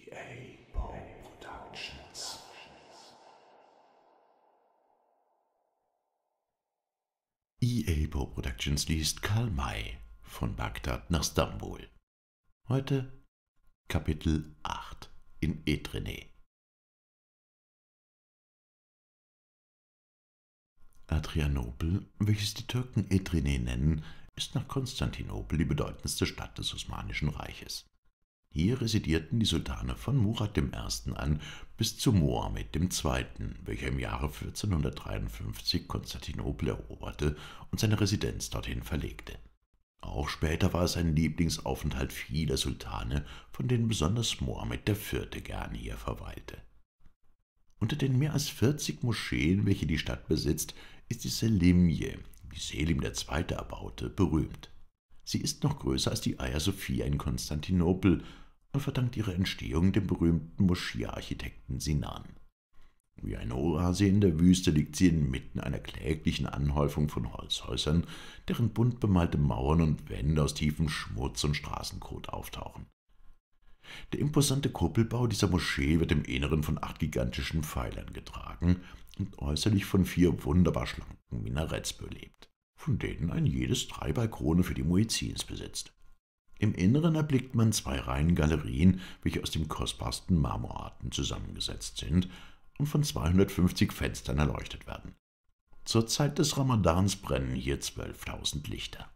EA Poe Productions. EA Poe Productions liest Karl May von Bagdad nach Stambul. Heute Kapitel 8 in Edirne. Adrianopel, welches die Türken Edirne nennen, ist nach Konstantinopel die bedeutendste Stadt des Osmanischen Reiches. Hier residierten die Sultane von Murat I. an bis zu Mohammed II., welcher im Jahre 1453 Konstantinopel eroberte und seine Residenz dorthin verlegte. Auch später war es ein Lieblingsaufenthalt vieler Sultane, von denen besonders Mohammed IV. Gern hier verweilte. Unter den mehr als 40 Moscheen, welche die Stadt besitzt, ist die Selimje, wie Selim II. Erbaute, berühmt. Sie ist noch größer als die Hagia Sophia in Konstantinopel und verdankt ihre Entstehung dem berühmten Moscheearchitekten Sinan. Wie eine Oase in der Wüste liegt sie inmitten einer kläglichen Anhäufung von Holzhäusern, deren bunt bemalte Mauern und Wände aus tiefem Schmutz und Straßenkot auftauchen. Der imposante Kuppelbau dieser Moschee wird im Inneren von 8 gigantischen Pfeilern getragen und äußerlich von 4 wunderbar schlanken Minaretts belebt, von denen ein jedes 3 Balkone für die Muezzins besitzt. Im Inneren erblickt man 2 Reihen Galerien, welche aus den kostbarsten Marmorarten zusammengesetzt sind und von 250 Fenstern erleuchtet werden. Zur Zeit des Ramadans brennen hier 12.000 Lichter.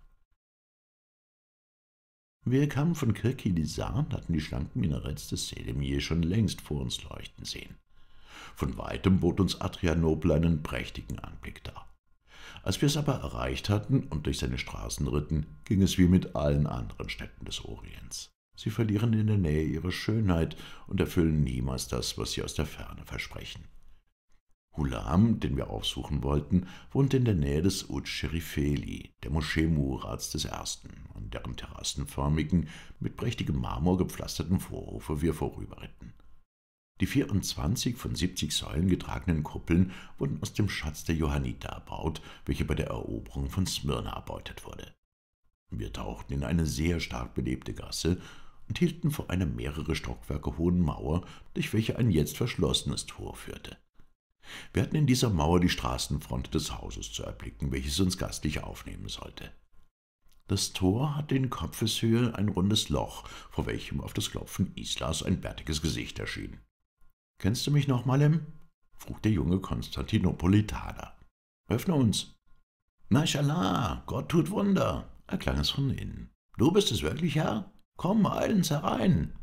Wir kamen von Kirkilisan und hatten die schlanken Minaretts des Selimje schon längst vor uns leuchten sehen. Von weitem bot uns Adrianopel einen prächtigen Anblick dar. Als wir es aber erreicht hatten und durch seine Straßen ritten, ging es wie mit allen anderen Städten des Orients. Sie verlieren in der Nähe ihre Schönheit und erfüllen niemals das, was sie aus der Ferne versprechen. Hulam, den wir aufsuchen wollten, wohnte in der Nähe des Ud Sherifeli, der Moschee Murats I., an deren terrassenförmigen, mit prächtigem Marmor gepflasterten Vorhofe wir vorüberritten. Die 24 von 70 Säulen getragenen Kuppeln wurden aus dem Schatz der Johanniter erbaut, welcher bei der Eroberung von Smyrna erbeutet wurde. Wir tauchten in eine sehr stark belebte Gasse und hielten vor einer mehrere Stockwerke hohen Mauer, durch welche ein jetzt verschlossenes Tor führte. Wir hatten in dieser Mauer die Straßenfront des Hauses zu erblicken, welches uns gastlich aufnehmen sollte. Das Tor hatte in Kopfeshöhe ein rundes Loch, vor welchem auf das Klopfen Islas ein bärtiges Gesicht erschien. »Kennst du mich noch, Malem?« frug der junge Konstantinopolitaner. »Öffne uns!« »Mashallah, Gott tut Wunder«, erklang es von innen. »Du bist es wirklich, Herr? Komm eilends herein!«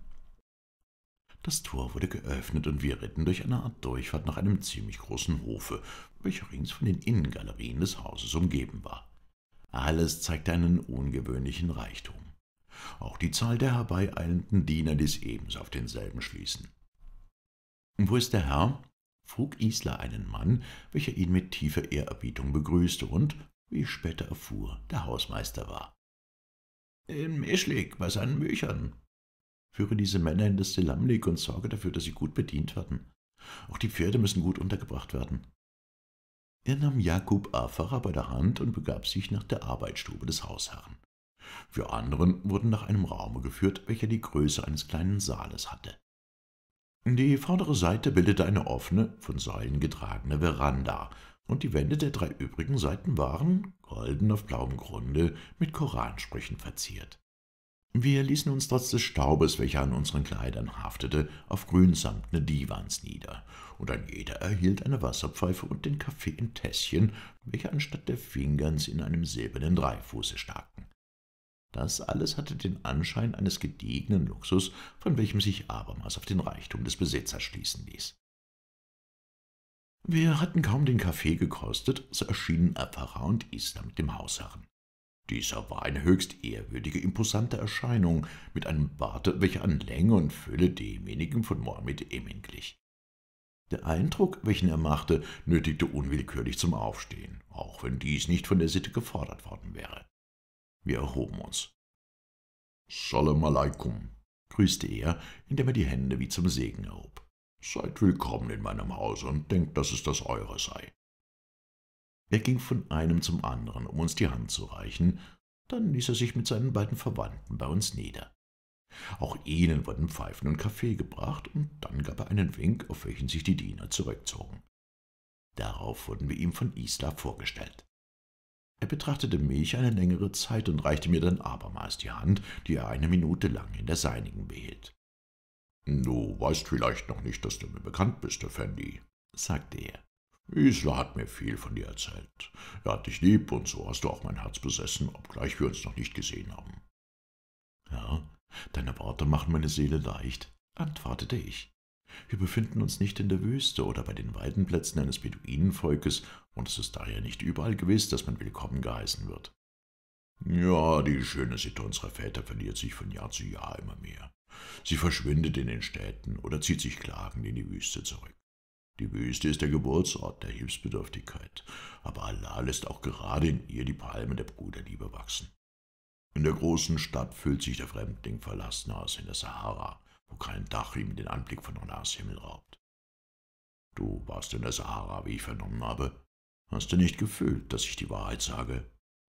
Das Tor wurde geöffnet und wir ritten durch eine Art Durchfahrt nach einem ziemlich großen Hofe, welcher rings von den Innengalerien des Hauses umgeben war. Alles zeigte einen ungewöhnlichen Reichtum. Auch die Zahl der herbeieilenden Diener ließ ebenso auf denselben schließen. »Wo ist der Herr?« frug Isla einen Mann, welcher ihn mit tiefer Ehrerbietung begrüßte und, wie ich später erfuhr, der Hausmeister war. »In Meschlik, bei seinen Büchern. Führe diese Männer in das Selamlik und sorge dafür, dass sie gut bedient werden. Auch die Pferde müssen gut untergebracht werden.« Er nahm Jakub Afara bei der Hand und begab sich nach der Arbeitsstube des Hausherrn. Wir anderen wurden nach einem Raume geführt, welcher die Größe eines kleinen Saales hatte. Die vordere Seite bildete eine offene, von Säulen getragene Veranda, und die Wände der 3 übrigen Seiten waren, golden auf blauem Grunde, mit Koransprüchen verziert. Wir ließen uns trotz des Staubes, welcher an unseren Kleidern haftete, auf grünsamtene Divans nieder, und ein jeder erhielt eine Wasserpfeife und den Kaffee in Tässchen, welche anstatt der Fingerns in einem silbernen Dreifuße stakten. Das alles hatte den Anschein eines gediegenen Luxus, von welchem sich abermals auf den Reichtum des Besitzers schließen ließ. Wir hatten kaum den Kaffee gekostet, so erschienen Afara und Isla mit dem Hausherrn. Dieser war eine höchst ehrwürdige, imposante Erscheinung, mit einem Barte, welcher an Länge und Fülle demjenigen von Mohammed Emin glich. Der Eindruck, welchen er machte, nötigte unwillkürlich zum Aufstehen, auch wenn dies nicht von der Sitte gefordert worden wäre. Wir erhoben uns. »Salam alaikum«, grüßte er, indem er die Hände wie zum Segen erhob. »Seid willkommen in meinem Hause und denkt, dass es das eure sei.« Er ging von einem zum anderen, um uns die Hand zu reichen, dann ließ er sich mit seinen beiden Verwandten bei uns nieder. Auch ihnen wurden Pfeifen und Kaffee gebracht, und dann gab er einen Wink, auf welchen sich die Diener zurückzogen. Darauf wurden wir ihm von Isla vorgestellt. Er betrachtete mich eine längere Zeit und reichte mir dann abermals die Hand, die er eine Minute lang in der seinigen behielt. »Du weißt vielleicht noch nicht, dass du mir bekannt bist, Effendi«, sagte er. »Isla hat mir viel von dir erzählt. Er hat dich lieb, und so hast du auch mein Herz besessen, obgleich wir uns noch nicht gesehen haben.« »Ja, deine Worte machen meine Seele leicht«, antwortete ich. »Wir befinden uns nicht in der Wüste oder bei den Weidenplätzen eines Beduinenvolkes, und es ist daher nicht überall gewiss, dass man willkommen geheißen wird.« »Ja, die schöne Sitte unserer Väter verliert sich von Jahr zu Jahr immer mehr. Sie verschwindet in den Städten oder zieht sich klagend in die Wüste zurück. Die Wüste ist der Geburtsort der Hilfsbedürftigkeit, aber Allah lässt auch gerade in ihr die Palme der Bruderliebe wachsen. In der großen Stadt fühlt sich der Fremdling verlassener als in der Sahara, wo kein Dach ihm den Anblick von Allahs Himmel raubt. Du warst in der Sahara, wie ich vernommen habe. Hast du nicht gefühlt, dass ich die Wahrheit sage?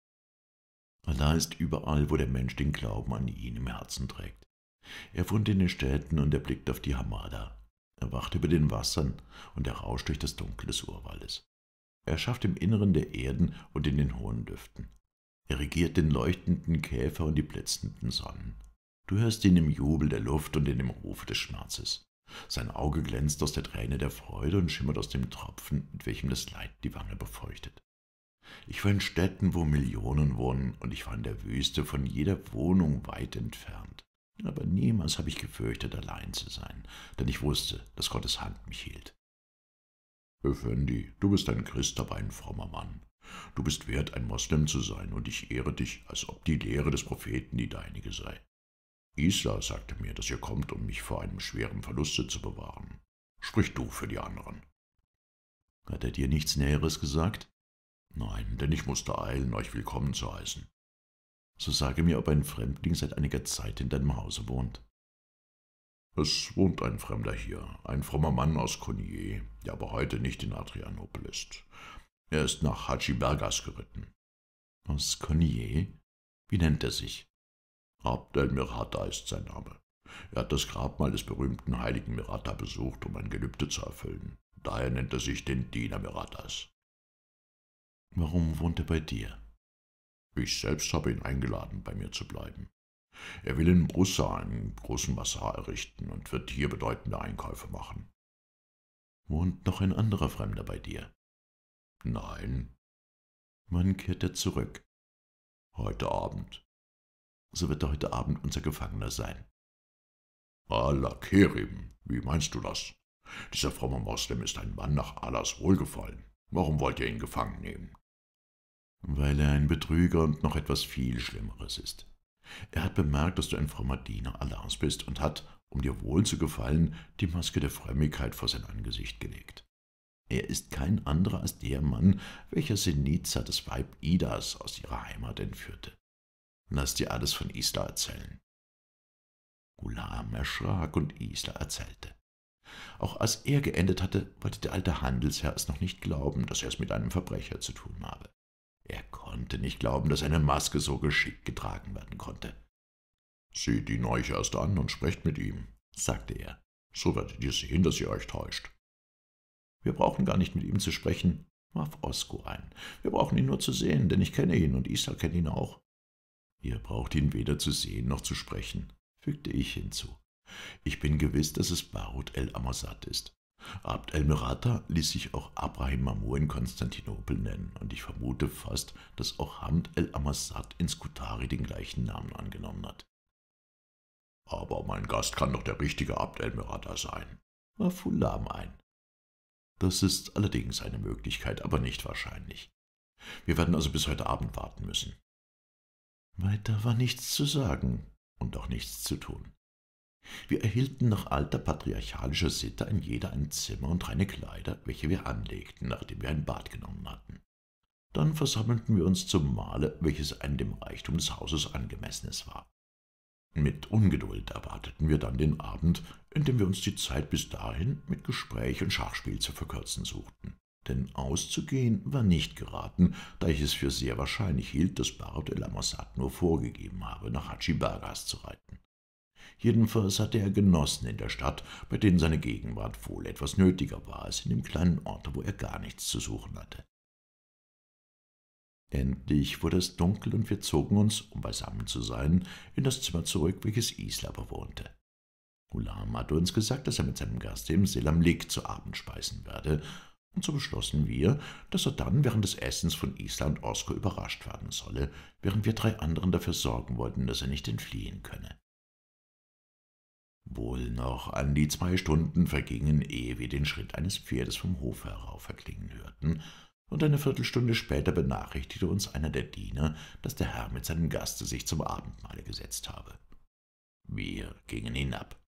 Allah ist überall, wo der Mensch den Glauben an ihn im Herzen trägt. Er wohnt in den Städten, und er blickt auf die Hamada. Er wacht über den Wassern, und er rauscht durch das Dunkel des Urwaldes. Er schafft im Inneren der Erden und in den hohen Düften. Er regiert den leuchtenden Käfer und die blitzenden Sonnen. Du hörst ihn im Jubel der Luft und in dem Rufe des Schmerzes. Sein Auge glänzt aus der Träne der Freude und schimmert aus dem Tropfen, mit welchem das Leid die Wange befeuchtet. Ich war in Städten, wo Millionen wohnen, und ich war in der Wüste von jeder Wohnung weit entfernt. Aber niemals habe ich gefürchtet, allein zu sein, denn ich wusste, dass Gottes Hand mich hielt. »Effendi, du bist ein Christ, aber ein frommer Mann. Du bist wert, ein Moslem zu sein, und ich ehre dich, als ob die Lehre des Propheten die deinige sei. Isla sagte mir, dass ihr kommt, um mich vor einem schweren Verluste zu bewahren. Sprich du für die anderen.« »Hat er dir nichts Näheres gesagt?« »Nein, denn ich musste eilen, euch willkommen zu heißen.« »So sage mir, ob ein Fremdling seit einiger Zeit in deinem Hause wohnt.« »Es wohnt ein Fremder hier, ein frommer Mann aus Konieh, der aber heute nicht in Adrianopel ist. Er ist nach Hadji Bergas geritten.« »Aus Konieh? Wie nennt er sich?« »Abd el-Mirata ist sein Name. Er hat das Grabmal des berühmten heiligen Mirata besucht, um ein Gelübde zu erfüllen. Daher nennt er sich den Diener Miratas.« »Warum wohnt er bei dir?« »Ich selbst habe ihn eingeladen, bei mir zu bleiben. Er will in Brussa einen großen Basar errichten und wird hier bedeutende Einkäufe machen.« »Wohnt noch ein anderer Fremder bei dir?« »Nein.« »Wann kehrt er zurück?« »Heute Abend.« »So wird er heute Abend unser Gefangener sein.« »Allah Kerim, wie meinst du das? Dieser fromme Moslem ist ein Mann nach Allahs Wohlgefallen. Warum wollt ihr ihn gefangen nehmen?« »Weil er ein Betrüger und noch etwas viel Schlimmeres ist. Er hat bemerkt, dass du ein frommer Diener Allahs bist, und hat, um dir wohl zu gefallen, die Maske der Frömmigkeit vor sein Angesicht gelegt. Er ist kein anderer als der Mann, welcher Seniza, das Weib Idas, aus ihrer Heimat entführte. Lass dir alles von Isla erzählen.« Ghulam erschrak, und Isla erzählte. Auch als er geendet hatte, wollte der alte Handelsherr es noch nicht glauben, dass er es mit einem Verbrecher zu tun habe. Er konnte nicht glauben, dass eine Maske so geschickt getragen werden konnte. »Seht ihn euch erst an und sprecht mit ihm«, sagte er. »So werdet ihr sehen, dass ihr euch täuscht.« »Wir brauchen gar nicht mit ihm zu sprechen«, warf Osko ein. »Wir brauchen ihn nur zu sehen, denn ich kenne ihn und Isla kennt ihn auch.« »Ihr braucht ihn weder zu sehen noch zu sprechen«, fügte ich hinzu. »Ich bin gewiss, dass es Barud el-Amosat ist. Abd el-Mirata ließ sich auch Abrahim Mamur in Konstantinopel nennen, und ich vermute fast, dass auch Hamd el-Amosat in Skutari den gleichen Namen angenommen hat.« »Aber mein Gast kann doch der richtige Abd el-Mirata sein«, warf Ghulam ein. »Das ist allerdings eine Möglichkeit, aber nicht wahrscheinlich. Wir werden also bis heute Abend warten müssen.« Weiter war nichts zu sagen und auch nichts zu tun. Wir erhielten nach alter patriarchalischer Sitte ein jeder ein Zimmer und reine Kleider, welche wir anlegten, nachdem wir ein Bad genommen hatten. Dann versammelten wir uns zum Mahle, welches ein dem Reichtum des Hauses angemessenes war. Mit Ungeduld erwarteten wir dann den Abend, indem wir uns die Zeit bis dahin mit Gespräch und Schachspiel zu verkürzen suchten. Denn auszugehen war nicht geraten, da ich es für sehr wahrscheinlich hielt, dass Barud el-Amosat nur vorgegeben habe, nach Hadji Bergas zu reiten. Jedenfalls hatte er Genossen in der Stadt, bei denen seine Gegenwart wohl etwas nötiger war als in dem kleinen Orte, wo er gar nichts zu suchen hatte. Endlich wurde es dunkel und wir zogen uns, um beisammen zu sein, in das Zimmer zurück, welches Isla bewohnte. Ghulam hatte uns gesagt, dass er mit seinem Gast im Selam Lig zu Abend speisen werde, und so beschlossen wir, dass er dann während des Essens von Isla und Oskar überrascht werden solle, während wir 3 anderen dafür sorgen wollten, dass er nicht entfliehen könne. Wohl noch an die 2 Stunden vergingen, ehe wir den Schritt eines Pferdes vom Hof herauf erklingen hörten, und eine Viertelstunde später benachrichtigte uns einer der Diener, dass der Herr mit seinem Gaste sich zum Abendmahle gesetzt habe. Wir gingen hinab.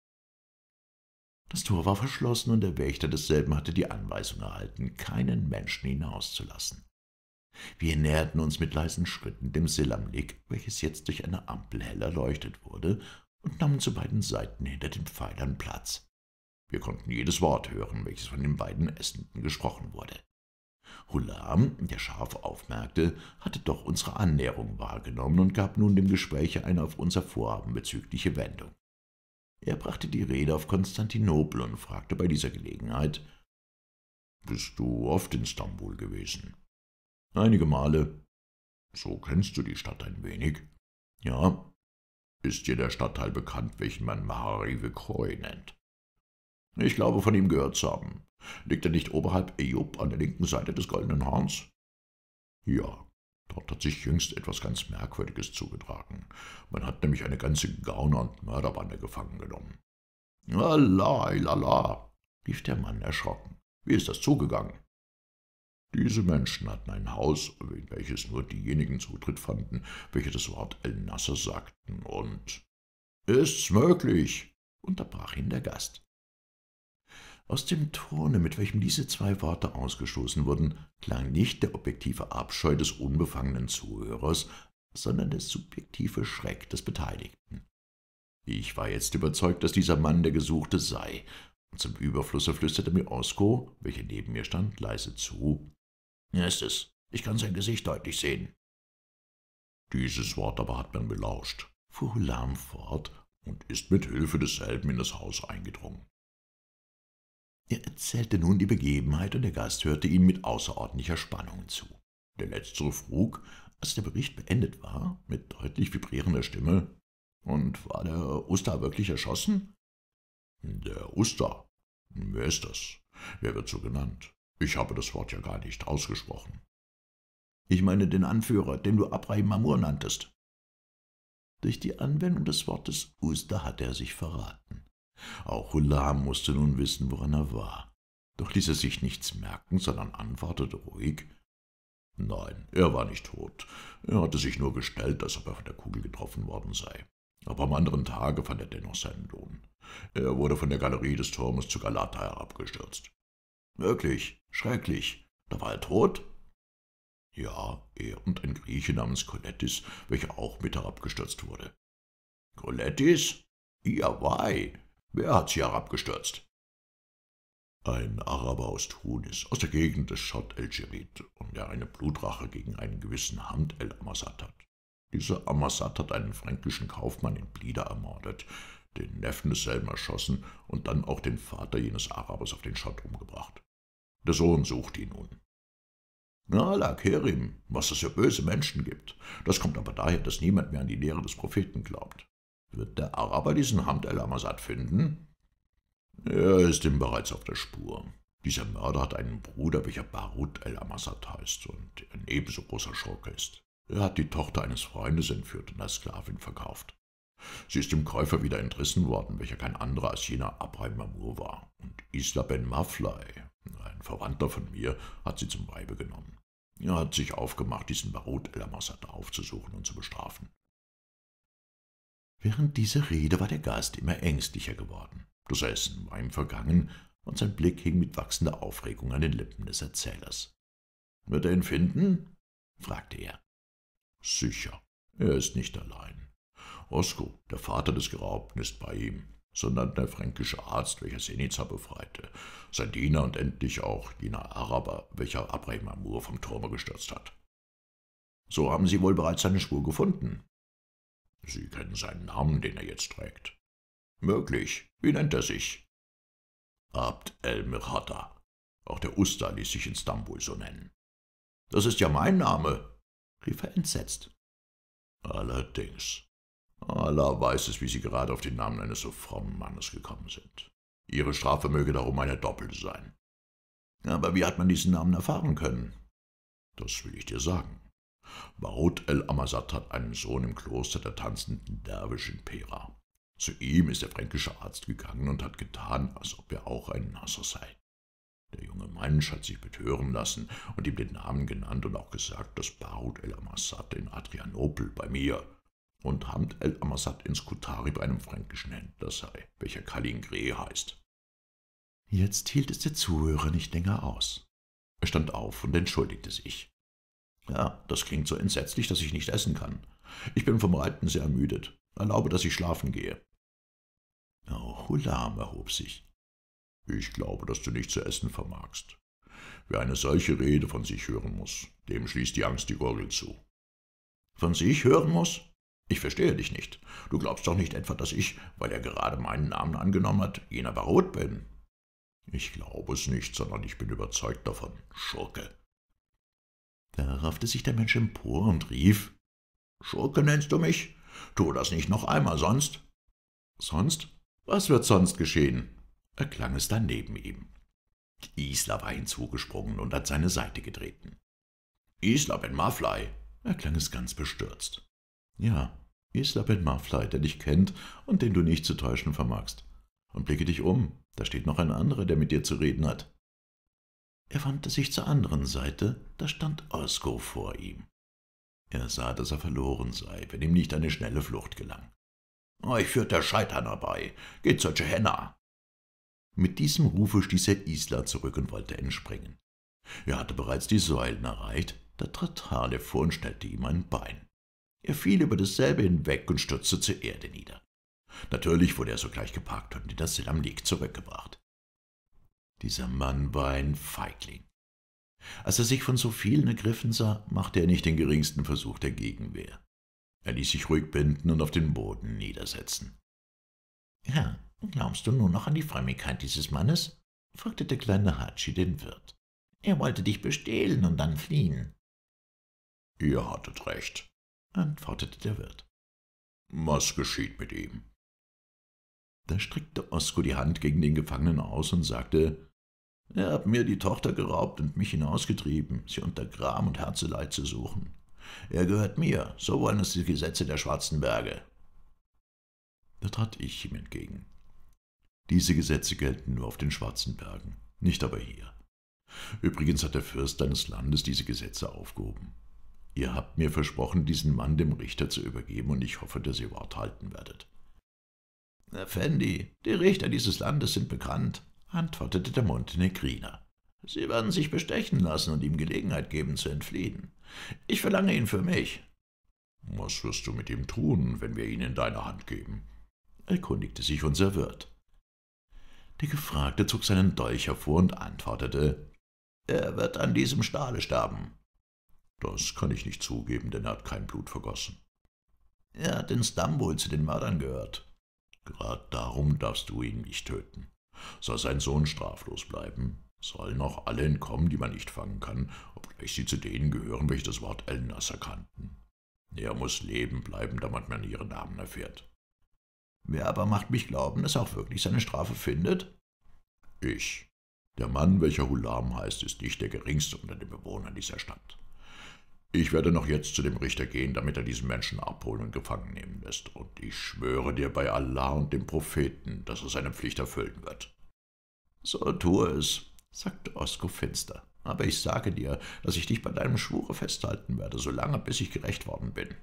Das Tor war verschlossen, und der Wächter desselben hatte die Anweisung erhalten, keinen Menschen hinauszulassen. Wir näherten uns mit leisen Schritten dem Selamlik, welches jetzt durch eine Ampel hell erleuchtet wurde, und nahmen zu beiden Seiten hinter den Pfeilern Platz. Wir konnten jedes Wort hören, welches von den beiden Essenden gesprochen wurde. Ghulam, der scharf aufmerkte, hatte doch unsere Annäherung wahrgenommen und gab nun dem Gespräche eine auf unser Vorhaben bezügliche Wendung. Er brachte die Rede auf Konstantinopel und fragte bei dieser Gelegenheit: »Bist du oft in Stambul gewesen?« »Einige Male.« »So kennst du die Stadt ein wenig?« »Ja.« »Ist dir der Stadtteil bekannt, welchen man Maharive-Khoi nennt?« »Ich glaube, von ihm gehört zu haben. Liegt er nicht oberhalb Eyüp an der linken Seite des Goldenen Horns?« »Ja, dort hat sich jüngst etwas ganz Merkwürdiges zugetragen. Man hat nämlich eine ganze Gauner- und Mörderbande gefangen genommen.« »Allah, ilallah«, rief der Mann erschrocken. »Wie ist das zugegangen?« »Diese Menschen hatten ein Haus, in welches nur diejenigen Zutritt fanden, welche das Wort El-Nasser sagten, und...« »Ist's möglich?«, unterbrach ihn der Gast. Aus dem Tone, mit welchem diese 2 Worte ausgestoßen wurden, klang nicht der objektive Abscheu des unbefangenen Zuhörers, sondern der subjektive Schreck des Beteiligten. Ich war jetzt überzeugt, dass dieser Mann der Gesuchte sei, und zum Überflusse flüsterte mir Osko, welcher neben mir stand, leise zu: »Er ist es. Ich kann sein Gesicht deutlich sehen.« »Dieses Wort aber hat man belauscht«, fuhr Ghulam fort, »und ist mit Hilfe desselben in das Haus eingedrungen.« Er erzählte nun die Begebenheit, und der Gast hörte ihm mit außerordentlicher Spannung zu. Der Letztere frug, als der Bericht beendet war, mit deutlich vibrierender Stimme: »Und war der Usta wirklich erschossen?« »Der Usta? Wer ist das? Wer wird so genannt? Ich habe das Wort ja gar nicht ausgesprochen.« »Ich meine den Anführer, den du Abrahim Mamur nanntest.« Durch die Anwendung des Wortes Usta hatte er sich verraten. Auch Ghulam musste nun wissen, woran er war. Doch ließ er sich nichts merken, sondern antwortete ruhig: »Nein, er war nicht tot. Er hatte sich nur gestellt, als ob er von der Kugel getroffen worden sei. Aber am anderen Tage fand er dennoch seinen Lohn. Er wurde von der Galerie des Turmes zu Galata herabgestürzt.« »Wirklich? Schrecklich. Da war er tot?« »Ja, er und ein Grieche namens Kolettis, welcher auch mit herabgestürzt wurde.« »Kolettis? Iawei! Wer hat sie herabgestürzt?« »Ein Araber aus Tunis, aus der Gegend des Schott el-Djerid, und der eine Blutrache gegen einen gewissen Hamd el-Amasat hat. Dieser Amasat hat einen fränkischen Kaufmann in Blida ermordet, den Neffen desselben erschossen und dann auch den Vater jenes Arabers auf den Schott umgebracht. Der Sohn sucht ihn nun.« »Allah Kerim, was es für böse Menschen gibt. Das kommt aber daher, dass niemand mehr an die Lehre des Propheten glaubt. Wird der Araber diesen Hamd el-Amasat finden?« »Er ist ihm bereits auf der Spur. Dieser Mörder hat einen Bruder, welcher Barut el-Amasat heißt und ein ebenso großer Schurke ist. Er hat die Tochter eines Freundes entführt und als Sklavin verkauft. Sie ist dem Käufer wieder entrissen worden, welcher kein anderer als jener Abraham Mamur war, und Isla ben Maflai, ein Verwandter von mir, hat sie zum Weibe genommen. Er hat sich aufgemacht, diesen Barut el-Amasat aufzusuchen und zu bestrafen.« Während dieser Rede war der Gast immer ängstlicher geworden. Das Essen war ihm vergangen, und sein Blick hing mit wachsender Aufregung an den Lippen des Erzählers. »Wird er ihn finden?« fragte er. »Sicher, er ist nicht allein. Osko, der Vater des Geraubten, ist bei ihm, sondern der fränkische Arzt, welcher Senica befreite, sein Diener und endlich auch jener Araber, welcher Abraham Mamur vom Turme gestürzt hat.« »So haben Sie wohl bereits seine Spur gefunden?« »Sie kennen seinen Namen, den er jetzt trägt.« »Möglich. Wie nennt er sich?« »Abd el-Mirhata. Auch der Usta ließ sich in Stambul so nennen.« »Das ist ja mein Name«, rief er entsetzt. »Allerdings. Allah weiß es, wie Sie gerade auf den Namen eines so frommen Mannes gekommen sind. Ihre Strafe möge darum eine doppelte sein.« »Aber wie hat man diesen Namen erfahren können?« »Das will ich dir sagen. Barut el-Amasat hat einen Sohn im Kloster der tanzenden Derwisch in Pera. Zu ihm ist der fränkische Arzt gegangen und hat getan, als ob er auch ein Nasser sei. Der junge Mensch hat sich betören lassen und ihm den Namen genannt und auch gesagt, dass Barut el-Amasat in Adrianopel bei mir und Hamd el-Amasat in Skutari bei einem fränkischen Händler sei, welcher Kalingre heißt.« Jetzt hielt es der Zuhörer nicht länger aus. Er stand auf und entschuldigte sich. »Ja, das klingt so entsetzlich, dass ich nicht essen kann. Ich bin vom Reiten sehr ermüdet. Erlaube, dass ich schlafen gehe.« Auch Ghulam erhob sich. »Ich glaube, dass du nicht zu essen vermagst. Wer eine solche Rede von sich hören muss, dem schließt die Angst die Gurgel zu.« »Von sich hören muss? Ich verstehe dich nicht. Du glaubst doch nicht etwa, dass ich, weil er gerade meinen Namen angenommen hat, jener Barut bin?« »Ich glaube es nicht, sondern ich bin überzeugt davon, Schurke.« Da raffte sich der Mensch empor und rief: »Schurke nennst du mich? Tu das nicht noch einmal, sonst?« »Sonst? Was wird sonst geschehen?« erklang es dann neben ihm. Isla war hinzugesprungen und an seine Seite getreten. »Isla ben Maflai«, erklang es ganz bestürzt. »Ja, Isla ben Maflai, der dich kennt und den du nicht zu täuschen vermagst. Und blicke dich um, da steht noch ein anderer, der mit dir zu reden hat.« Er wandte sich zur anderen Seite, da stand Osko vor ihm. Er sah, dass er verloren sei, wenn ihm nicht eine schnelle Flucht gelang. »Euch führt der Scheitern herbei, geht zur Gehenna!« Mit diesem Rufe stieß er Isla zurück und wollte entspringen. Er hatte bereits die Säulen erreicht, da trat Halef vor und stellte ihm ein Bein. Er fiel über dasselbe hinweg und stürzte zur Erde nieder. Natürlich wurde er sogleich gepackt und in das Selamlik zurückgebracht. Dieser Mann war ein Feigling. Als er sich von so vielen ergriffen sah, machte er nicht den geringsten Versuch der Gegenwehr. Er ließ sich ruhig binden und auf den Boden niedersetzen. »Ja, glaubst du nur noch an die Frömmigkeit dieses Mannes?« fragte der kleine Hadschi den Wirt. »Er wollte dich bestehlen und dann fliehen.« »Ihr hattet recht«, antwortete der Wirt. »Was geschieht mit ihm?« Da streckte Osko die Hand gegen den Gefangenen aus und sagte: »Er hat mir die Tochter geraubt und mich hinausgetrieben, sie unter Gram und Herzeleid zu suchen. Er gehört mir, so wollen es die Gesetze der Schwarzen Berge.« Da trat ich ihm entgegen. »Diese Gesetze gelten nur auf den Schwarzen Bergen, nicht aber hier. Übrigens hat der Fürst deines Landes diese Gesetze aufgehoben. Ihr habt mir versprochen, diesen Mann dem Richter zu übergeben, und ich hoffe, dass ihr Wort halten werdet.« »Effendi, die Richter dieses Landes sind bekannt«, antwortete der Montenegriner. »Sie werden sich bestechen lassen und ihm Gelegenheit geben zu entfliehen. Ich verlange ihn für mich.« »Was wirst du mit ihm tun, wenn wir ihn in deine Hand geben?« erkundigte sich unser Wirt. Der Gefragte zog seinen Dolch hervor und antwortete: »Er wird an diesem Stahle sterben.« »Das kann ich nicht zugeben, denn er hat kein Blut vergossen.« »Er hat in Stambul zu den Mördern gehört.« »Gerade darum darfst du ihn nicht töten. Soll sein Sohn straflos bleiben, sollen auch alle entkommen, die man nicht fangen kann, obgleich sie zu denen gehören, welche das Wort El-Nasser kannten. Er muss leben bleiben, damit man ihren Namen erfährt.« »Wer aber macht mich glauben, dass er auch wirklich seine Strafe findet?« »Ich. Der Mann, welcher Ghulam heißt, ist nicht der geringste unter den Bewohnern dieser Stadt. Ich werde noch jetzt zu dem Richter gehen, damit er diesen Menschen abholen und gefangen nehmen lässt, und ich schwöre dir bei Allah und dem Propheten, dass er seine Pflicht erfüllen wird.« »So tue es«, sagte Osko finster, »aber ich sage dir, dass ich dich bei deinem Schwure festhalten werde, solange bis ich gerecht worden bin.«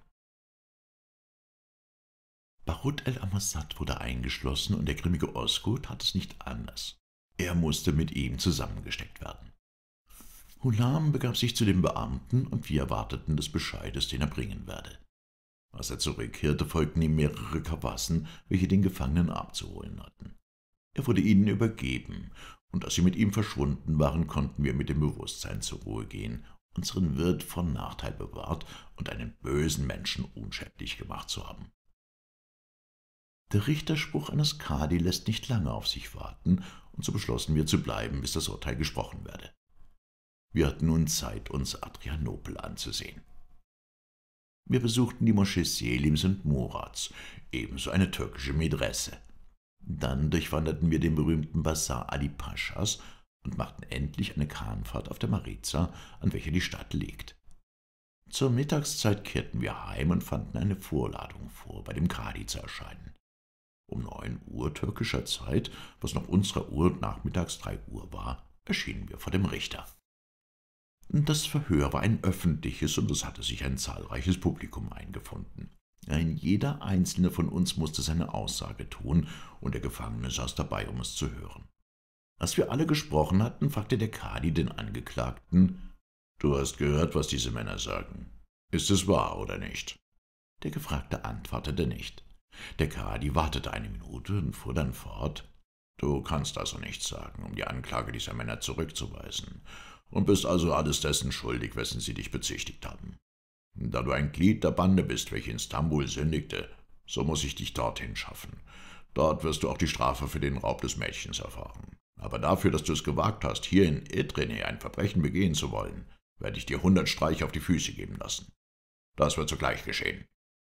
Barut el-Amasat wurde eingeschlossen, und der grimmige Osko tat es nicht anders. Er musste mit ihm zusammengesteckt werden. Ghulam begab sich zu den Beamten, und wir erwarteten des Bescheides, den er bringen werde. Als er zurückkehrte, folgten ihm mehrere Kawassen, welche den Gefangenen abzuholen hatten. Er wurde ihnen übergeben, und als sie mit ihm verschwunden waren, konnten wir mit dem Bewusstsein zur Ruhe gehen, unseren Wirt von Nachteil bewahrt und einen bösen Menschen unschädlich gemacht zu haben. Der Richterspruch eines Kadi lässt nicht lange auf sich warten, und so beschlossen wir zu bleiben, bis das Urteil gesprochen werde. Wir hatten nun Zeit, uns Adrianopel anzusehen. Wir besuchten die Moschee Selims und Murads, ebenso eine türkische Medresse. Dann durchwanderten wir den berühmten Basar Ali Paschas und machten endlich eine Kahnfahrt auf der Mariza, an welcher die Stadt liegt. Zur Mittagszeit kehrten wir heim und fanden eine Vorladung vor, bei dem Kadi zu erscheinen. Um 9 Uhr türkischer Zeit, was nach unserer Uhr nachmittags 3 Uhr war, erschienen wir vor dem Richter. Das Verhör war ein öffentliches und es hatte sich ein zahlreiches Publikum eingefunden. Ein jeder einzelne von uns musste seine Aussage tun, und der Gefangene saß dabei, um es zu hören. Als wir alle gesprochen hatten, fragte der Kadi den Angeklagten: »Du hast gehört, was diese Männer sagen. Ist es wahr oder nicht?« Der Gefragte antwortete nicht. Der Kadi wartete eine Minute und fuhr dann fort: »Du kannst also nichts sagen, um die Anklage dieser Männer zurückzuweisen, und bist also alles dessen schuldig, wessen sie dich bezichtigt haben. Da du ein Glied der Bande bist, welche in Stambul sündigte, so muss ich dich dorthin schaffen. Dort wirst du auch die Strafe für den Raub des Mädchens erfahren. Aber dafür, dass du es gewagt hast, hier in Edirne ein Verbrechen begehen zu wollen, werde ich dir 100 Streiche auf die Füße geben lassen. Das wird sogleich geschehen.«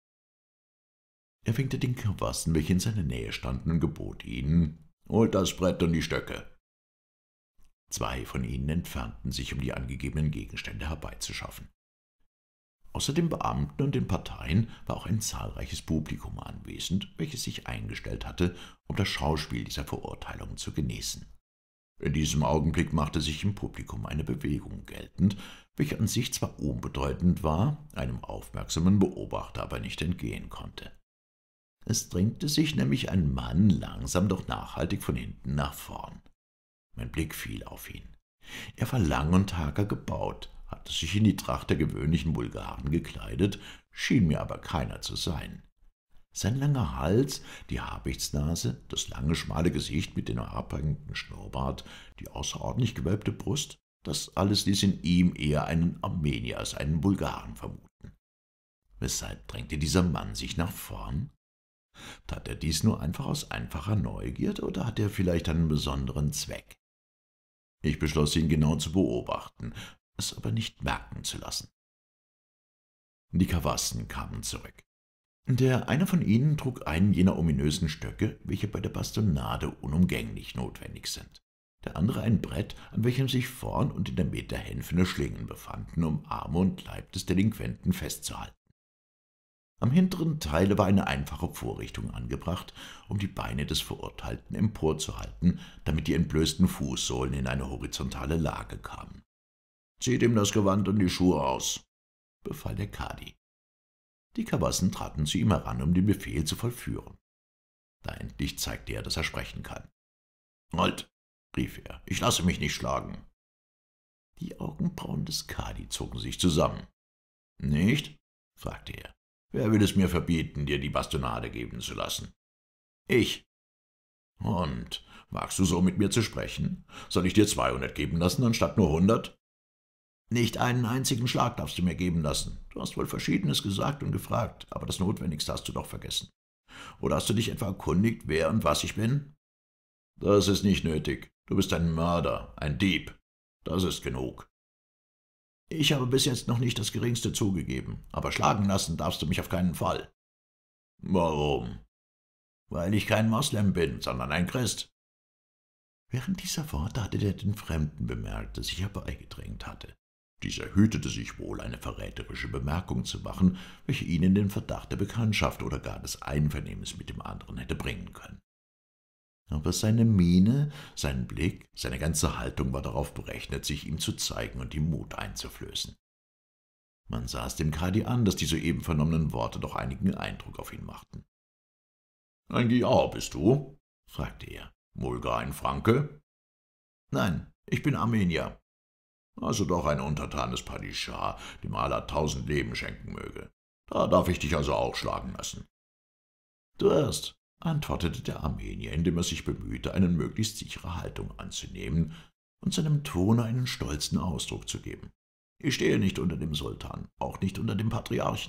Er winkte den Kawassen, welche in seiner Nähe standen, und gebot ihnen: »Holt das Brett und die Stöcke.« 2 von ihnen entfernten sich, um die angegebenen Gegenstände herbeizuschaffen. Außer den Beamten und den Parteien war auch ein zahlreiches Publikum anwesend, welches sich eingestellt hatte, um das Schauspiel dieser Verurteilung zu genießen. In diesem Augenblick machte sich im Publikum eine Bewegung geltend, welche an sich zwar unbedeutend war, einem aufmerksamen Beobachter aber nicht entgehen konnte. Es drängte sich nämlich ein Mann langsam, doch nachhaltig von hinten nach vorn. Mein Blick fiel auf ihn. Er war lang und hager gebaut, hatte sich in die Tracht der gewöhnlichen Bulgaren gekleidet, schien mir aber keiner zu sein. Sein langer Hals, die Habichtsnase, das lange, schmale Gesicht mit dem herabhängenden Schnurrbart, die außerordentlich gewölbte Brust, das alles ließ in ihm eher einen Armenier als einen Bulgaren vermuten. Weshalb drängte dieser Mann sich nach vorn? Tat er dies nur einfach aus einfacher Neugierde, oder hatte er vielleicht einen besonderen Zweck? Ich beschloss, ihn genau zu beobachten, es aber nicht merken zu lassen. Die Kawassen kamen zurück. Der eine von ihnen trug einen jener ominösen Stöcke, welche bei der Bastonade unumgänglich notwendig sind. Der andere ein Brett, an welchem sich vorn und in der Mitte hänfende Schlingen befanden, um Arme und Leib des Delinquenten festzuhalten. Am hinteren Teile war eine einfache Vorrichtung angebracht, um die Beine des Verurteilten emporzuhalten, damit die entblößten Fußsohlen in eine horizontale Lage kamen. »Zieht ihm das Gewand und die Schuhe aus«, befahl der Kadi. Die Kawassen traten zu ihm heran, um den Befehl zu vollführen. Da endlich zeigte er, dass er sprechen kann. »Halt«, rief er, »ich lasse mich nicht schlagen.« Die Augenbrauen des Kadi zogen sich zusammen. »Nicht?«, fragte er. »Wer will es mir verbieten, dir die Bastonade geben zu lassen?« »Ich.« »Und, wagst du so mit mir zu sprechen? Soll ich dir 200 geben lassen, anstatt nur 100? »Nicht einen einzigen Schlag darfst du mir geben lassen. Du hast wohl Verschiedenes gesagt und gefragt, aber das Notwendigste hast du doch vergessen. Oder hast du dich etwa erkundigt, wer und was ich bin?« »Das ist nicht nötig. Du bist ein Mörder, ein Dieb. Das ist genug.« »Ich habe bis jetzt noch nicht das Geringste zugegeben, aber schlagen lassen darfst du mich auf keinen Fall.« »Warum?« »Weil ich kein Moslem bin, sondern ein Christ.« Während dieser Worte hatte der den Fremden bemerkt, der sich herbeigedrängt hatte. Dieser hütete sich wohl, eine verräterische Bemerkung zu machen, welche ihn in den Verdacht der Bekanntschaft oder gar des Einvernehmens mit dem anderen hätte bringen können. Aber seine Miene, sein Blick, seine ganze Haltung war darauf berechnet, sich ihm zu zeigen und ihm Mut einzuflößen. Man sah es dem Kadi an, dass die soeben vernommenen Worte doch einigen Eindruck auf ihn machten. »Ein Giaur bist du?« fragte er. »Wohl gar ein Franke?« »Nein, ich bin Armenier.« »Also doch ein Untertan des Padischah, dem Allah 1000 Leben schenken möge. Da darf ich dich also auch schlagen lassen.« »Du irrst«, antwortete der Armenier, indem er sich bemühte, eine möglichst sichere Haltung anzunehmen und seinem Tone einen stolzen Ausdruck zu geben. »Ich stehe nicht unter dem Sultan, auch nicht unter dem Patriarchen.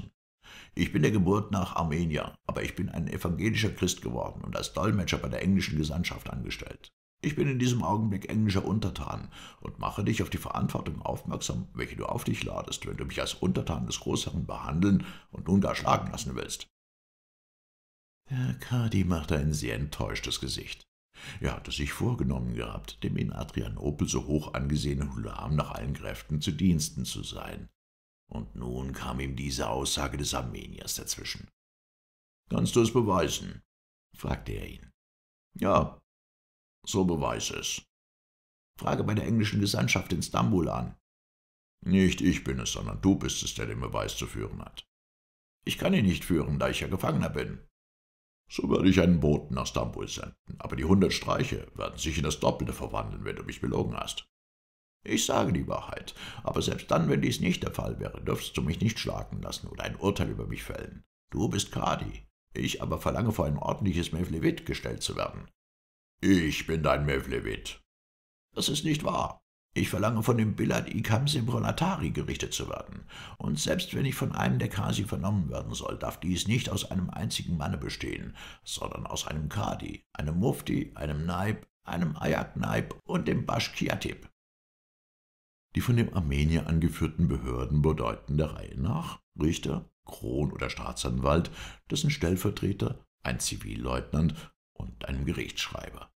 »Ich bin der Geburt nach Armenier, aber ich bin ein evangelischer Christ geworden und als Dolmetscher bei der englischen Gesandtschaft angestellt. Ich bin in diesem Augenblick englischer Untertan und mache dich auf die Verantwortung aufmerksam, welche du auf dich ladest, wenn du mich als Untertan des Großherrn behandeln und nun gar schlagen lassen willst.« Der Kadi machte ein sehr enttäuschtes Gesicht. Er hatte sich vorgenommen gehabt, dem in Adrianopel so hoch angesehenen Hulam nach allen Kräften zu Diensten zu sein. Und nun kam ihm diese Aussage des Armeniers dazwischen. »Kannst du es beweisen?« fragte er ihn. »Ja, so beweise es.« »Frage bei der englischen Gesandtschaft in Stambul an.« »Nicht ich bin es, sondern du bist es, der den Beweis zu führen hat.« »Ich kann ihn nicht führen, da ich ja Gefangener bin.« »So werde ich einen Boten nach Stambul senden, aber die 100 Streiche werden sich in das Doppelte verwandeln, wenn du mich belogen hast.« »Ich sage die Wahrheit, aber selbst dann, wenn dies nicht der Fall wäre, dürftest du mich nicht schlagen lassen oder ein Urteil über mich fällen. Du bist Kadi, ich aber verlange vor ein ordentliches Mevlevit gestellt zu werden.« »Ich bin dein Mevlevit.« »Das ist nicht wahr. Ich verlange von dem Bilad i Kamsim Pronatari gerichtet zu werden. Und selbst wenn ich von einem der Kasi vernommen werden soll, darf dies nicht aus einem einzigen Manne bestehen, sondern aus einem Kadi, einem Mufti, einem Naib, einem Ayak Naib und dem Bashkiatib.« Die von dem Armenier angeführten Behörden bedeuten der Reihe nach Richter, Kron- oder Staatsanwalt, dessen Stellvertreter, ein Zivilleutnant und einem Gerichtsschreiber.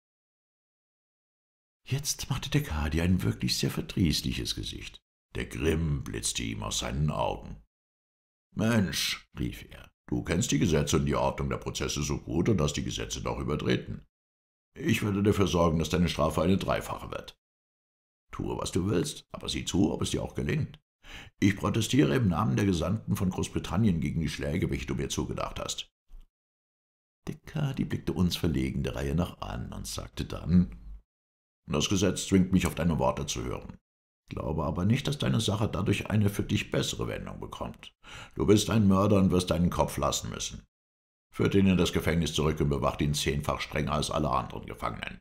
Jetzt machte der Kadi ein wirklich sehr verdrießliches Gesicht. Der Grimm blitzte ihm aus seinen Augen. »Mensch«, rief er, »du kennst die Gesetze und die Ordnung der Prozesse so gut und hast die Gesetze doch übertreten. Ich werde dafür sorgen, dass deine Strafe eine dreifache wird. Tue, was du willst, aber sieh zu, ob es dir auch gelingt. Ich protestiere im Namen der Gesandten von Großbritannien gegen die Schläge, welche du mir zugedacht hast.« Der Kadi blickte uns verlegen der Reihe nach an und sagte dann: »Das Gesetz zwingt mich, auf deine Worte zu hören. Glaube aber nicht, dass deine Sache dadurch eine für dich bessere Wendung bekommt. Du bist ein Mörder und wirst deinen Kopf lassen müssen. Führt ihn in das Gefängnis zurück und bewacht ihn 10-fach strenger als alle anderen Gefangenen.«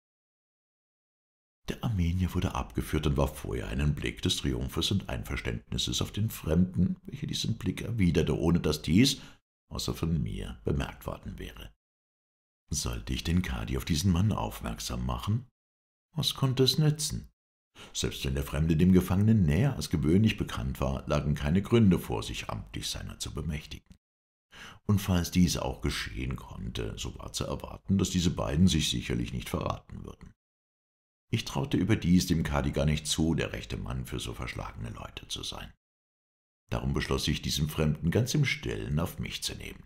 Der Armenier wurde abgeführt und warf vorher einen Blick des Triumphes und Einverständnisses auf den Fremden, welcher diesen Blick erwiderte, ohne dass dies, außer von mir, bemerkt worden wäre. Sollte ich den Kadi auf diesen Mann aufmerksam machen? Was konnte es nützen? Selbst wenn der Fremde dem Gefangenen näher als gewöhnlich bekannt war, lagen keine Gründe vor, sich amtlich seiner zu bemächtigen. Und falls dies auch geschehen konnte, so war zu erwarten, dass diese beiden sich sicherlich nicht verraten würden. Ich traute überdies dem Kadi gar nicht zu, der rechte Mann für so verschlagene Leute zu sein. Darum beschloss ich, diesen Fremden ganz im Stillen auf mich zu nehmen.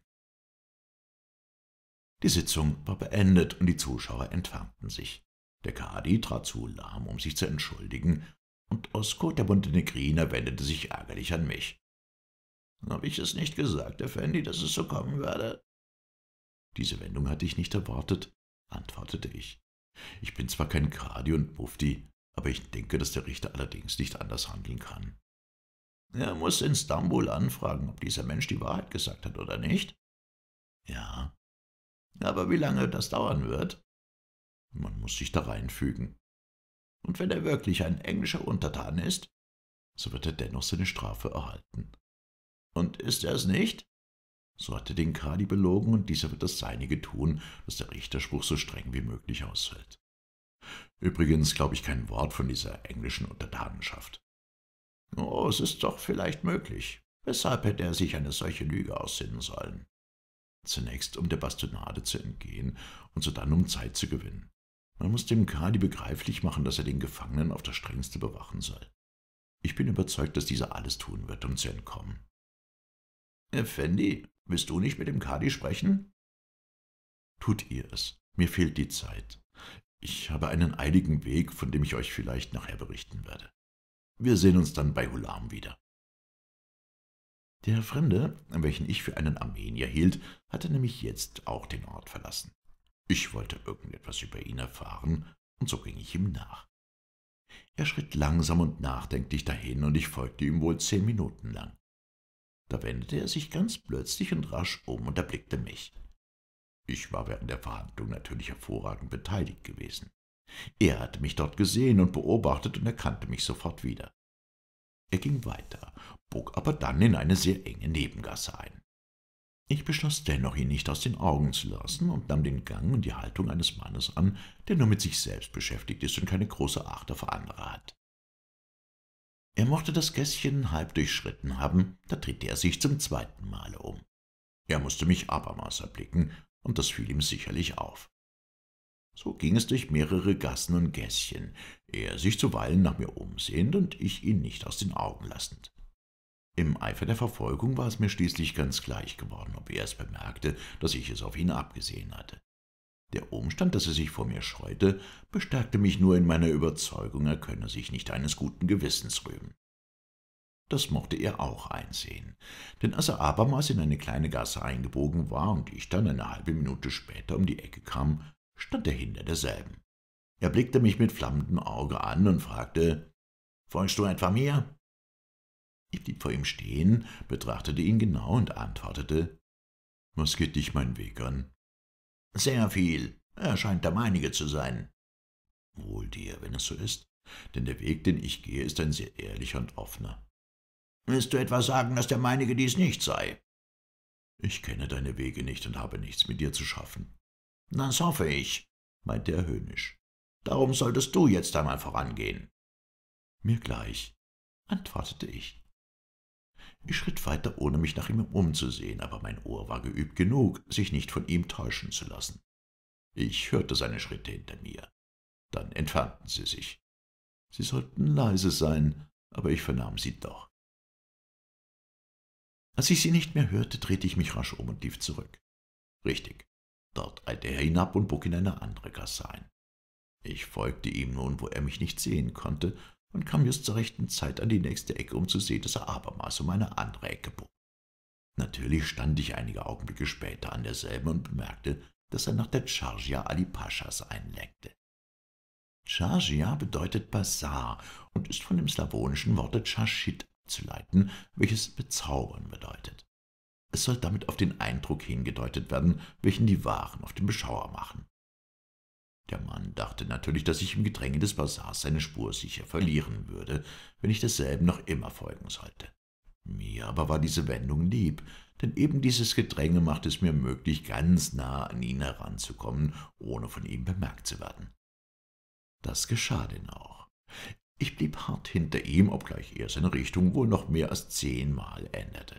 Die Sitzung war beendet und die Zuschauer entfernten sich. Der Kadi trat zu Hulam, um sich zu entschuldigen, und Oskar, der Montenegriner, wendete sich ärgerlich an mich. »Habe ich es nicht gesagt, Effendi, dass es so kommen werde?« »Diese Wendung hatte ich nicht erwartet«, antwortete ich. »Ich bin zwar kein Kadi und Mufti, aber ich denke, dass der Richter allerdings nicht anders handeln kann.« »Er muss in Stambul anfragen, ob dieser Mensch die Wahrheit gesagt hat oder nicht?« »Ja.« »Aber wie lange das dauern wird?« »Man muss sich da reinfügen.« »Und wenn er wirklich ein englischer Untertan ist, so wird er dennoch seine Strafe erhalten.« »Und ist er es nicht?« »So hat er den Kadi belogen, und dieser wird das Seinige tun, dass der Richterspruch so streng wie möglich ausfällt. Übrigens glaube ich kein Wort von dieser englischen Untertanenschaft.« »Oh, es ist doch vielleicht möglich. Weshalb hätte er sich eine solche Lüge aussinnen sollen?« »Zunächst, um der Bastonade zu entgehen, und sodann, um Zeit zu gewinnen. Man muss dem Kadi begreiflich machen, dass er den Gefangenen auf das Strengste bewachen soll. Ich bin überzeugt, dass dieser alles tun wird, um zu entkommen.« »Effendi, willst du nicht mit dem Kadi sprechen?« »Tut ihr es. Mir fehlt die Zeit. Ich habe einen eiligen Weg, von dem ich euch vielleicht nachher berichten werde. Wir sehen uns dann bei Hulam wieder.« Der Fremde, welchen ich für einen Armenier hielt, hatte nämlich jetzt auch den Ort verlassen. Ich wollte irgendetwas über ihn erfahren, und so ging ich ihm nach. Er schritt langsam und nachdenklich dahin, und ich folgte ihm wohl 10 Minuten lang. Da wendete er sich ganz plötzlich und rasch um und erblickte mich. Ich war während der Verhandlung natürlich hervorragend beteiligt gewesen. Er hatte mich dort gesehen und beobachtet und erkannte mich sofort wieder. Er ging weiter, bog aber dann in eine sehr enge Nebengasse ein. Ich beschloss dennoch, ihn nicht aus den Augen zu lassen und nahm den Gang und die Haltung eines Mannes an, der nur mit sich selbst beschäftigt ist und keine große Acht auf andere hat. Er mochte das Gässchen halb durchschritten haben, da drehte er sich zum zweiten Male um. Er musste mich abermals erblicken, und das fiel ihm sicherlich auf. So ging es durch mehrere Gassen und Gässchen, er sich zuweilen nach mir umsehend und ich ihn nicht aus den Augen lassend. Im Eifer der Verfolgung war es mir schließlich ganz gleich geworden, ob er es bemerkte, dass ich es auf ihn abgesehen hatte. Der Umstand, dass er sich vor mir scheute, bestärkte mich nur in meiner Überzeugung, er könne sich nicht eines guten Gewissens rühmen. Das mochte er auch einsehen, denn als er abermals in eine kleine Gasse eingebogen war und ich dann eine halbe Minute später um die Ecke kam, stand er hinter derselben. Er blickte mich mit flammendem Auge an und fragte, »Folgst du etwa mir?« Ich blieb vor ihm stehen, betrachtete ihn genau und antwortete, »Was geht dich mein Weg an?« »Sehr viel. Er scheint der meinige zu sein.« »Wohl dir, wenn es so ist, denn der Weg, den ich gehe, ist ein sehr ehrlicher und offener.« »Willst du etwa sagen, dass der meinige dies nicht sei?« »Ich kenne deine Wege nicht und habe nichts mit dir zu schaffen.« »Das hoffe ich«, meinte er höhnisch. »Darum solltest du jetzt einmal vorangehen.« »Mir gleich«, antwortete ich. Ich schritt weiter, ohne mich nach ihm umzusehen, aber mein Ohr war geübt genug, sich nicht von ihm täuschen zu lassen. Ich hörte seine Schritte hinter mir. Dann entfernten sie sich. Sie sollten leise sein, aber ich vernahm sie doch. Als ich sie nicht mehr hörte, drehte ich mich rasch um und lief zurück. Richtig, dort eilte er hinab und bog in eine andere Gasse ein. Ich folgte ihm nun, wo er mich nicht sehen konnte, und kam just zur rechten Zeit an die nächste Ecke, um zu sehen, dass er abermals um eine andere Ecke bog. Natürlich stand ich einige Augenblicke später an derselben und bemerkte, dass er nach der Chargia Ali Paschas einlenkte. Chargia bedeutet Basar und ist von dem slawonischen Worte Chashit abzuleiten, welches bezaubern bedeutet. Es soll damit auf den Eindruck hingedeutet werden, welchen die Waren auf den Beschauer machen. Der Mann dachte natürlich, dass ich im Gedränge des Basars seine Spur sicher verlieren würde, wenn ich desselben noch immer folgen sollte. Mir aber war diese Wendung lieb, denn eben dieses Gedränge machte es mir möglich, ganz nah an ihn heranzukommen, ohne von ihm bemerkt zu werden. Das geschah denn auch. Ich blieb hart hinter ihm, obgleich er seine Richtung wohl noch mehr als 10-mal änderte.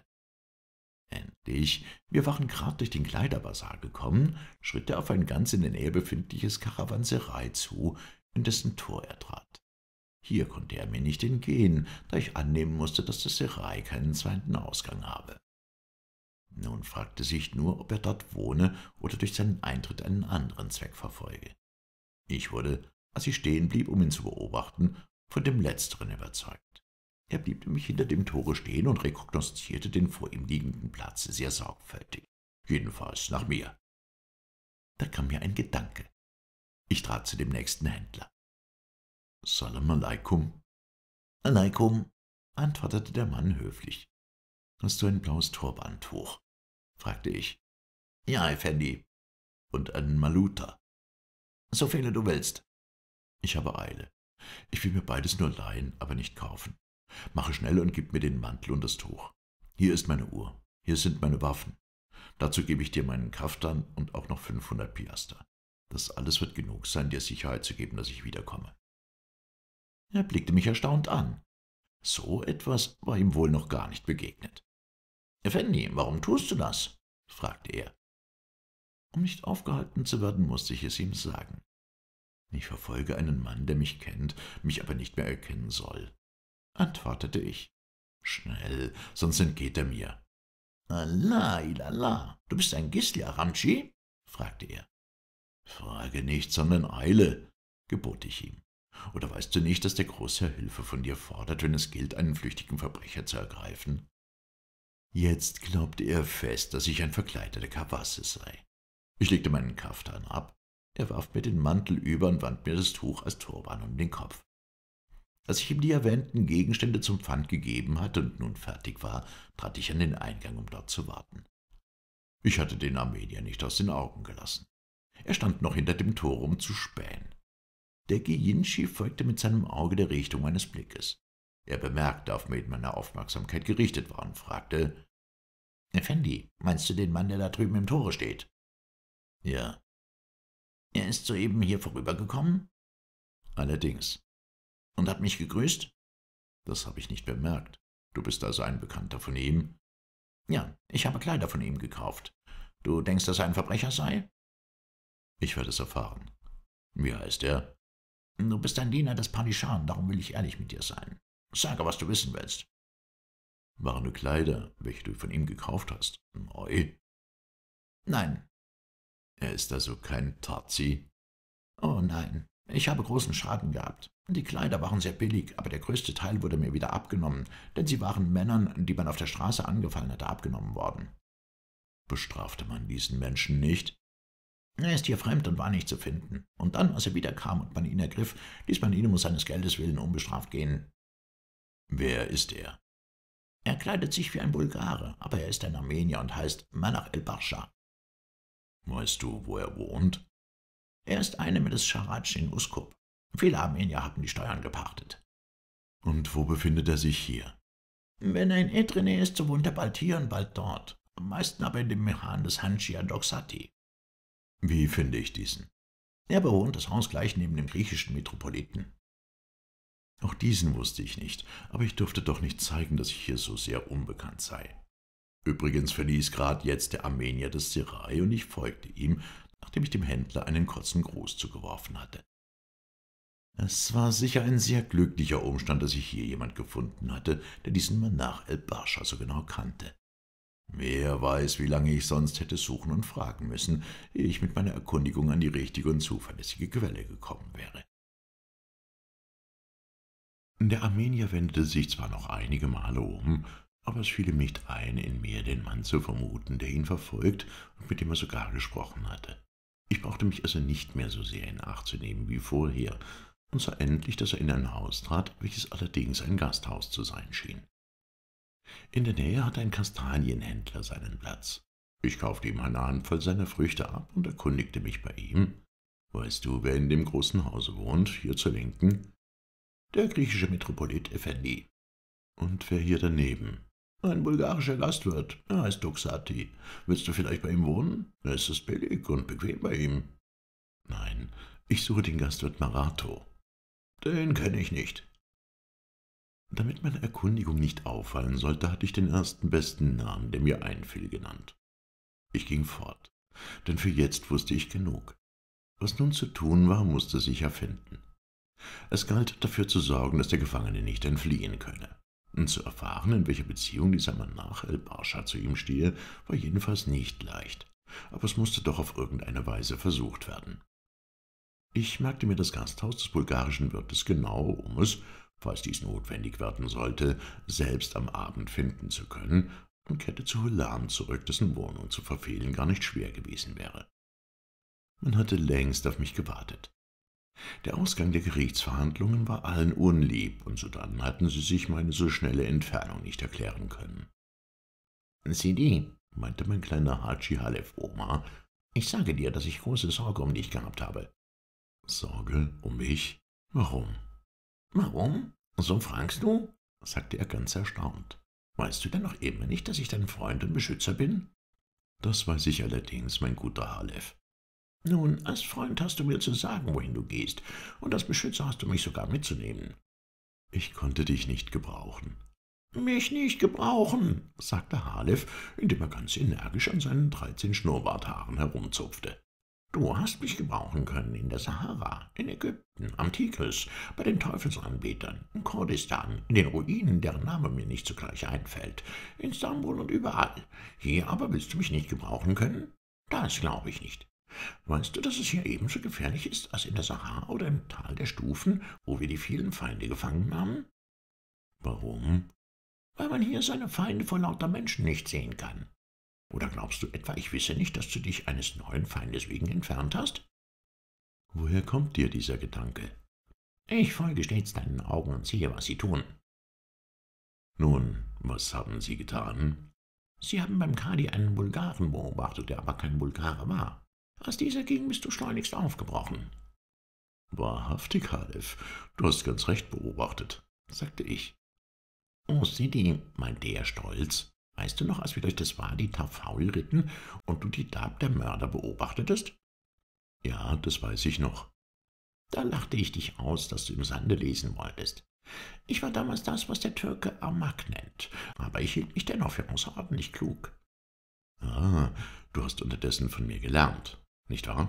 Endlich, wir waren grad durch den Kleiderbasar gekommen, schritt er auf ein ganz in der Nähe befindliches Karawanserei zu, in dessen Tor er trat. Hier konnte er mir nicht entgehen, da ich annehmen musste, dass das Serei keinen zweiten Ausgang habe. Nun fragte sich nur, ob er dort wohne oder durch seinen Eintritt einen anderen Zweck verfolge. Ich wurde, als ich stehen blieb, um ihn zu beobachten, von dem Letzteren überzeugt. Er blieb nämlich hinter dem Tore stehen und rekognoszierte den vor ihm liegenden Platz sehr sorgfältig, jedenfalls nach mir. Da kam mir ein Gedanke. Ich trat zu dem nächsten Händler. »Salam alaikum.« »Alaikum«, antwortete der Mann höflich. »Hast du ein blaues Turbantuch?« fragte ich. »Ja, Effendi.« »Und einen Maluta?« »So viele du willst.« »Ich habe Eile. Ich will mir beides nur leihen, aber nicht kaufen. Mache schnell und gib mir den Mantel und das Tuch. Hier ist meine Uhr, hier sind meine Waffen. Dazu gebe ich dir meinen Kaftan und auch noch 500 Piaster. Das alles wird genug sein, dir Sicherheit zu geben, dass ich wiederkomme.« Er blickte mich erstaunt an. So etwas war ihm wohl noch gar nicht begegnet. »Effendi, warum tust du das?« fragte er. Um nicht aufgehalten zu werden, musste ich es ihm sagen. »Ich verfolge einen Mann, der mich kennt, mich aber nicht mehr erkennen soll«, antwortete ich. »Schnell, sonst entgeht er mir.« »Allah, ilala, du bist ein Gisli, Aramci?« fragte er. »Frage nicht, sondern eile«, gebot ich ihm. »Oder weißt du nicht, dass der Großherr Hilfe von dir fordert, wenn es gilt, einen flüchtigen Verbrecher zu ergreifen?« Jetzt glaubte er fest, dass ich ein verkleideter Kawasse sei. Ich legte meinen Kaftan ab, er warf mir den Mantel über und wand mir das Tuch als Turban um den Kopf. Als ich ihm die erwähnten Gegenstände zum Pfand gegeben hatte und nun fertig war, trat ich an den Eingang, um dort zu warten. Ich hatte den Armenier nicht aus den Augen gelassen. Er stand noch hinter dem Tor, um zu spähen. Der Gejinshi folgte mit seinem Auge der Richtung meines Blickes. Er bemerkte auf wen meine Aufmerksamkeit gerichtet war und fragte: »Effendi, meinst du den Mann, der da drüben im Tore steht?« »Ja.« »Er ist soeben hier vorübergekommen?« »Allerdings.« »Und hat mich gegrüßt?« »Das habe ich nicht bemerkt. Du bist also ein Bekannter von ihm?« »Ja, ich habe Kleider von ihm gekauft. Du denkst, dass er ein Verbrecher sei?« »Ich werde es erfahren. Wie heißt er?« »Du bist ein Diener des Padischah, darum will ich ehrlich mit dir sein. Sage, was du wissen willst.« »Waren nur Kleider, welche du von ihm gekauft hast, neu?« »Nein.« »Er ist also kein Tazi?« »Oh nein, ich habe großen Schaden gehabt. Die Kleider waren sehr billig, aber der größte Teil wurde mir wieder abgenommen, denn sie waren Männern, die man auf der Straße angefallen hatte, abgenommen worden.« »Bestrafte man diesen Menschen nicht?« »Er ist hier fremd und war nicht zu finden. Und dann, als er wiederkam und man ihn ergriff, ließ man ihn um seines Geldes willen unbestraft gehen.« »Wer ist er?« »Er kleidet sich wie ein Bulgare, aber er ist ein Armenier und heißt Manach el-Barscha.« »Weißt du, wo er wohnt?« »Er ist einem des Scharatsch in Uskub. Viele Armenier haben die Steuern gepachtet.« »Und wo befindet er sich hier?« »Wenn er in Edirne ist, so wohnt er bald hier und bald dort. Am meisten aber in dem Mehan des Hanschia Doxati.« »Wie finde ich diesen?« »Er bewohnt das Haus gleich neben dem griechischen Metropoliten.« Auch diesen wusste ich nicht, aber ich durfte doch nicht zeigen, dass ich hier so sehr unbekannt sei. Übrigens verließ gerade jetzt der Armenier das Serai und ich folgte ihm, nachdem ich dem Händler einen kurzen Gruß zugeworfen hatte. Es war sicher ein sehr glücklicher Umstand, dass ich hier jemand gefunden hatte, der diesen Monarch el-Barscha so genau kannte. Wer weiß, wie lange ich sonst hätte suchen und fragen müssen, ehe ich mit meiner Erkundigung an die richtige und zuverlässige Quelle gekommen wäre. Der Armenier wendete sich zwar noch einige Male um, aber es fiel ihm nicht ein, in mir den Mann zu vermuten, der ihn verfolgt und mit dem er sogar gesprochen hatte. Ich brauchte mich also nicht mehr so sehr in Acht zu nehmen wie vorher und sah endlich, dass er in ein Haus trat, welches allerdings ein Gasthaus zu sein schien. In der Nähe hatte ein Kastanienhändler seinen Platz. Ich kaufte ihm eine Handvoll seiner Früchte ab und erkundigte mich bei ihm. »Weißt du, wer in dem großen Hause wohnt, hier zur Linken?« »Der griechische Metropolit Effendi.« »Und wer hier daneben?« »Ein bulgarischer Gastwirt, er heißt Doxati. Willst du vielleicht bei ihm wohnen? Es ist billig und bequem bei ihm.« »Nein, ich suche den Gastwirt Marato.« »Den kenne ich nicht.« Damit meine Erkundigung nicht auffallen sollte, hatte ich den ersten besten Namen, der mir einfiel, genannt. Ich ging fort, denn für jetzt wusste ich genug. Was nun zu tun war, musste sich erfinden. Es galt dafür zu sorgen, dass der Gefangene nicht entfliehen könne. Und zu erfahren, in welcher Beziehung dieser Monarch el-Barscha zu ihm stehe, war jedenfalls nicht leicht, aber es musste doch auf irgendeine Weise versucht werden. Ich merkte mir das Gasthaus des bulgarischen Wirtes genau, um es, falls dies notwendig werden sollte, selbst am Abend finden zu können, und kehrte zu Hulam zurück, dessen Wohnung zu verfehlen gar nicht schwer gewesen wäre. Man hatte längst auf mich gewartet. Der Ausgang der Gerichtsverhandlungen war allen unlieb, und sodann hatten sie sich meine so schnelle Entfernung nicht erklären können. »Sidi«, meinte mein kleiner Hadschi Halef Omar, »ich sage dir, dass ich große Sorge um dich gehabt habe.« »Sorge um mich? Warum?« »Warum? So fragst du?«, sagte er ganz erstaunt. »Weißt du denn noch immer nicht, dass ich dein Freund und Beschützer bin?« »Das weiß ich allerdings, mein guter Halef.« »Nun, als Freund hast du mir zu sagen, wohin du gehst, und als Beschützer hast du mich sogar mitzunehmen.« »Ich konnte dich nicht gebrauchen.« »Mich nicht gebrauchen«, sagte Halef, indem er ganz energisch an seinen 13 Schnurrbarthaaren herumzupfte. »Du hast mich gebrauchen können in der Sahara, in Ägypten, am Tigris, bei den Teufelsanbetern, in Kurdistan, in den Ruinen, deren Name mir nicht zugleich einfällt, in Istanbul und überall. Hier aber willst du mich nicht gebrauchen können? Das glaube ich nicht. Weißt du, dass es hier ebenso gefährlich ist als in der Sahara oder im Tal der Stufen, wo wir die vielen Feinde gefangen haben?« »Warum?« »Weil man hier seine Feinde vor lauter Menschen nicht sehen kann. Oder glaubst du etwa, ich wisse nicht, dass du dich eines neuen Feindes wegen entfernt hast?« »Woher kommt dir dieser Gedanke?« »Ich folge stets deinen Augen und sehe, was sie tun.« »Nun, was haben sie getan?« »Sie haben beim Kadi einen Bulgaren beobachtet, der aber kein Bulgare war. Als dieser ging, bist du schleunigst aufgebrochen.« »Wahrhaftig, Halef, du hast ganz recht beobachtet«, sagte ich. »Oh, Sidi«, meinte er stolz, »weißt du noch, als wir durch das Wadi Tafaul ritten und du die Tat der Mörder beobachtetest?« »Ja, das weiß ich noch.« »Da lachte ich dich aus, dass du im Sande lesen wolltest. Ich war damals das, was der Türke Amak nennt, aber ich hielt mich dennoch für außerordentlich klug.« »Ah, du hast unterdessen von mir gelernt, nicht wahr?«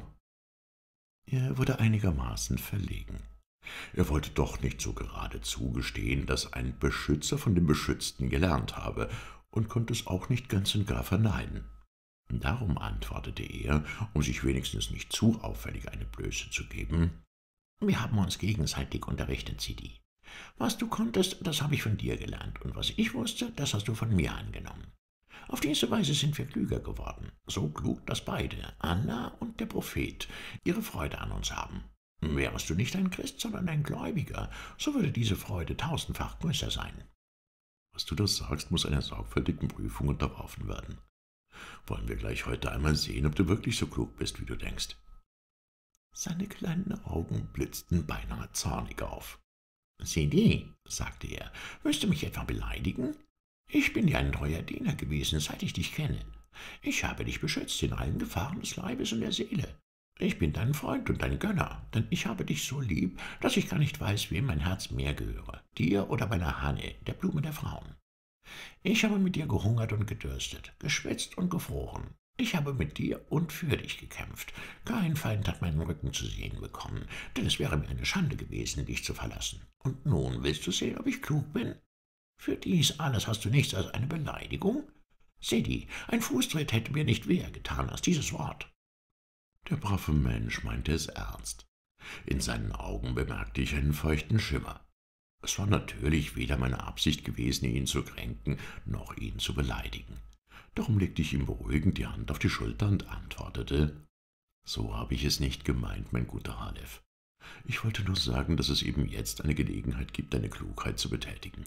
Er wurde einigermaßen verlegen. Er wollte doch nicht so gerade zugestehen, dass ein Beschützer von dem Beschützten gelernt habe, und konnte es auch nicht ganz und gar verneinen. Darum antwortete er, um sich wenigstens nicht zu auffällig eine Blöße zu geben: »Wir haben uns gegenseitig unterrichtet, Sidi. Was du konntest, das habe ich von dir gelernt, und was ich wusste, das hast du von mir angenommen. Auf diese Weise sind wir klüger geworden, so klug, dass beide, Allah und der Prophet, ihre Freude an uns haben. Wärest du nicht ein Christ, sondern ein Gläubiger, so würde diese Freude tausendfach größer sein.« »Was du da sagst, muss einer sorgfältigen Prüfung unterworfen werden. Wollen wir gleich heute einmal sehen, ob du wirklich so klug bist, wie du denkst?« Seine kleinen Augen blitzten beinahe zornig auf. »Sidi«, sagte er, »willst du mich etwa beleidigen? Ich bin dir ein treuer Diener gewesen, seit ich dich kenne. Ich habe dich beschützt in allen Gefahren des Leibes und der Seele. Ich bin dein Freund und dein Gönner, denn ich habe dich so lieb, dass ich gar nicht weiß, wem mein Herz mehr gehöre, dir oder meiner Hanne, der Blume der Frauen. Ich habe mit dir gehungert und gedürstet, geschwitzt und gefroren. Ich habe mit dir und für dich gekämpft. Kein Feind hat meinen Rücken zu sehen bekommen, denn es wäre mir eine Schande gewesen, dich zu verlassen. Und nun willst du sehen, ob ich klug bin? Für dies alles hast du nichts als eine Beleidigung? Sidi, ein Fußtritt hätte mir nicht weher getan als dieses Wort.« Der brave Mensch meinte es ernst. In seinen Augen bemerkte ich einen feuchten Schimmer. Es war natürlich weder meine Absicht gewesen, ihn zu kränken, noch ihn zu beleidigen. Darum legte ich ihm beruhigend die Hand auf die Schulter und antwortete: »So habe ich es nicht gemeint, mein guter Halef. Ich wollte nur sagen, dass es eben jetzt eine Gelegenheit gibt, deine Klugheit zu betätigen.«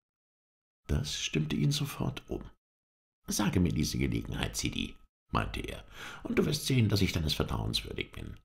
Das stimmte ihn sofort um. »Sage mir diese Gelegenheit, Sidi«, meinte er, »und du wirst sehen, dass ich deines Vertrauenswürdig bin.«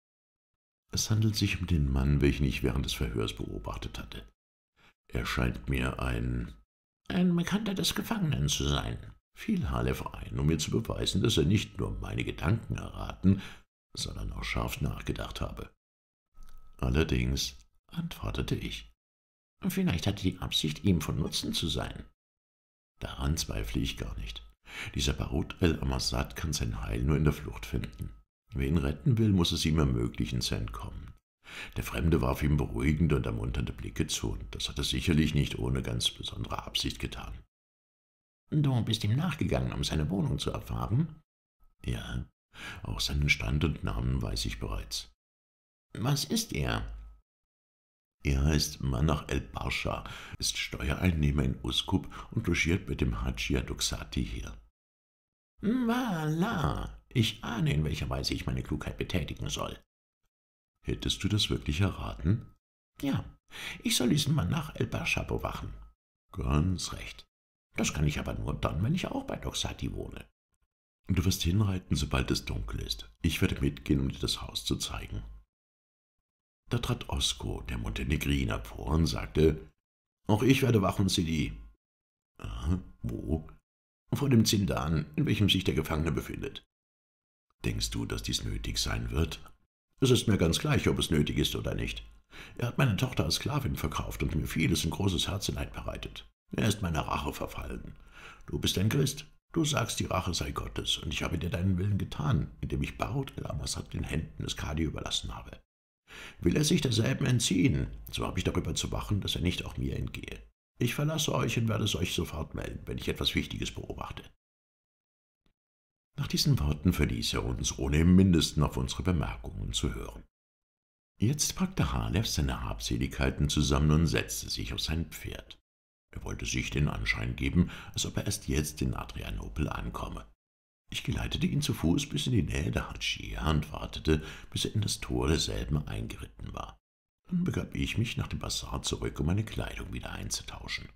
Es handelt sich um den Mann, welchen ich während des Verhörs beobachtet hatte. Er scheint mir ein Bekannter des Gefangenen zu sein, fiel Halef ein, um mir zu beweisen, dass er nicht nur meine Gedanken erraten, sondern auch scharf nachgedacht habe. »Allerdings«, antwortete ich, »vielleicht hat er die Absicht, ihm von Nutzen zu sein.« »Daran zweifle ich gar nicht. Dieser Barut el-Amasad kann sein Heil nur in der Flucht finden. Wer ihn retten will, muss es ihm ermöglichen, zu entkommen.« Der Fremde warf ihm beruhigende und ermunternde Blicke zu, und das hat er sicherlich nicht ohne ganz besondere Absicht getan. »Du bist ihm nachgegangen, um seine Wohnung zu erfahren?« »Ja, auch seinen Stand und Namen weiß ich bereits.« »Was ist er?« »Er heißt Manach el-Barscha, ist Steuereinnehmer in Uskub und logiert mit dem Hadschia Duxati hier.« »Voilà, ich ahne, in welcher Weise ich meine Klugheit betätigen soll.« »Hättest du das wirklich erraten?« »Ja, ich soll diesen Manach el-Barscha bewachen.« »Ganz recht. Das kann ich aber nur dann, wenn ich auch bei Duxati wohne.« »Du wirst hinreiten, sobald es dunkel ist. Ich werde mitgehen, um dir das Haus zu zeigen.« Da trat Osko, der Montenegriner, vor und sagte: »Auch ich werde wachen, Sidi.« »Wo?« »Vor dem Zindan, in welchem sich der Gefangene befindet.« »Denkst du, dass dies nötig sein wird?« »Es ist mir ganz gleich, ob es nötig ist oder nicht. Er hat meine Tochter als Sklavin verkauft und mir vieles und großes Herzeleid bereitet. Er ist meiner Rache verfallen. Du bist ein Christ. Du sagst, die Rache sei Gottes, und ich habe dir deinen Willen getan, indem ich Barut el-Amasad den Händen des Kadi überlassen habe. Will er sich derselben entziehen, so habe ich darüber zu wachen, dass er nicht auch mir entgehe. Ich verlasse euch und werde es euch sofort melden, wenn ich etwas Wichtiges beobachte.« Nach diesen Worten verließ er uns, ohne im Mindesten auf unsere Bemerkungen zu hören. Jetzt packte Halef seine Habseligkeiten zusammen und setzte sich auf sein Pferd. Er wollte sich den Anschein geben, als ob er erst jetzt in Adrianopel ankomme. Ich geleitete ihn zu Fuß bis in die Nähe der Hadschia und wartete, bis er in das Tor derselben eingeritten war. Dann begab ich mich nach dem Bazar zurück, um meine Kleidung wieder einzutauschen.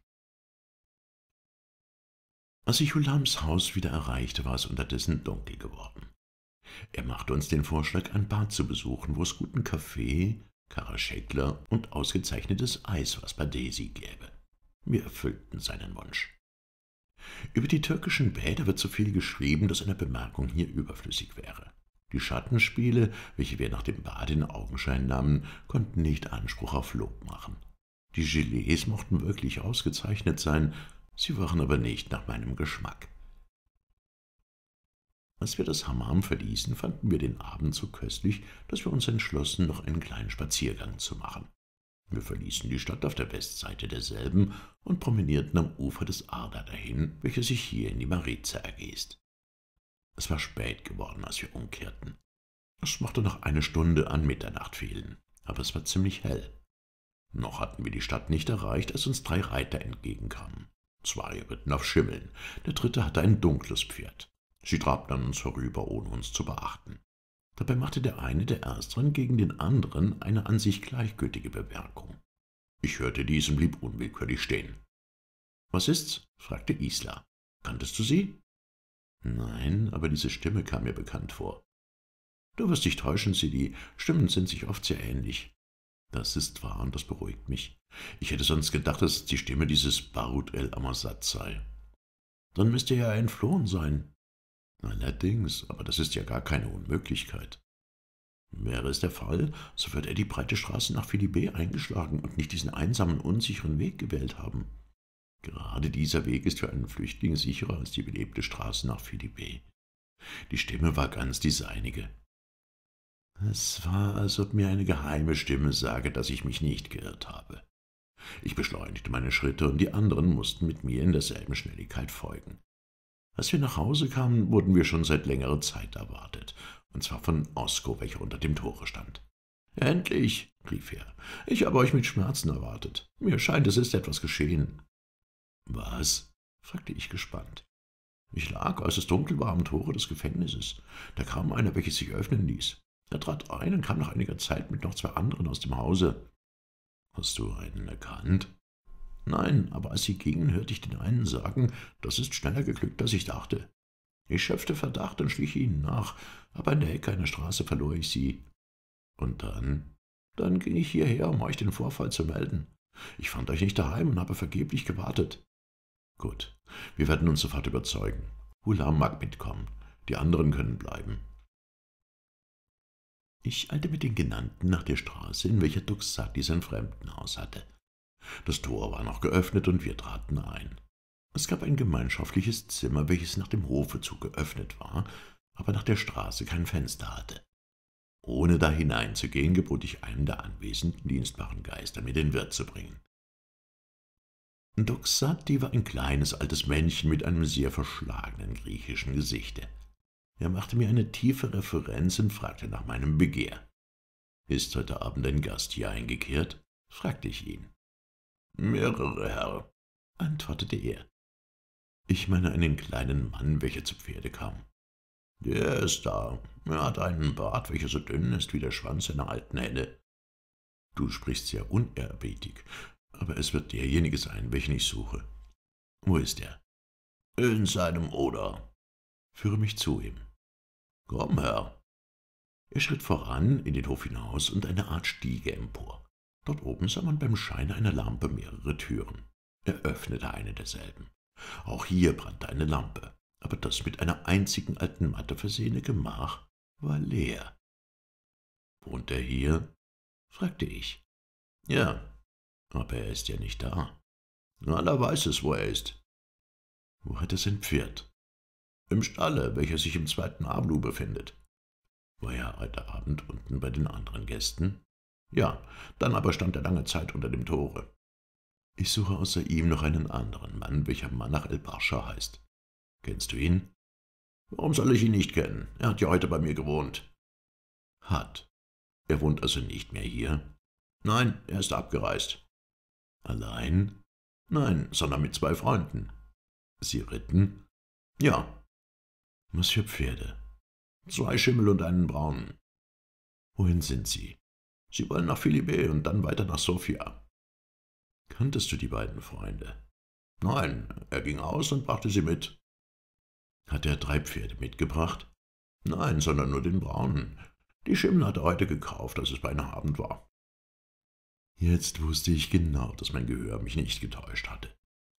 Als ich Hulams Haus wieder erreichte, war es unterdessen dunkel geworden. Er machte uns den Vorschlag, ein Bad zu besuchen, wo es guten Kaffee, Karaschekler und ausgezeichnetes Eis, was Padesi gäbe. Wir erfüllten seinen Wunsch. Über die türkischen Bäder wird so viel geschrieben, dass eine Bemerkung hier überflüssig wäre. Die Schattenspiele, welche wir nach dem Bad in Augenschein nahmen, konnten nicht Anspruch auf Lob machen. Die Gelees mochten wirklich ausgezeichnet sein, sie waren aber nicht nach meinem Geschmack. Als wir das Hammam verließen, fanden wir den Abend so köstlich, dass wir uns entschlossen, noch einen kleinen Spaziergang zu machen. Wir verließen die Stadt auf der Westseite derselben und promenierten am Ufer des Arda dahin, welcher sich hier in die Mariza ergießt. Es war spät geworden, als wir umkehrten. Es mochte noch eine Stunde an Mitternacht fehlen, aber es war ziemlich hell. Noch hatten wir die Stadt nicht erreicht, als uns 3 Reiter entgegenkamen. 2 ritten auf Schimmeln, der 3. hatte ein dunkles Pferd. Sie trabten an uns vorüber, ohne uns zu beachten. Dabei machte der eine der Ersteren gegen den anderen eine an sich gleichgültige Bemerkung. Ich hörte dies und blieb unwillkürlich stehen. »Was ist's?« fragte Isla. »Kanntest du sie?« »Nein, aber diese Stimme kam mir bekannt vor.« »Du wirst dich täuschen, Sidi. Stimmen sind sich oft sehr ähnlich.« »Das ist wahr, und das beruhigt mich. Ich hätte sonst gedacht, dass es die Stimme dieses Barud el-Amasat sei.« »Dann müsste er ja entflohen sein.« »Allerdings, aber das ist ja gar keine Unmöglichkeit.« »Wäre es der Fall, so wird er die breite Straße nach Philippe eingeschlagen und nicht diesen einsamen, unsicheren Weg gewählt haben. Gerade dieser Weg ist für einen Flüchtling sicherer als die belebte Straße nach Philippe.« Die Stimme war ganz die seinige. Es war, als ob mir eine geheime Stimme sage, dass ich mich nicht geirrt habe. Ich beschleunigte meine Schritte, und die anderen mussten mit mir in derselben Schnelligkeit folgen. Als wir nach Hause kamen, wurden wir schon seit längerer Zeit erwartet, und zwar von Osko, welcher unter dem Tore stand. »Endlich«, rief er, »ich habe euch mit Schmerzen erwartet. Mir scheint, es ist etwas geschehen.« »Was?« fragte ich gespannt. »Ich lag, als es dunkel war, am Tore des Gefängnisses. Da kam einer, welches sich öffnen ließ. Er trat ein und kam nach einiger Zeit mit noch 2 anderen aus dem Hause.« »Hast du einen erkannt?« »Nein, aber als sie gingen, hörte ich den einen sagen, das ist schneller geglückt, als ich dachte. Ich schöpfte Verdacht und schlich ihnen nach, aber in der Ecke einer Straße verlor ich sie. Und dann? Dann ging ich hierher, um euch den Vorfall zu melden. Ich fand euch nicht daheim und habe vergeblich gewartet.« »Gut, wir werden uns sofort überzeugen. Hulam mag mitkommen, die anderen können bleiben.« Ich eilte mit den Genannten nach der Straße, in welcher Duxati sein Fremdenhaus hatte. Das Tor war noch geöffnet, und wir traten ein. Es gab ein gemeinschaftliches Zimmer, welches nach dem Hofe zu geöffnet war, aber nach der Straße kein Fenster hatte. Ohne da hineinzugehen, gebot ich einem der anwesenden dienstbaren Geister, mir den Wirt zu bringen. Duxati war ein kleines, altes Männchen mit einem sehr verschlagenen griechischen Gesichte. Er machte mir eine tiefe Referenz und fragte nach meinem Begehr. »Ist heute Abend ein Gast hier eingekehrt?« fragte ich ihn. »Mehrere, Herr«, antwortete er. »Ich meine einen kleinen Mann, welcher zu Pferde kam.« »Der ist da. Er hat einen Bart, welcher so dünn ist wie der Schwanz einer alten Henne.« »Du sprichst sehr unehrerbietig, aber es wird derjenige sein, welchen ich suche.« »Wo ist er?« »In seinem Oder.« »Führe mich zu ihm.« »Komm, Herr.« Er schritt voran in den Hof hinaus und eine Art Stiege empor. Dort oben sah man beim Scheine einer Lampe mehrere Türen. Er öffnete eine derselben. Auch hier brannte eine Lampe, aber das mit einer einzigen alten Matte versehene Gemach war leer. »Wohnt er hier?« fragte ich. »Ja, aber er ist ja nicht da.« »Allah weiß es, wo er ist.« »Wo hat er sein Pferd?« »Im Stalle, welcher sich im 2. Ablu befindet.« »War er heute Abend unten bei den anderen Gästen?« »Ja, dann aber stand er lange Zeit unter dem Tore.« »Ich suche außer ihm noch einen anderen Mann, welcher Manach el-Barscha heißt. Kennst du ihn?« »Warum soll ich ihn nicht kennen? Er hat ja heute bei mir gewohnt.« »Hat. Er wohnt also nicht mehr hier?« »Nein, er ist abgereist.« »Allein?« »Nein, sondern mit 2 Freunden.« »Sie ritten?« »Ja.« »Was für Pferde?« »2 Schimmel und einen braunen.« »Wohin sind sie?« »Sie wollen nach Philippe und dann weiter nach Sofia.« »Kanntest du die beiden Freunde?« »Nein, er ging aus und brachte sie mit.« »Hat er 3 Pferde mitgebracht?« »Nein, sondern nur den braunen. Die Schimmel hat er heute gekauft, als es beinahe Abend war.« Jetzt wusste ich genau, dass mein Gehör mich nicht getäuscht hatte.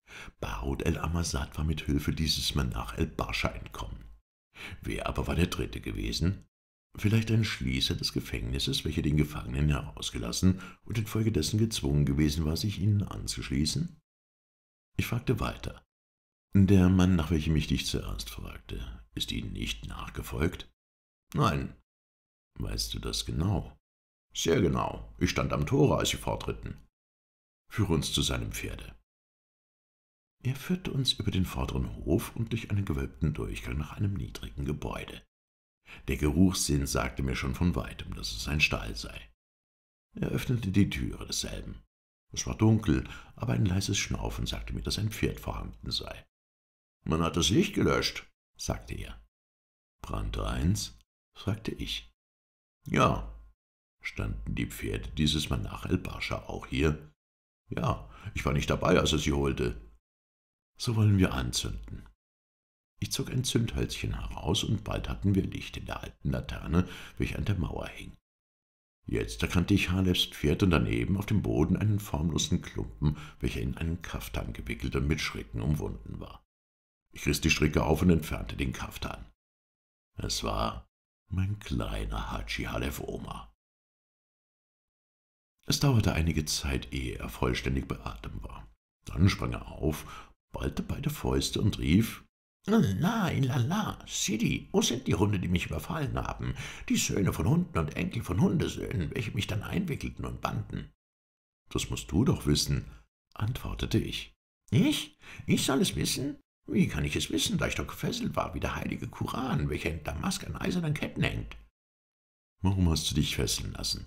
Barud el-Amazad war mit Hilfe dieses Monarch el-Barscha entkommen. Wer aber war der Dritte gewesen? Vielleicht ein Schließer des Gefängnisses, welcher den Gefangenen herausgelassen und infolgedessen gezwungen gewesen war, sich ihnen anzuschließen? Ich fragte weiter. Der Mann, nach welchem ich dich zuerst fragte, ist Ihnen nicht nachgefolgt? Nein. Weißt du das genau? Sehr genau. Ich stand am Tore, als Sie fortritten. Führe uns zu seinem Pferde. Er führte uns über den vorderen Hof und durch einen gewölbten Durchgang nach einem niedrigen Gebäude. Der Geruchssinn sagte mir schon von weitem, dass es ein Stall sei. Er öffnete die Türe desselben. Es war dunkel, aber ein leises Schnaufen sagte mir, dass ein Pferd vorhanden sei. »Man hat das Licht gelöscht«, sagte er. »Brannte eins?« fragte ich. »Ja.« »Standen die Pferde dieses Monarch el-Barscha auch hier?« »Ja, ich war nicht dabei, als er sie holte.« »So wollen wir anzünden.« Ich zog ein Zündhölzchen heraus, und bald hatten wir Licht in der alten Laterne, welche an der Mauer hing. Jetzt erkannte ich Halefs Pferd und daneben auf dem Boden einen formlosen Klumpen, welcher in einen Kaftan gewickelt und mit Stricken umwunden war. Ich riss die Stricke auf und entfernte den Kaftan. Es war mein kleiner Hadschi Halef Omar. Es dauerte einige Zeit, ehe er vollständig bei Atem war. Dann sprang er auf, ballte beide Fäuste und rief: »La, illallah, Sidi, wo sind die Hunde, die mich überfallen haben? Die Söhne von Hunden und Enkel von Hundesöhnen, welche mich dann einwickelten und banden?« »Das musst du doch wissen«, antwortete ich. »Ich? Ich soll es wissen? Wie kann ich es wissen, da ich doch gefesselt war wie der heilige Koran, welcher in Damask an eisernen Ketten hängt?« »Warum hast du dich fesseln lassen?«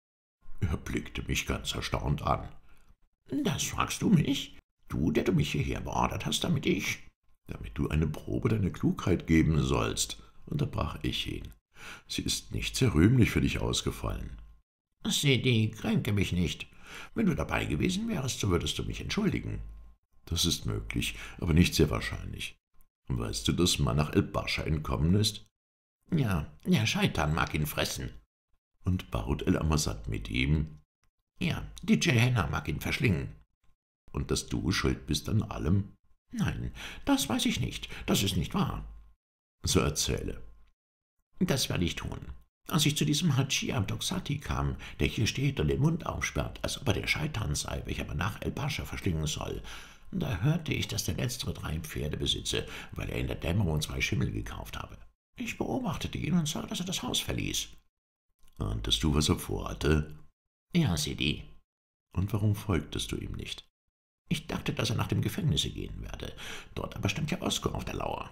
Er blickte mich ganz erstaunt an. »Das fragst du mich? Du, der du mich hierher beordert hast, damit ich...« »Damit du eine Probe deiner Klugheit geben sollst«, unterbrach ich ihn. »Sie ist nicht sehr rühmlich für dich ausgefallen.« »Sidi, kränke mich nicht. Wenn du dabei gewesen wärst, so würdest du mich entschuldigen.« »Das ist möglich, aber nicht sehr wahrscheinlich. Weißt du, dass Monarch el-Barscha entkommen ist?« »Ja, der Scheitan mag ihn fressen.« »Und Barud el-Amazad mit ihm?« »Ja, die Gehenna mag ihn verschlingen.« »Und dass du schuld bist an allem?« »Nein, das weiß ich nicht. Das ist nicht wahr.« »So erzähle.« »Das werde ich tun. Als ich zu diesem Hadschi Abdoxati kam, der hier steht und den Mund aufsperrt, als ob er der Scheitan sei, welcher Monarch el-Barscha verschlingen soll, da hörte ich, dass der Letztere 3 Pferde besitze, weil er in der Dämmerung 2 Schimmel gekauft habe. Ich beobachtete ihn und sah, dass er das Haus verließ.« »Ahntest du, was er vorhatte?« »Ja, Sidi.« »Und warum folgtest du ihm nicht?« »Ich dachte, dass er nach dem Gefängnisse gehen werde. Dort aber stand ja Oskar auf der Lauer.«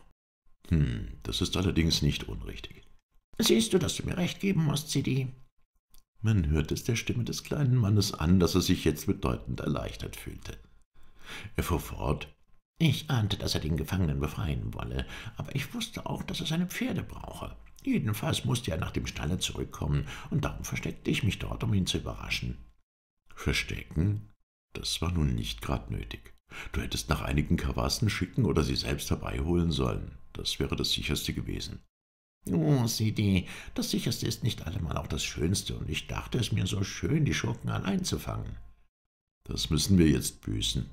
Das ist allerdings nicht unrichtig.« »Siehst du, dass du mir recht geben musst, Sidi?« Man hörte es der Stimme des kleinen Mannes an, dass er sich jetzt bedeutend erleichtert fühlte. Er fuhr fort: »Ich ahnte, dass er den Gefangenen befreien wolle, aber ich wusste auch, dass er seine Pferde brauche. Jedenfalls musste er nach dem Stalle zurückkommen, und darum versteckte ich mich dort, um ihn zu überraschen.« »Verstecken? Das war nun nicht grad nötig. Du hättest nach einigen Kawassen schicken oder sie selbst herbeiholen sollen. Das wäre das Sicherste gewesen.« »Oh, Sidi, das Sicherste ist nicht allemal auch das Schönste, und ich dachte es mir so schön, die Schurken allein zu fangen.« »Das müssen wir jetzt büßen.«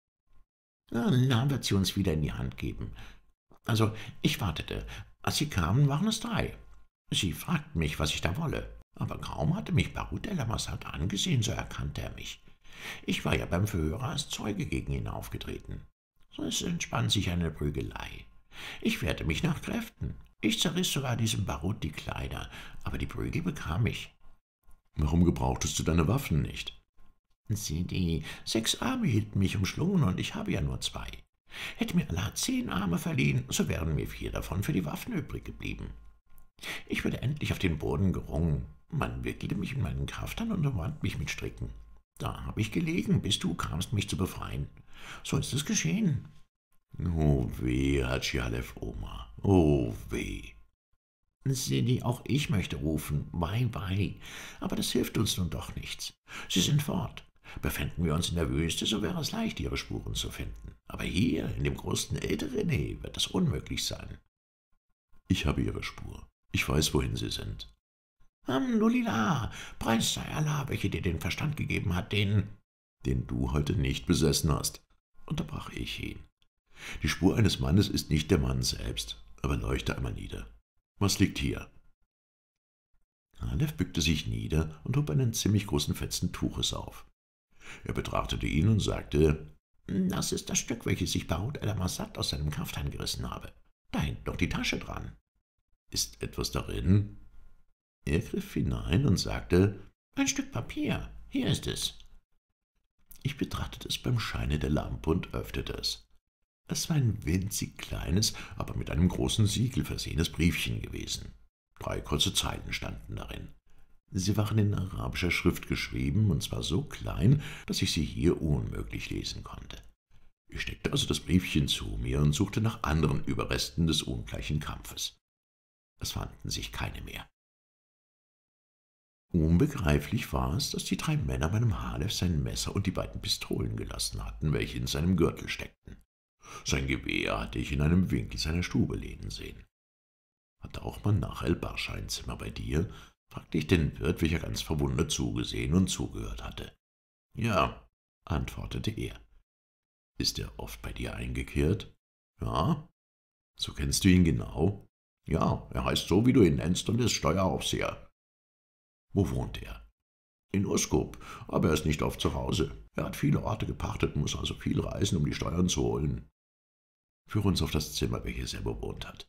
»Allah wird sie uns wieder in die Hand geben. Also, ich wartete. Als sie kamen, waren es 3. Sie fragten mich, was ich da wolle. Aber kaum hatte mich Barud el-Amazad angesehen, so erkannte er mich. Ich war ja beim Verhörer als Zeuge gegen ihn aufgetreten. Es entspann sich eine Prügelei. Ich wehrte mich nach Kräften. Ich zerriss sogar diesem Barud die Kleider, aber die Prügel bekam ich.« »Warum gebrauchtest du deine Waffen nicht?« »Die 6 Arme hielten mich umschlungen, und ich habe ja nur 2. Hätte mir Allah 10 Arme verliehen, so wären mir 4 davon für die Waffen übrig geblieben. Ich wurde endlich auf den Boden gerungen. Man wickelte mich in meinen Kaftan und umwand mich mit Stricken. Da habe ich gelegen, bis du kamst, mich zu befreien. So ist es geschehen.« »Oh weh, Hadschi Halef Omar, oh weh.« »Sidi, auch ich möchte rufen, wei, wei, aber das hilft uns nun doch nichts. Sie sind fort. Befänden wir uns in der Wüste, so wäre es leicht, ihre Spuren zu finden. Aber hier, in dem großen Eldrene, wird das unmöglich sein.« »Ich habe ihre Spur. Ich weiß, wohin sie sind.« »Alhamdulillah, Preis sei Allah, welcher dir den Verstand gegeben hat, den du heute nicht besessen hast.« unterbrach ich ihn. »Die Spur eines Mannes ist nicht der Mann selbst, aber leuchte einmal nieder. Was liegt hier?« Halef bückte sich nieder und hob einen ziemlich großen Fetzen Tuches auf. Er betrachtete ihn und sagte: »Das ist das Stück, welches ich Barut el-Amasat aus seinem Kaftan gerissen habe. Da hängt noch die Tasche dran.« »Ist etwas darin?« Er griff hinein und sagte: »Ein Stück Papier, hier ist es.« Ich betrachtete es beim Scheine der Lampe und öffnete es. Es war ein winzig kleines, aber mit einem großen Siegel versehenes Briefchen gewesen. 3 kurze Zeilen standen darin. Sie waren in arabischer Schrift geschrieben, und zwar so klein, dass ich sie hier unmöglich lesen konnte. Ich steckte also das Briefchen zu mir und suchte nach anderen Überresten des ungleichen Kampfes. Es fanden sich keine mehr. Unbegreiflich war es, dass die 3 Männer meinem Halef sein Messer und die beiden Pistolen gelassen hatten, welche in seinem Gürtel steckten. Sein Gewehr hatte ich in einem Winkel seiner Stube lehnen sehen. »Hat auch Manach el-Barscha ein Zimmer bei dir?« fragte ich den Wirt, welcher ganz verwundert zugesehen und zugehört hatte. »Ja«, antwortete er. »Ist er oft bei dir eingekehrt?« »Ja.« »So kennst du ihn genau?« »Ja, er heißt so, wie du ihn nennst, und ist Steueraufseher.« »Wo wohnt er?« »In Uskub, aber er ist nicht oft zu Hause. Er hat viele Orte gepachtet und muss also viel reisen, um die Steuern zu holen.« »Führe uns auf das Zimmer, welches er bewohnt hat.«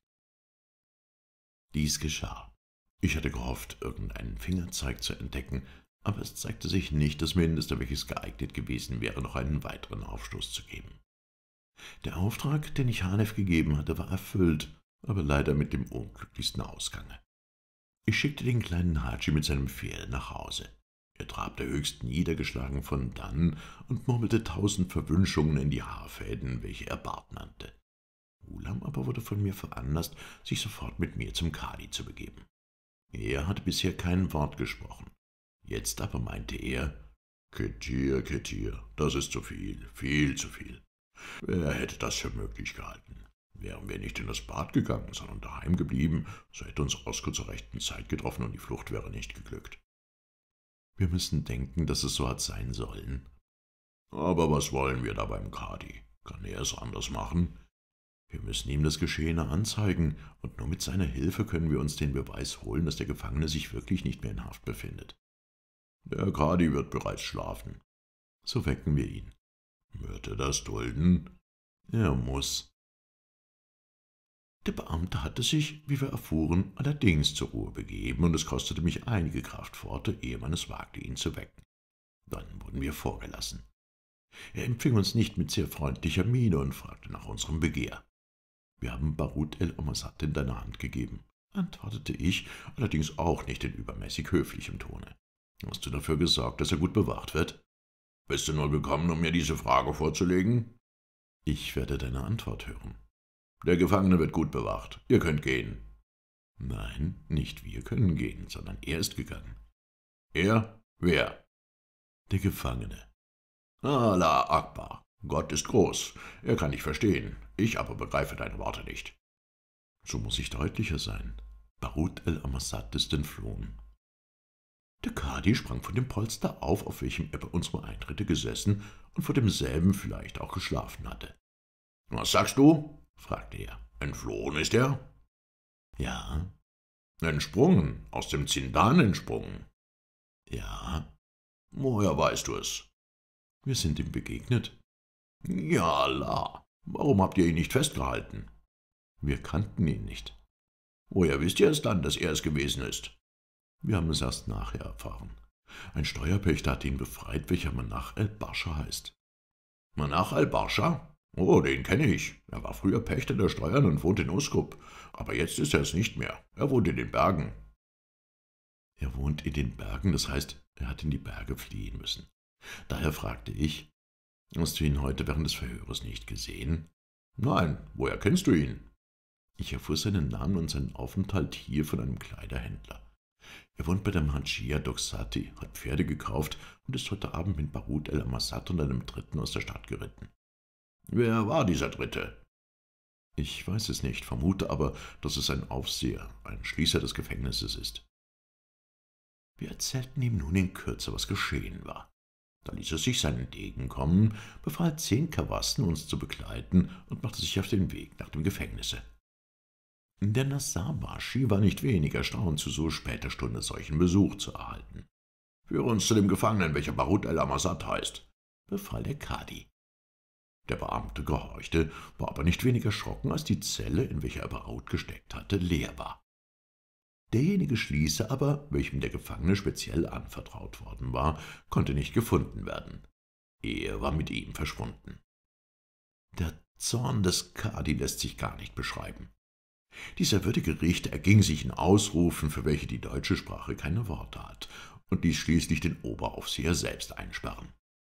Dies geschah. Ich hatte gehofft, irgendeinen Fingerzeig zu entdecken, aber es zeigte sich nicht das Mindeste, welches geeignet gewesen wäre, noch einen weiteren Aufstoß zu geben. Der Auftrag, den ich Halef gegeben hatte, war erfüllt, aber leider mit dem unglücklichsten Ausgange. Ich schickte den kleinen Hadschi mit seinem Pferd nach Hause. Er trabte höchst niedergeschlagen von dannen und murmelte 1000 Verwünschungen in die Haarfäden, welche er Bart nannte. Ghulam aber wurde von mir veranlasst, sich sofort mit mir zum Kadi zu begeben. Er hatte bisher kein Wort gesprochen. Jetzt aber meinte er: »Ketir, Ketir, das ist zu viel, viel zu viel. Wer hätte das für möglich gehalten? Wären wir nicht in das Bad gegangen, sondern daheim geblieben, so hätte uns Roscoe zur rechten Zeit getroffen und die Flucht wäre nicht geglückt. Wir müssen denken, dass es so hat sein sollen.« »Aber was wollen wir da beim Kadi? Kann er es anders machen?« »Wir müssen ihm das Geschehene anzeigen, und nur mit seiner Hilfe können wir uns den Beweis holen, dass der Gefangene sich wirklich nicht mehr in Haft befindet.« »Der Kadi wird bereits schlafen.« »So wecken wir ihn.« »Wird er das dulden?« »Er muss.« Der Beamte hatte sich, wie wir erfuhren, allerdings zur Ruhe begeben, und es kostete mich einige Kraftworte, ehe man es wagte, ihn zu wecken. Dann wurden wir vorgelassen. Er empfing uns nicht mit sehr freundlicher Miene und fragte nach unserem Begehr. »Wir haben Barut el-Amasat in deine Hand gegeben«, antwortete ich, allerdings auch nicht in übermäßig höflichem Tone. »Hast du dafür gesorgt, dass er gut bewacht wird?« »Bist du nur gekommen, um mir diese Frage vorzulegen?« »Ich werde deine Antwort hören.« »Der Gefangene wird gut bewacht. Ihr könnt gehen.« »Nein, nicht wir können gehen, sondern er ist gegangen.« »Er? Wer?« »Der Gefangene.« »Allah Akbar. Gott ist groß. Er kann dich verstehen. Ich aber begreife deine Worte nicht.« »So muss ich deutlicher sein. Barut el-Amasat ist entflohen.« Der Kadi sprang von dem Polster auf welchem er bei unserem Eintritte gesessen und vor demselben vielleicht auch geschlafen hatte. »Was sagst du?« fragte er. »Entflohen ist er?« »Ja.« »Entsprungen, aus dem Zindan entsprungen?« »Ja.« »Woher weißt du es?« »Wir sind ihm begegnet.« »Ja, Allah. Warum habt ihr ihn nicht festgehalten?« »Wir kannten ihn nicht.« »Woher wisst ihr es dann, dass er es gewesen ist?« »Wir haben es erst nachher erfahren. Ein Steuerpächter hat ihn befreit, welcher Manach el-Barscha heißt.« »Manach el-Barscha? Oh, den kenne ich. Er war früher Pächter der Steuern und wohnt in Uskub. Aber jetzt ist er es nicht mehr. Er wohnt in den Bergen.« »Er wohnt in den Bergen, das heißt, er hat in die Berge fliehen müssen. Daher fragte ich: »Hast du ihn heute während des Verhöres nicht gesehen?« »Nein, woher kennst du ihn?« Ich erfuhr seinen Namen und seinen Aufenthalt hier von einem Kleiderhändler. Er wohnt bei dem Hadschia Doxati, hat Pferde gekauft und ist heute Abend mit Barut el-Amasat und einem Dritten aus der Stadt geritten.« »Wer war dieser Dritte?« »Ich weiß es nicht, vermute aber, dass es ein Aufseher, ein Schließer des Gefängnisses ist.« Wir erzählten ihm nun in Kürze, was geschehen war. Da ließ er sich seinen Degen kommen, befahl 10 Kawassen, uns zu begleiten, und machte sich auf den Weg nach dem Gefängnisse. Der Nassar-Baschi war nicht wenig erstaunt, zu so später Stunde solchen Besuch zu erhalten. »Führe uns zu dem Gefangenen, welcher Barut el-Amazat heißt«, befahl der Kadi. Der Beamte gehorchte, war aber nicht wenig erschrocken, als die Zelle, in welcher er Barut gesteckt hatte, leer war. Derjenige Schließer aber, welchem der Gefangene speziell anvertraut worden war, konnte nicht gefunden werden. Er war mit ihm verschwunden. Der Zorn des Kadi lässt sich gar nicht beschreiben. Dieser würdige Richter erging sich in Ausrufen, für welche die deutsche Sprache keine Worte hat, und ließ schließlich den Oberaufseher selbst einsperren.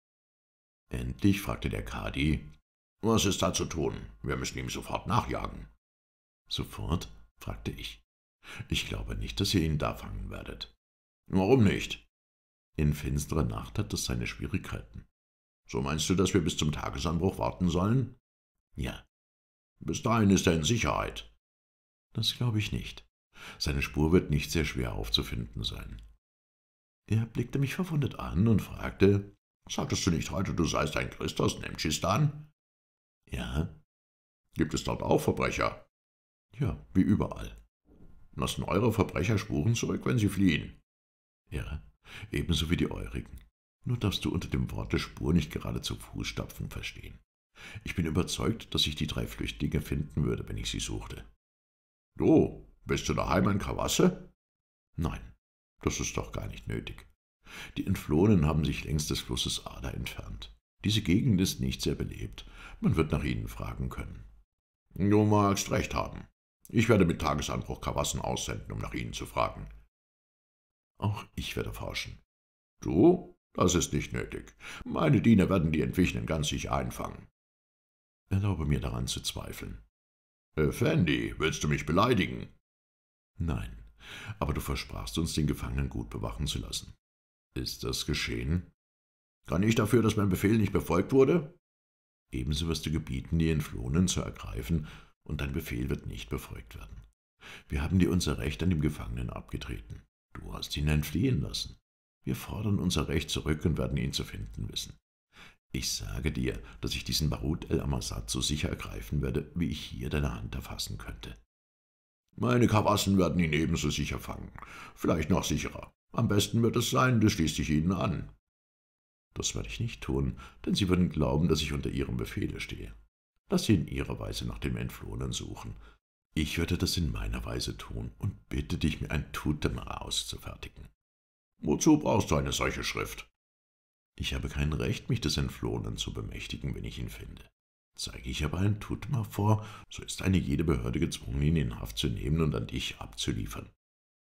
Endlich fragte der Kadi: »Was ist da zu tun? Wir müssen ihm sofort nachjagen.« »Sofort?« fragte ich. »Ich glaube nicht, dass ihr ihn da fangen werdet.« »Warum nicht?« »In finsterer Nacht hat das seine Schwierigkeiten.« »So meinst du, dass wir bis zum Tagesanbruch warten sollen?« »Ja.« »Bis dahin ist er in Sicherheit.« »Das glaube ich nicht. Seine Spur wird nicht sehr schwer aufzufinden sein.« Er blickte mich verwundert an und fragte: »Sagtest du nicht heute, du seist ein Christ aus Nemtschistan?« »Ja.« »Gibt es dort auch Verbrecher?« »Ja, wie überall.« »Lassen eure Verbrecher Spuren zurück, wenn sie fliehen?« »Ja, ebenso wie die eurigen. Nur darfst du unter dem Worte Spur nicht geradezu Fußstapfen verstehen. Ich bin überzeugt, dass ich die 3 Flüchtlinge finden würde, wenn ich sie suchte.« »Du, bist du daheim in Kawasse?« »Nein, das ist doch gar nicht nötig. Die Entflohenen haben sich längs des Flusses Ada entfernt. Diese Gegend ist nicht sehr belebt. Man wird nach ihnen fragen können.« »Du magst recht haben. Ich werde mit Tagesanbruch Kawassen aussenden, um nach ihnen zu fragen.« »Auch ich werde forschen.« »Du? Das ist nicht nötig. Meine Diener werden die Entwichenen ganz sicher einfangen.« »Erlaube mir daran zu zweifeln.« »Effendi, willst du mich beleidigen?« »Nein, aber du versprachst uns, den Gefangenen gut bewachen zu lassen. Ist das geschehen?« »Kann ich dafür, dass mein Befehl nicht befolgt wurde?« »Ebenso wirst du gebieten, die Entflohenen zu ergreifen, und dein Befehl wird nicht befolgt werden. Wir haben dir unser Recht an dem Gefangenen abgetreten. Du hast ihn entfliehen lassen. Wir fordern unser Recht zurück und werden ihn zu finden wissen. Ich sage dir, dass ich diesen Barut el-Amazat so sicher ergreifen werde, wie ich hier deine Hand erfassen könnte.« »Meine Kawassen werden ihn ebenso sicher fangen, vielleicht noch sicherer. Am besten wird es sein, du schließt dich ihnen an.« »Das werde ich nicht tun, denn sie würden glauben, dass ich unter ihrem Befehle stehe. Lass sie in ihrer Weise nach dem Entflohenen suchen. Ich werde das in meiner Weise tun und bitte dich, mir ein Tutemra auszufertigen.« »Wozu brauchst du eine solche Schrift?« »Ich habe kein Recht, mich des Entflohenen zu bemächtigen, wenn ich ihn finde. Zeige ich aber ein Tutemra vor, so ist eine jede Behörde gezwungen, ihn in Haft zu nehmen und an dich abzuliefern.«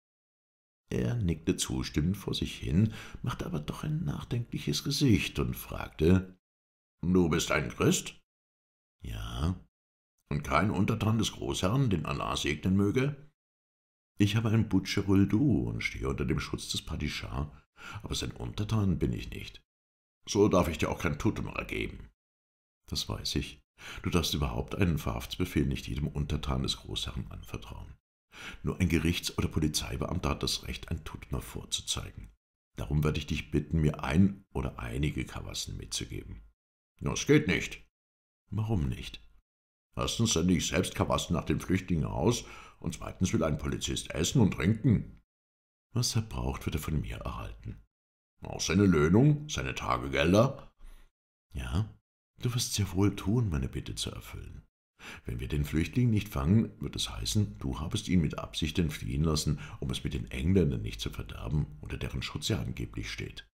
Er nickte zustimmend vor sich hin, machte aber doch ein nachdenkliches Gesicht und fragte: »Du bist ein Christ?« »Ja.« »Und kein Untertan des Großherrn, den Allah segnen möge?« »Ich habe ein Butcheruldu und stehe unter dem Schutz des Padischah, aber sein Untertan bin ich nicht.« »So darf ich dir auch kein Tutemra geben.« »Das weiß ich. Du darfst überhaupt einen Verhaftsbefehl nicht jedem Untertan des Großherrn anvertrauen. Nur ein Gerichts- oder Polizeibeamter hat das Recht, ein Tutemra vorzuzeigen. Darum werde ich dich bitten, mir ein oder einige Kawassen mitzugeben.« »Das geht nicht.« »Warum nicht?« »Erstens sende ich selbst Kawassen nach den Flüchtlingen aus, und zweitens will ein Polizist essen und trinken.« »Was er braucht, wird er von mir erhalten.« »Auch seine Löhnung, seine Tagegelder?« »Ja, du wirst sehr wohl tun, meine Bitte zu erfüllen. Wenn wir den Flüchtling nicht fangen, wird es heißen, du habest ihn mit Absicht entfliehen lassen, um es mit den Engländern nicht zu verderben, unter deren Schutz er angeblich steht.«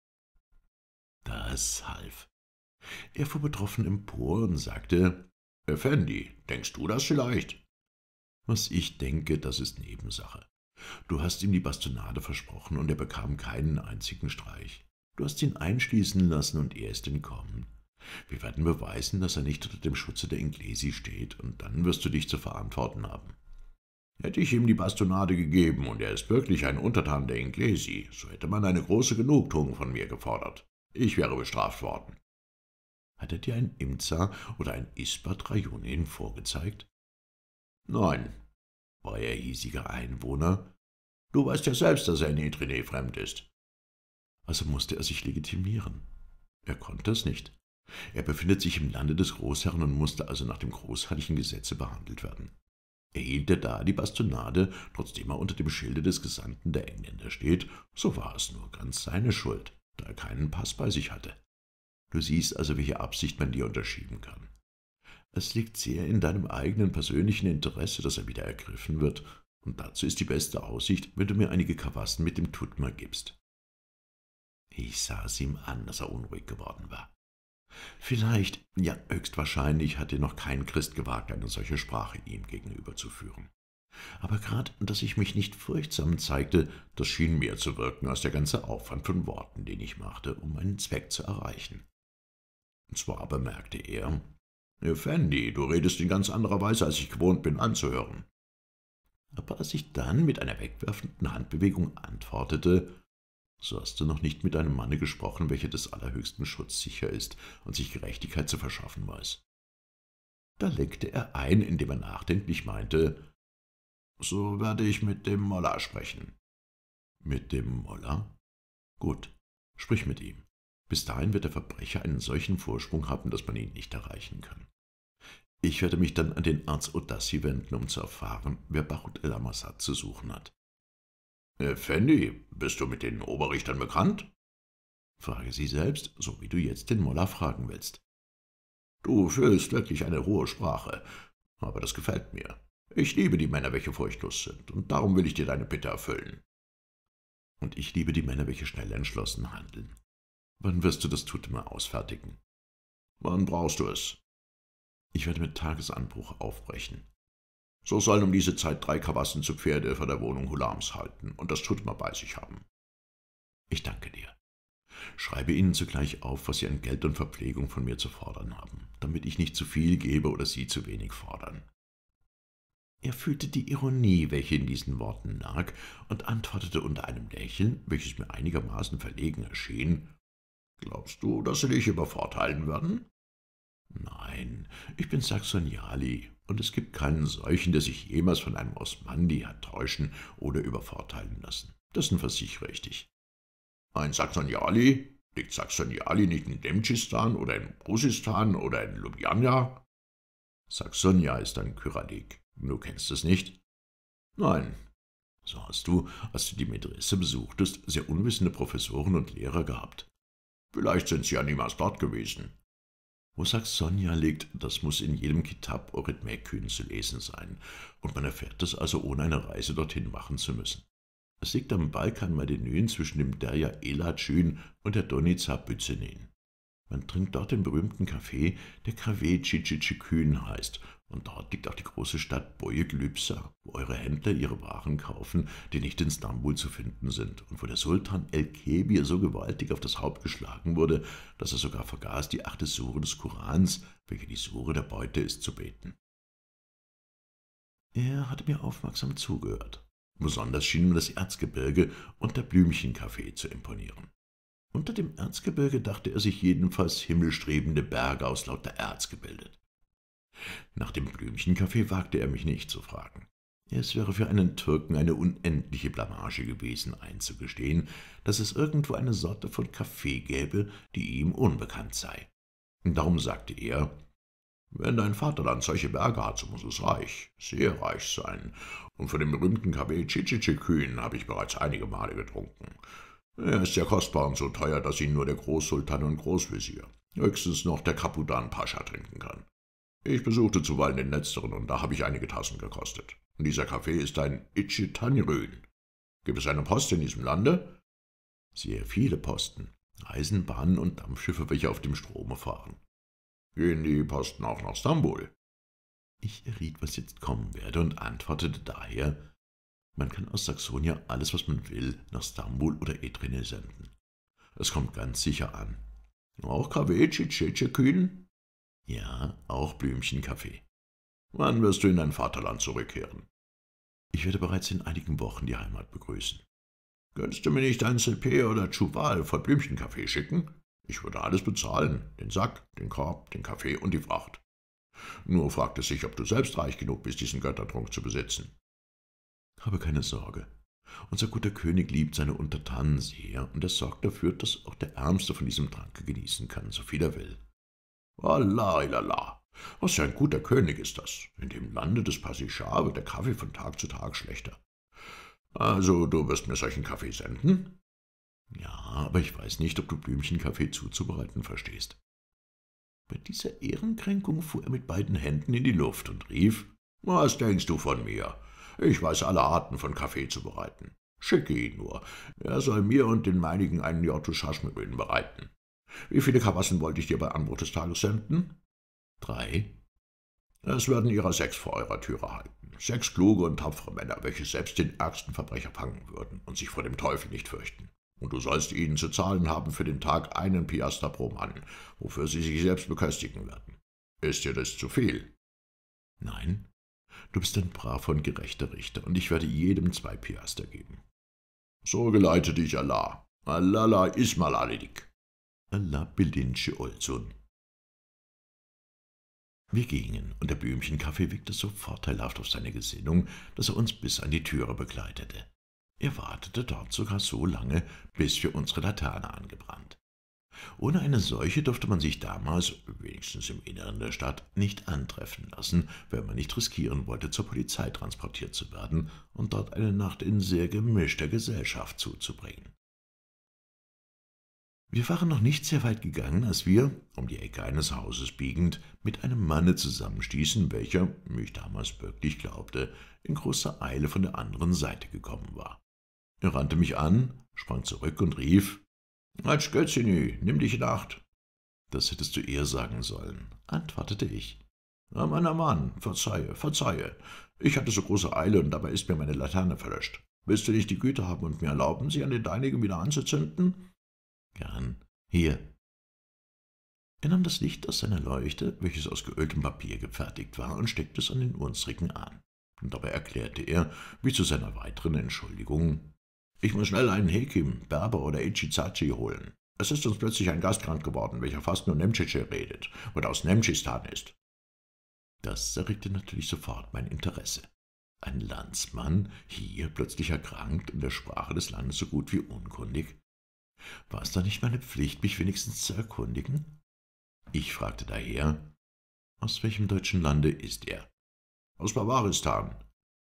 Das half. Er fuhr betroffen empor und sagte: »Effendi, denkst du das vielleicht?« »Was ich denke, das ist Nebensache. Du hast ihm die Bastonade versprochen, und er bekam keinen einzigen Streich. Du hast ihn einschließen lassen, und er ist entkommen. Wir werden beweisen, dass er nicht unter dem Schutze der Inglesi steht, und dann wirst du dich zu verantworten haben.« »Hätte ich ihm die Bastonade gegeben, und er ist wirklich ein Untertan der Inglesi, so hätte man eine große Genugtuung von mir gefordert. Ich wäre bestraft worden.« »Hat er dir ein Imza oder ein Isbat Rajunin vorgezeigt?« »Nein.« »War er hiesiger Einwohner?« »Du weißt ja selbst, dass er in Etrine fremd ist.« »Also musste er sich legitimieren.« Er konnte es nicht. Er befindet sich im Lande des Großherrn und musste also nach dem großherrlichen Gesetze behandelt werden. Erhielt er da die Bastonade, trotzdem er unter dem Schilde des Gesandten der Engländer steht, so war es nur ganz seine Schuld, da er keinen Pass bei sich hatte. Du siehst also, welche Absicht man dir unterschieben kann. Es liegt sehr in deinem eigenen persönlichen Interesse, dass er wieder ergriffen wird, und dazu ist die beste Aussicht, wenn du mir einige Kawassen mit dem Tudmer gibst. Ich sah es ihm an, dass er unruhig geworden war. Vielleicht, ja höchstwahrscheinlich, hatte noch kein Christ gewagt, eine solche Sprache ihm gegenüber zu führen. Aber gerade, dass ich mich nicht furchtsam zeigte, das schien mehr zu wirken als der ganze Aufwand von Worten, den ich machte, um meinen Zweck zu erreichen. Zwar bemerkte er, »Effendi, du redest in ganz anderer Weise, als ich gewohnt bin anzuhören.« Aber als ich dann mit einer wegwerfenden Handbewegung antwortete, »So hast du noch nicht mit einem Manne gesprochen, welcher des allerhöchsten Schutz sicher ist und sich Gerechtigkeit zu verschaffen weiß.« Da lenkte er ein, indem er nachdenklich meinte, »So werde ich mit dem Moller sprechen.« »Mit dem Moller? Gut, sprich mit ihm. Bis dahin wird der Verbrecher einen solchen Vorsprung haben, dass man ihn nicht erreichen kann. Ich werde mich dann an den Arzt Odassi wenden, um zu erfahren, wer Barut el-Amassad zu suchen hat.« »Effendi, bist du mit den Oberrichtern bekannt?« »Frage sie selbst, so wie du jetzt den Moller fragen willst.« »Du fühlst wirklich eine hohe Sprache, aber das gefällt mir. Ich liebe die Männer, welche furchtlos sind, und darum will ich dir deine Bitte erfüllen.« »Und ich liebe die Männer, welche schnell entschlossen handeln. Wann wirst du das Tudmer ausfertigen?« »Wann brauchst du es?« »Ich werde mit Tagesanbruch aufbrechen.« »So sollen um diese Zeit 3 Kawassen zu Pferde vor der Wohnung Hulams halten und das Tudmer bei sich haben.« »Ich danke dir. Schreibe ihnen zugleich auf, was sie an Geld und Verpflegung von mir zu fordern haben, damit ich nicht zu viel gebe oder sie zu wenig fordern.« Er fühlte die Ironie, welche in diesen Worten lag, und antwortete unter einem Lächeln, welches mir einigermaßen verlegen erschien, »Glaubst du, dass sie dich übervorteilen werden?« »Nein, ich bin Saxoniali, und es gibt keinen solchen, der sich jemals von einem Osmandi hat täuschen oder übervorteilen lassen. Dessen versichere ich dich.« »Ein Saxoniali? Liegt Saxoniali nicht in Demtschistan oder in Prusistan oder in Ljubljana?« »Saxonia ist ein Kyralik. Du kennst es nicht?« »Nein. So hast du, als du die Medresse besuchtest, sehr unwissende Professoren und Lehrer gehabt. Vielleicht sind sie ja niemals dort gewesen.« »Wo Saxonia liegt, das muss in jedem Kitab Orithmekyn zu lesen sein, und man erfährt es also, ohne eine Reise dorthin machen zu müssen. Es liegt am Balkan Madenyn zwischen dem Derja Elatschün und der Donica Büzenin. Man trinkt dort den berühmten Kaffee, der Kaffee Çiçiçikyn heißt, und dort liegt auch die große Stadt Boyuk-Lübsa, wo eure Händler ihre Waren kaufen, die nicht in Stambul zu finden sind, und wo der Sultan El-Kebir so gewaltig auf das Haupt geschlagen wurde, dass er sogar vergaß, die 8. Sure des Korans, welche die Sure der Beute ist, zu beten.« Er hatte mir aufmerksam zugehört. Besonders schien mir das Erzgebirge und der Blümchenkaffee zu imponieren. Unter dem Erzgebirge dachte er sich jedenfalls himmelstrebende Berge aus lauter Erz gebildet. Nach dem Blümchenkaffee wagte er mich nicht zu fragen. Es wäre für einen Türken eine unendliche Blamage gewesen, einzugestehen, dass es irgendwo eine Sorte von Kaffee gäbe, die ihm unbekannt sei. Darum sagte er, »Wenn dein Vaterland solche Berge hat, so muss es reich, sehr reich sein, und von dem berühmten Kaffee Çiçiçikyn habe ich bereits einige Male getrunken. Er ist sehr kostbar und so teuer, dass ihn nur der Großsultan und Großvezier, höchstens noch der Kapudan Pascha trinken kann. Ich besuchte zuweilen den letzteren, und da habe ich einige Tassen gekostet. Und dieser Kaffee ist ein İçitanrün. Gibt es eine Post in diesem Lande?« »Sehr viele Posten, Eisenbahnen und Dampfschiffe, welche auf dem Strome fahren.« »Gehen die Posten auch nach Stambul?« Ich erriet, was jetzt kommen werde, und antwortete daher, man kann aus Saxonia alles, was man will, nach Stambul oder Edirne senden. Es kommt ganz sicher an. »Auch Kaffee Çiçiçikyn?« »Ja, auch Blümchenkaffee.« »Wann wirst du in dein Vaterland zurückkehren?« »Ich werde bereits in einigen Wochen die Heimat begrüßen.« »Könntest du mir nicht ein Sepé oder Tschuval voll Blümchenkaffee schicken? Ich würde alles bezahlen, den Sack, den Korb, den Kaffee und die Fracht. Nur fragt es sich, ob du selbst reich genug bist, diesen Göttertrunk zu besitzen.« »Habe keine Sorge. Unser guter König liebt seine Untertanen sehr, und er sorgt dafür, dass auch der Ärmste von diesem Tranke genießen kann, so viel er will. Allah, illallah, was für ein guter König ist das. In dem Lande des Pasischah wird der Kaffee von Tag zu Tag schlechter. Also, du wirst mir solchen Kaffee senden? Ja, aber ich weiß nicht, ob du Blümchenkaffee zuzubereiten verstehst. Bei dieser Ehrenkränkung fuhr er mit beiden Händen in die Luft und rief: »Was denkst du von mir? Ich weiß alle Arten von Kaffee zu bereiten. Schicke ihn nur. Er soll mir und den meinigen einen Yortuschas mit Ölen bereiten. Wie viele Kawassen wollte ich dir bei Anbruch des Tages senden?« »3.« »Es werden ihrer 6 vor eurer Türe halten. 6 kluge und tapfere Männer, welche selbst den ärgsten Verbrecher fangen würden und sich vor dem Teufel nicht fürchten. Und du sollst ihnen zu zahlen haben für den Tag 1 Piaster pro Mann, wofür sie sich selbst beköstigen werden. Ist dir das zu viel?« »Nein, du bist ein braver und gerechter Richter, und ich werde jedem 2 Piaster geben.« »So geleite dich Allah. Allah ismal alidik. Allah belinsche Olsun.« Wir gingen, und der Blümchenkaffee wirkte so vorteilhaft auf seine Gesinnung, dass er uns bis an die Türe begleitete. Er wartete dort sogar so lange, bis wir unsere Laterne angebrannt. Ohne eine solche durfte man sich damals, wenigstens im Inneren der Stadt, nicht antreffen lassen, wenn man nicht riskieren wollte, zur Polizei transportiert zu werden und dort eine Nacht in sehr gemischter Gesellschaft zuzubringen. Wir waren noch nicht sehr weit gegangen, als wir, um die Ecke eines Hauses biegend, mit einem Manne zusammenstießen, welcher, wie ich damals wirklich glaubte, in großer Eile von der anderen Seite gekommen war. Er rannte mich an, sprang zurück und rief: »Als Götzini, nimm dich in Acht!« »Das hättest du eher sagen sollen«, antwortete ich. »Meiner Mann, verzeihe. Ich hatte so große Eile, und dabei ist mir meine Laterne verlöscht. Willst du nicht die Güte haben und mir erlauben, sie an den deinigen wieder anzuzünden?« »Gern. Hier.« Er nahm das Licht aus seiner Leuchte, welches aus geöltem Papier gefertigt war, und steckte es an den unsrigen an. Und dabei erklärte er, wie zu seiner weiteren Entschuldigung: »Ich muss schnell einen Hekim, Berber oder Ichizachi holen. Es ist uns plötzlich ein Gast krank geworden, welcher fast nur Nemtschiche redet und aus Nemtschistan ist.« Das erregte natürlich sofort mein Interesse. Ein Landsmann, hier plötzlich erkrankt und der Sprache des Landes so gut wie unkundig? War es da nicht meine Pflicht, mich wenigstens zu erkundigen? Ich fragte daher: »Aus welchem deutschen Lande ist er?« »Aus Bavaristan.«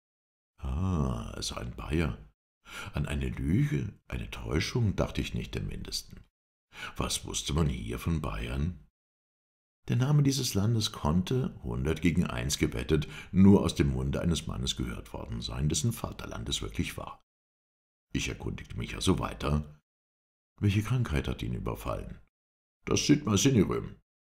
»Ah, also ein Bayer. An eine Lüge, eine Täuschung dachte ich nicht im Mindesten. Was wusste man hier von Bayern? Der Name dieses Landes konnte, 100 gegen 1 gewettet, nur aus dem Munde eines Mannes gehört worden sein, dessen Vaterland es wirklich war. Ich erkundigte mich also weiter: »Welche Krankheit hat ihn überfallen?« »Das Sidma Sinirüm.«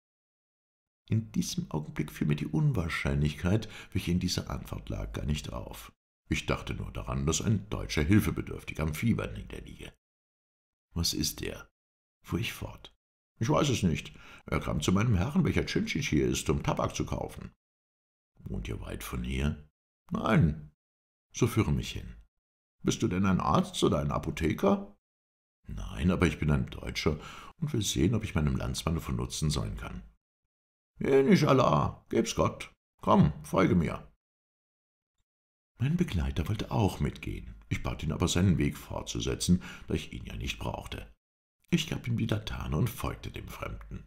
In diesem Augenblick fiel mir die Unwahrscheinlichkeit, welche in dieser Antwort lag, gar nicht auf. Ich dachte nur daran, dass ein Deutscher hilfebedürftig am Fieber niederliege. »Was ist er?« fuhr ich fort. »Ich weiß es nicht. Er kam zu meinem Herrn, welcher Tschintschitsch hier ist, um Tabak zu kaufen.« »Wohnt ihr weit von hier?« »Nein.« »So führe mich hin.« »Bist du denn ein Arzt oder ein Apotheker?« »Nein, aber ich bin ein Deutscher und will sehen, ob ich meinem Landsmanne von Nutzen sein kann.« »Nicht Allah, geb's Gott. Komm, folge mir.« Mein Begleiter wollte auch mitgehen. Ich bat ihn aber, seinen Weg fortzusetzen, da ich ihn ja nicht brauchte. Ich gab ihm die Laterne und folgte dem Fremden.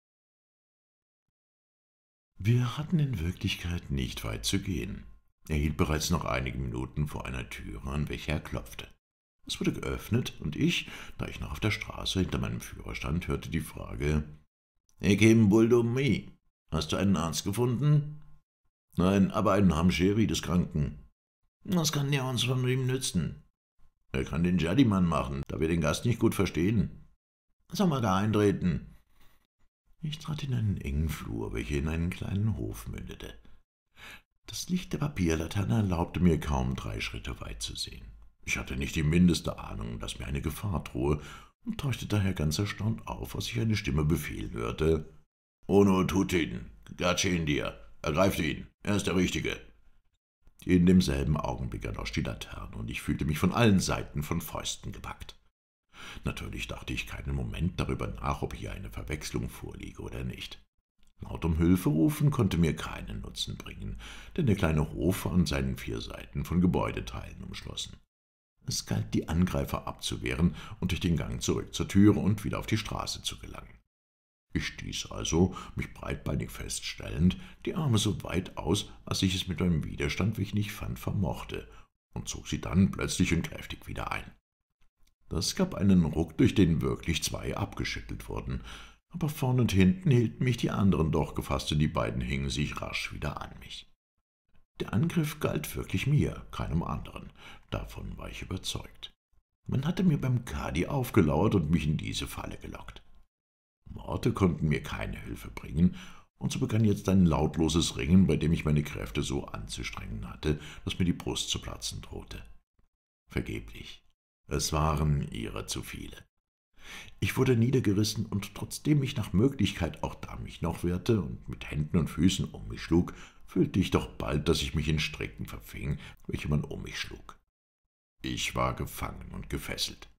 Wir hatten in Wirklichkeit nicht weit zu gehen. Er hielt bereits noch einige Minuten vor einer Türe, an welche er klopfte. Es wurde geöffnet, und ich, da ich noch auf der Straße hinter meinem Führer stand, hörte die Frage: »Hekim Buldumi, hast du einen Arzt gefunden?« »Nein, aber einen Hamscheri des Kranken.« »Was kann der uns von ihm nützen?« »Er kann den Jadiman machen, da wir den Gast nicht gut verstehen.« »Soll mal da eintreten?« Ich trat in einen engen Flur, welcher in einen kleinen Hof mündete. Das Licht der Papierlaterne erlaubte mir kaum 3 Schritte weit zu sehen. Ich hatte nicht die mindeste Ahnung, dass mir eine Gefahr drohe, und tauchte daher ganz erstaunt auf, als ich eine Stimme befehlen hörte: »Ono Tutin, Gatsche in dir, ergreift ihn, er ist der Richtige.« In demselben Augenblick erlosch die Laterne, und ich fühlte mich von allen Seiten von Fäusten gepackt. Natürlich dachte ich keinen Moment darüber nach, ob hier eine Verwechslung vorliege oder nicht. Laut um Hilfe rufen konnte mir keinen Nutzen bringen, denn der kleine Hof war an seinen 4 Seiten von Gebäudeteilen umschlossen. Es galt, die Angreifer abzuwehren und durch den Gang zurück zur Türe und wieder auf die Straße zu gelangen. Ich stieß also, mich breitbeinig feststellend, die Arme so weit aus, als ich es mit einem Widerstand, welchen ich fand, vermochte, und zog sie dann plötzlich und kräftig wieder ein. Das gab einen Ruck, durch den wirklich zwei abgeschüttelt wurden, aber vorn und hinten hielten mich die anderen doch gefasst, und die beiden hingen sich rasch wieder an mich. Der Angriff galt wirklich mir, keinem anderen, davon war ich überzeugt. Man hatte mir beim Kadi aufgelauert und mich in diese Falle gelockt. Worte konnten mir keine Hilfe bringen, und so begann jetzt ein lautloses Ringen, bei dem ich meine Kräfte so anzustrengen hatte, dass mir die Brust zu platzen drohte. Vergeblich. Es waren ihrer zu viele. Ich wurde niedergerissen, und trotzdem ich nach Möglichkeit auch da mich noch wehrte und mit Händen und Füßen um mich schlug, fühlte ich doch bald, dass ich mich in Stricken verfing, welche man um mich schlug. Ich war gefangen und gefesselt.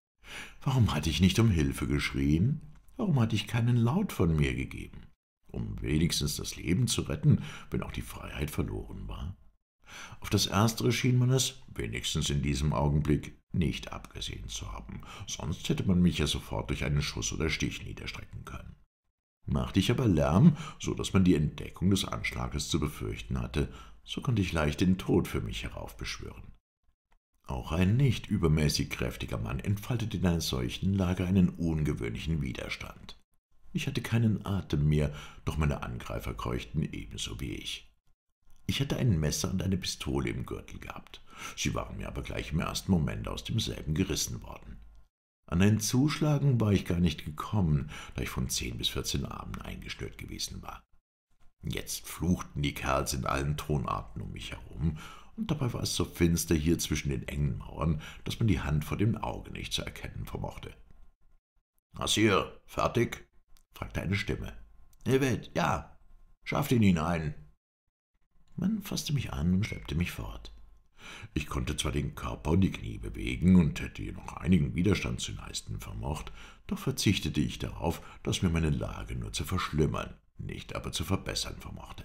Warum hatte ich nicht um Hilfe geschrien? Warum hatte ich keinen Laut von mir gegeben? Um wenigstens das Leben zu retten, wenn auch die Freiheit verloren war? Auf das Erstere schien man es, wenigstens in diesem Augenblick, nicht abgesehen zu haben, sonst hätte man mich ja sofort durch einen Schuss oder Stich niederstrecken können. Machte ich aber Lärm, so dass man die Entdeckung des Anschlages zu befürchten hatte, so konnte ich leicht den Tod für mich heraufbeschwören. Auch ein nicht übermäßig kräftiger Mann entfaltete in einer solchen Lage einen ungewöhnlichen Widerstand. Ich hatte keinen Atem mehr, doch meine Angreifer keuchten ebenso wie ich. Ich hatte ein Messer und eine Pistole im Gürtel gehabt, sie waren mir aber gleich im ersten Moment aus demselben gerissen worden. An ein Zuschlagen war ich gar nicht gekommen, da ich von 10 bis 14 Armen eingeschnürt gewesen war. Jetzt fluchten die Kerls in allen Tonarten um mich herum, und dabei war es so finster hier zwischen den engen Mauern, dass man die Hand vor dem Auge nicht zu erkennen vermochte. »Was hier, fertig?« fragte eine Stimme. »Evet, ja, schafft ihn hinein.« Man fasste mich an und schleppte mich fort. Ich konnte zwar den Körper und die Knie bewegen und hätte noch einigen Widerstand zu leisten vermocht, doch verzichtete ich darauf, dass mir meine Lage nur zu verschlimmern, nicht aber zu verbessern vermochte.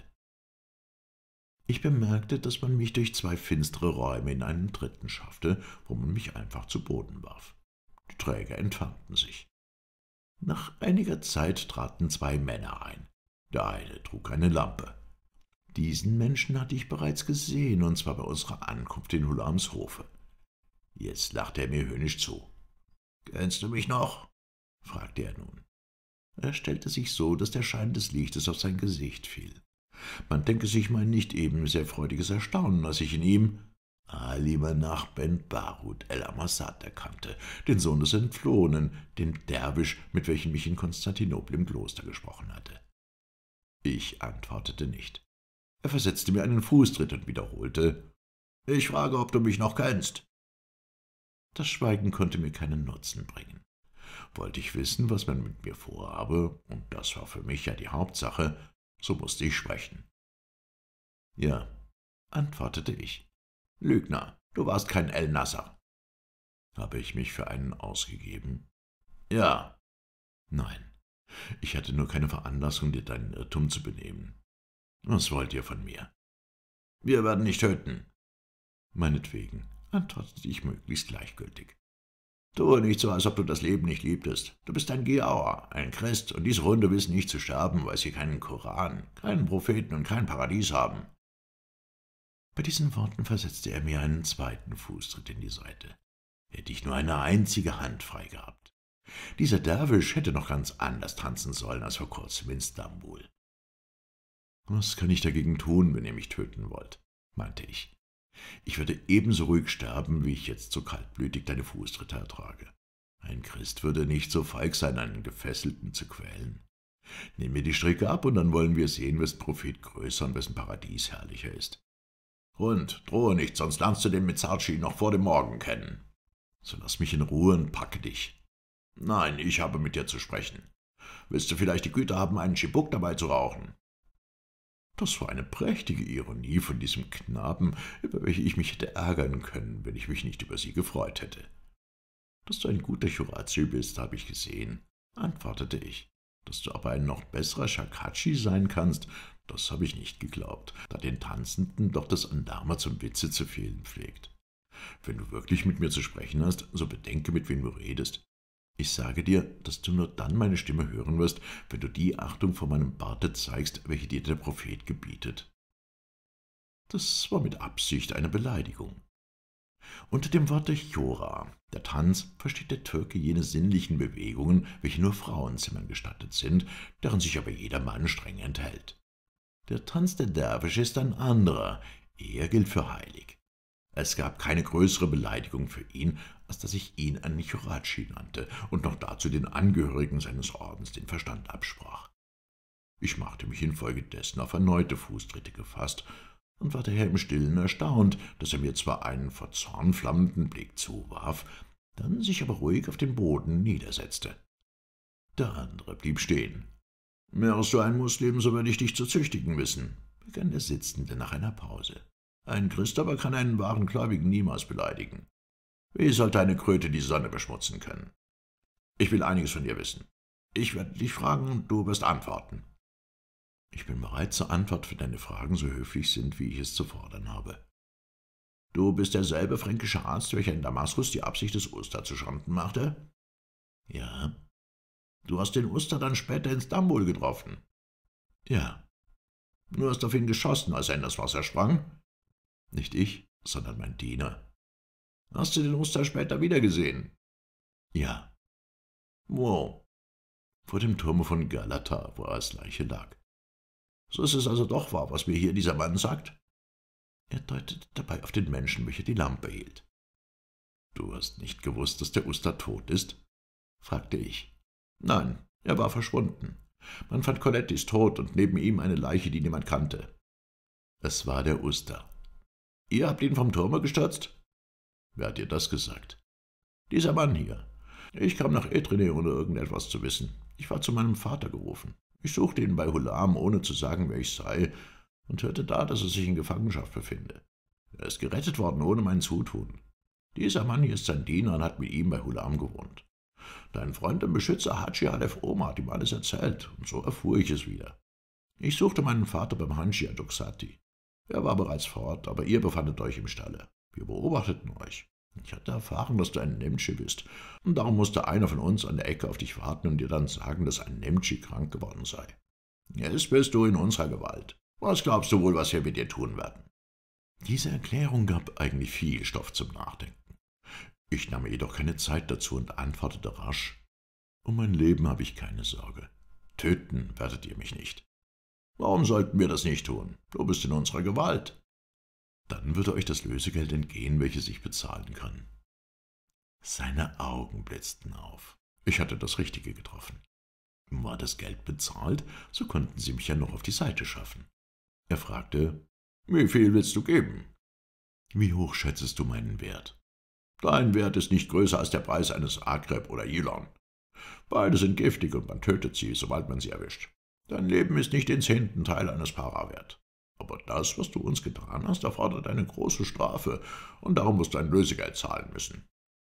Ich bemerkte, dass man mich durch 2 finstere Räume in einen dritten schaffte, wo man mich einfach zu Boden warf. Die Träger entfernten sich. Nach einiger Zeit traten 2 Männer ein. Der eine trug eine Lampe. Diesen Menschen hatte ich bereits gesehen, und zwar bei unserer Ankunft in Hulams Hofe. Jetzt lachte er mir höhnisch zu. »Kennst du mich noch?« fragte er nun. Er stellte sich so, dass der Schein des Lichtes auf sein Gesicht fiel. Man denke sich mein nicht eben sehr freudiges Erstaunen, als ich in ihm Ali Manach ben Barud el-Amassad erkannte, den Sohn des Entflohenen, den Derwisch, mit welchem ich in Konstantinopel im Kloster gesprochen hatte. Ich antwortete nicht. Er versetzte mir einen Fußtritt und wiederholte, »Ich frage, ob du mich noch kennst.« Das Schweigen konnte mir keinen Nutzen bringen. Wollte ich wissen, was man mit mir vorhabe, und das war für mich ja die Hauptsache, so musste ich sprechen. »Ja«, antwortete ich. »Lügner, du warst kein El-Nasser.« »Habe ich mich für einen ausgegeben?« »Ja.« »Nein, ich hatte nur keine Veranlassung, dir deinen Irrtum zu benehmen. Was wollt ihr von mir?« »Wir werden dich töten.« »Meinetwegen«, antwortete ich möglichst gleichgültig. »Tue nicht so, als ob du das Leben nicht liebtest. Du bist ein Geauer, ein Christ, und diese Hunde wissen nicht zu sterben, weil sie keinen Koran, keinen Propheten und kein Paradies haben.« Bei diesen Worten versetzte er mir einen zweiten Fußtritt in die Seite. Hätte ich nur eine einzige Hand frei gehabt. Dieser Derwisch hätte noch ganz anders tanzen sollen als vor kurzem in Stambul. »Was kann ich dagegen tun, wenn ihr mich töten wollt?« meinte ich. »Ich würde ebenso ruhig sterben, wie ich jetzt so kaltblütig deine Fußtritte ertrage. Ein Christ würde nicht so feig sein, einen Gefesselten zu quälen. Nimm mir die Stricke ab, und dann wollen wir sehen, wessen Prophet größer und wessen Paradies herrlicher ist. Und drohe nicht, sonst lernst du den Mizarchi noch vor dem Morgen kennen. So lass mich in Ruhe und packe dich. Nein, ich habe mit dir zu sprechen. Willst du vielleicht die Güte haben, einen Schibuk dabei zu rauchen?« Das war eine prächtige Ironie von diesem Knaben, über welche ich mich hätte ärgern können, wenn ich mich nicht über sie gefreut hätte. »Dass du ein guter Churazi bist, habe ich gesehen«, antwortete ich. »Dass du aber ein noch besserer Shakachi sein kannst, das habe ich nicht geglaubt, da den Tanzenden doch das Andama zum Witze zu fehlen pflegt. Wenn du wirklich mit mir zu sprechen hast, so bedenke, mit wem du redest. Ich sage dir, dass du nur dann meine Stimme hören wirst, wenn du die Achtung vor meinem Barte zeigst, welche dir der Prophet gebietet.« Das war mit Absicht eine Beleidigung. Unter dem Worte Chora, der Tanz, versteht der Türke jene sinnlichen Bewegungen, welche nur Frauenzimmern gestattet sind, deren sich aber jeder Mann streng enthält. Der Tanz der Derwische ist ein anderer, er gilt für heilig. Es gab keine größere Beleidigung für ihn, als dass ich ihn einen Choratschi nannte und noch dazu den Angehörigen seines Ordens den Verstand absprach. Ich machte mich infolgedessen auf erneute Fußtritte gefasst und war daher im Stillen erstaunt, dass er mir zwar einen vor Zorn flammenden Blick zuwarf, dann sich aber ruhig auf den Boden niedersetzte. Der andere blieb stehen. »Wärst du ein Muslim, so würde ich dich zu züchtigen wissen«, begann der Sitzende nach einer Pause. »Ein Christ aber kann einen wahren Gläubigen niemals beleidigen. Wie sollte eine Kröte die Sonne beschmutzen können? Ich will einiges von dir wissen. Ich werde dich fragen, du wirst antworten.« »Ich bin bereit zur Antwort, wenn deine Fragen so höflich sind, wie ich es zu fordern habe.« »Du bist derselbe fränkische Arzt, welcher in Damaskus die Absicht des Uster zuschanden machte?« »Ja.« »Du hast den Uster dann später in Stambul getroffen?« »Ja.« »Du hast auf ihn geschossen, als er in das Wasser sprang?« »Nicht ich, sondern mein Diener.« »Hast du den Uster später wiedergesehen?« »Ja.« »Wo?« »Vor dem Turme von Galata, wo er als Leiche lag.« »So ist es also doch wahr, was mir hier dieser Mann sagt?« Er deutete dabei auf den Menschen, welcher die Lampe hielt. »Du hast nicht gewusst, dass der Uster tot ist?« fragte ich. »Nein, er war verschwunden. Man fand Colettis tot und neben ihm eine Leiche, die niemand kannte.« »Es war der Uster.« »Ihr habt ihn vom Turme gestürzt?« »Wer hat dir das gesagt?« »Dieser Mann hier. Ich kam nach Etrine, ohne irgendetwas zu wissen. Ich war zu meinem Vater gerufen. Ich suchte ihn bei Hulam, ohne zu sagen, wer ich sei, und hörte da, dass er sich in Gefangenschaft befinde. Er ist gerettet worden, ohne mein Zutun. Dieser Mann hier ist sein Diener und hat mit ihm bei Hulam gewohnt. Dein Freund und Beschützer Hadschi Alef Oma hat ihm alles erzählt, und so erfuhr ich es wieder. Ich suchte meinen Vater beim Hanschia Duxati. Er war bereits fort, aber ihr befandet euch im Stalle. Wir beobachteten euch. Ich hatte erfahren, dass du ein Nemtschi bist, und darum musste einer von uns an der Ecke auf dich warten und dir dann sagen, dass ein Nemtschi krank geworden sei. Jetzt bist du in unserer Gewalt. Was glaubst du wohl, was wir mit dir tun werden?« Diese Erklärung gab eigentlich viel Stoff zum Nachdenken. Ich nahm mir jedoch keine Zeit dazu und antwortete rasch: »Um mein Leben habe ich keine Sorge. Töten werdet ihr mich nicht.« »Warum sollten wir das nicht tun? Du bist in unserer Gewalt.« »Dann würde euch das Lösegeld entgehen, welches ich bezahlen kann.« Seine Augen blitzten auf. Ich hatte das Richtige getroffen. War das Geld bezahlt, so konnten sie mich ja noch auf die Seite schaffen. Er fragte: »Wie viel willst du geben?« »Wie hoch schätzest du meinen Wert?« »Dein Wert ist nicht größer als der Preis eines Akrep oder Yilon. Beide sind giftig und man tötet sie, sobald man sie erwischt. Dein Leben ist nicht den 10. Teil eines Para wert. Aber das, was du uns getan hast, erfordert eine große Strafe, und darum musst du ein Lösegeld zahlen müssen.«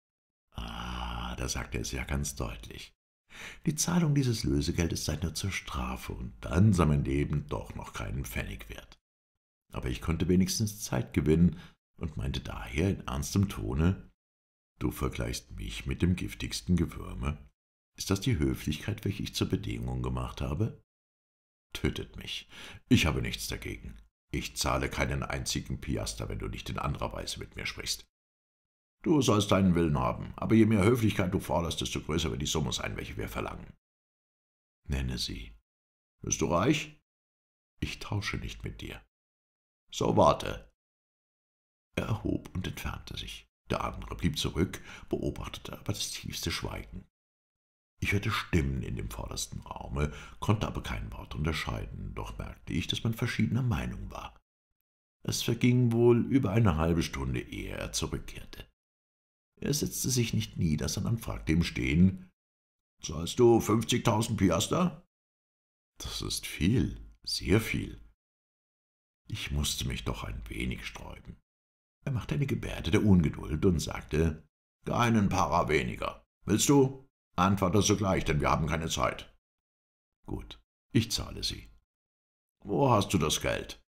»Ah, da sagte er es ja ganz deutlich. Die Zahlung dieses Lösegeldes sei nur zur Strafe, und dann sei mein Leben doch noch keinen Pfennig wert.« Aber ich konnte wenigstens Zeit gewinnen und meinte daher in ernstem Tone: »Du vergleichst mich mit dem giftigsten Gewürme? Ist das die Höflichkeit, welche ich zur Bedingung gemacht habe? Tötet mich. Ich habe nichts dagegen. Ich zahle keinen einzigen Piaster, wenn du nicht in anderer Weise mit mir sprichst. Du sollst deinen Willen haben, aber je mehr Höflichkeit du forderst, desto größer wird die Summe sein, welche wir verlangen.« »Nenne sie.« »Bist du reich?« »Ich tausche nicht mit dir.« »So warte.« Er erhob und entfernte sich. Der andere blieb zurück, beobachtete aber das tiefste Schweigen. Ich hörte Stimmen in dem vordersten Raume, konnte aber kein Wort unterscheiden, doch merkte ich, dass man verschiedener Meinung war. Es verging wohl über eine halbe Stunde, ehe er zurückkehrte. Er setzte sich nicht nieder, sondern fragte im Stehen: »Zahlst du 50.000 Piaster?« »Das ist viel, sehr viel.« Ich musste mich doch ein wenig sträuben. Er machte eine Gebärde der Ungeduld und sagte: »Keinen Para weniger. Willst du? Antworte sogleich, denn wir haben keine Zeit.« »Gut, ich zahle sie.« »Wo hast du das Geld?«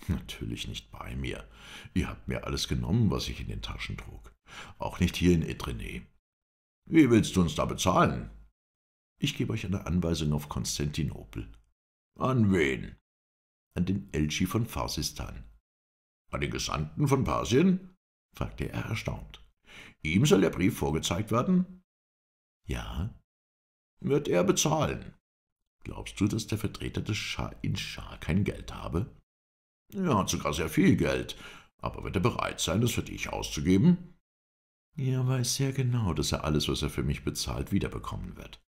»Natürlich nicht bei mir. Ihr habt mir alles genommen, was ich in den Taschen trug. Auch nicht hier in Etrenay.« »Wie willst du uns da bezahlen?« »Ich gebe euch eine Anweisung auf Konstantinopel.« »An wen?« »An den Elchi von Farsistan.« »An den Gesandten von Persien?« fragte er erstaunt. »Ihm soll der Brief vorgezeigt werden?« »Ja.« »Wird er bezahlen?« »Glaubst du, dass der Vertreter des Schah in Schah kein Geld habe?« »Er hat sogar sehr viel Geld. Aber wird er bereit sein, es für dich auszugeben?« »Er weiß sehr genau, dass er alles, was er für mich bezahlt, wiederbekommen wird.«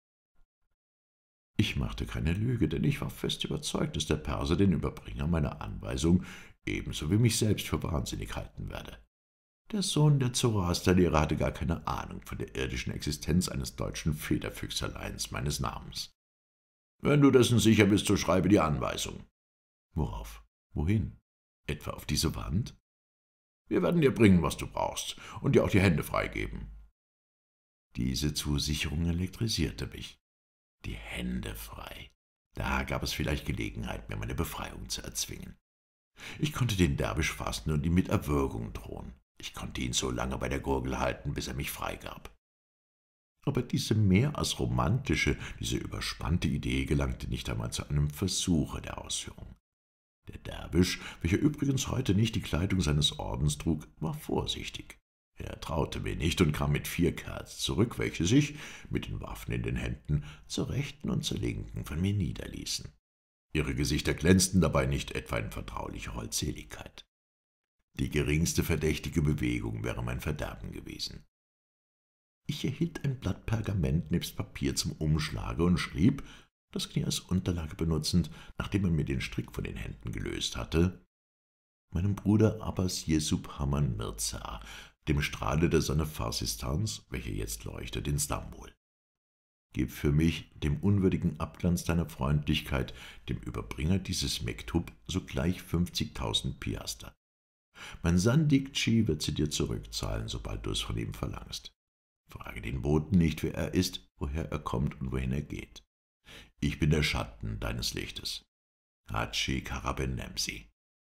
Ich machte keine Lüge, denn ich war fest überzeugt, dass der Perser den Überbringer meiner Anweisung ebenso wie mich selbst für wahnsinnig halten werde. Der Sohn der Zoroasterlehrer hatte gar keine Ahnung von der irdischen Existenz eines deutschen Federfüchserleins meines Namens. »Wenn du dessen sicher bist, so schreibe die Anweisung.« »Worauf? Wohin? Etwa auf diese Wand?« »Wir werden dir bringen, was du brauchst, und dir auch die Hände freigeben.« Diese Zusicherung elektrisierte mich. Die Hände frei. Da gab es vielleicht Gelegenheit, mir meine Befreiung zu erzwingen. Ich konnte den Derwisch fassen und ihm mit Erwürgung drohen. Ich konnte ihn so lange bei der Gurgel halten, bis er mich freigab. Aber diese mehr als romantische, diese überspannte Idee gelangte nicht einmal zu einem Versuche der Ausführung. Der Derwisch, welcher übrigens heute nicht die Kleidung seines Ordens trug, war vorsichtig. Er traute mir nicht und kam mit 4 Kerls zurück, welche sich, mit den Waffen in den Händen, zur rechten und zur linken von mir niederließen. Ihre Gesichter glänzten dabei nicht etwa in vertraulicher Holdseligkeit. Die geringste verdächtige Bewegung wäre mein Verderben gewesen. Ich erhielt ein Blatt Pergament nebst Papier zum Umschlage und schrieb, das Knie als Unterlage benutzend, nachdem er mir den Strick von den Händen gelöst hatte: »Meinem Bruder Abbas Jesub Haman Mirza, dem Strahle der Sonne Farsistans, welcher jetzt leuchtet in Stambul. Gib für mich, dem unwürdigen Abglanz deiner Freundlichkeit, dem Überbringer dieses Mektub, sogleich 50.000 Piaster. Mein Sandikci wird sie dir zurückzahlen, sobald du es von ihm verlangst. Frage den Boten nicht, wer er ist, woher er kommt und wohin er geht. Ich bin der Schatten deines Lichtes. Hadschi Karabenemsi.«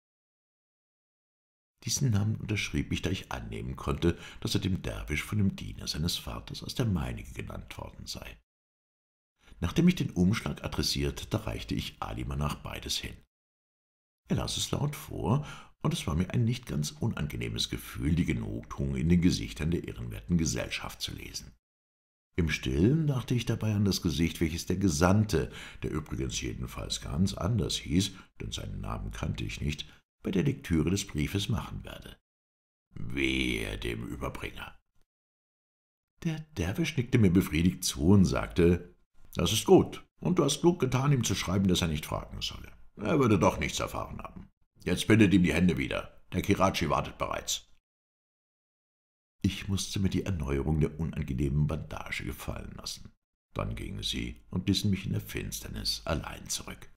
Diesen Namen unterschrieb ich, da ich annehmen konnte, dass er dem Derwisch von dem Diener seines Vaters als der meinige genannt worden sei. Nachdem ich den Umschlag adressierte, da reichte ich Ali Manach beides hin. Er las es laut vor, und es war mir ein nicht ganz unangenehmes Gefühl, die Genugtuung in den Gesichtern der ehrenwerten Gesellschaft zu lesen. Im Stillen dachte ich dabei an das Gesicht, welches der Gesandte, der übrigens jedenfalls ganz anders hieß, denn seinen Namen kannte ich nicht, bei der Lektüre des Briefes machen werde. Wehe dem Überbringer. Der Derwisch nickte mir befriedigt zu und sagte: »Das ist gut, und du hast klug getan, ihm zu schreiben, dass er nicht fragen solle. Er würde doch nichts erfahren haben. Jetzt bindet ihm die Hände wieder. Der Kiratschi wartet bereits.« Ich musste mir die Erneuerung der unangenehmen Bandage gefallen lassen. Dann gingen sie und ließen mich in der Finsternis allein zurück.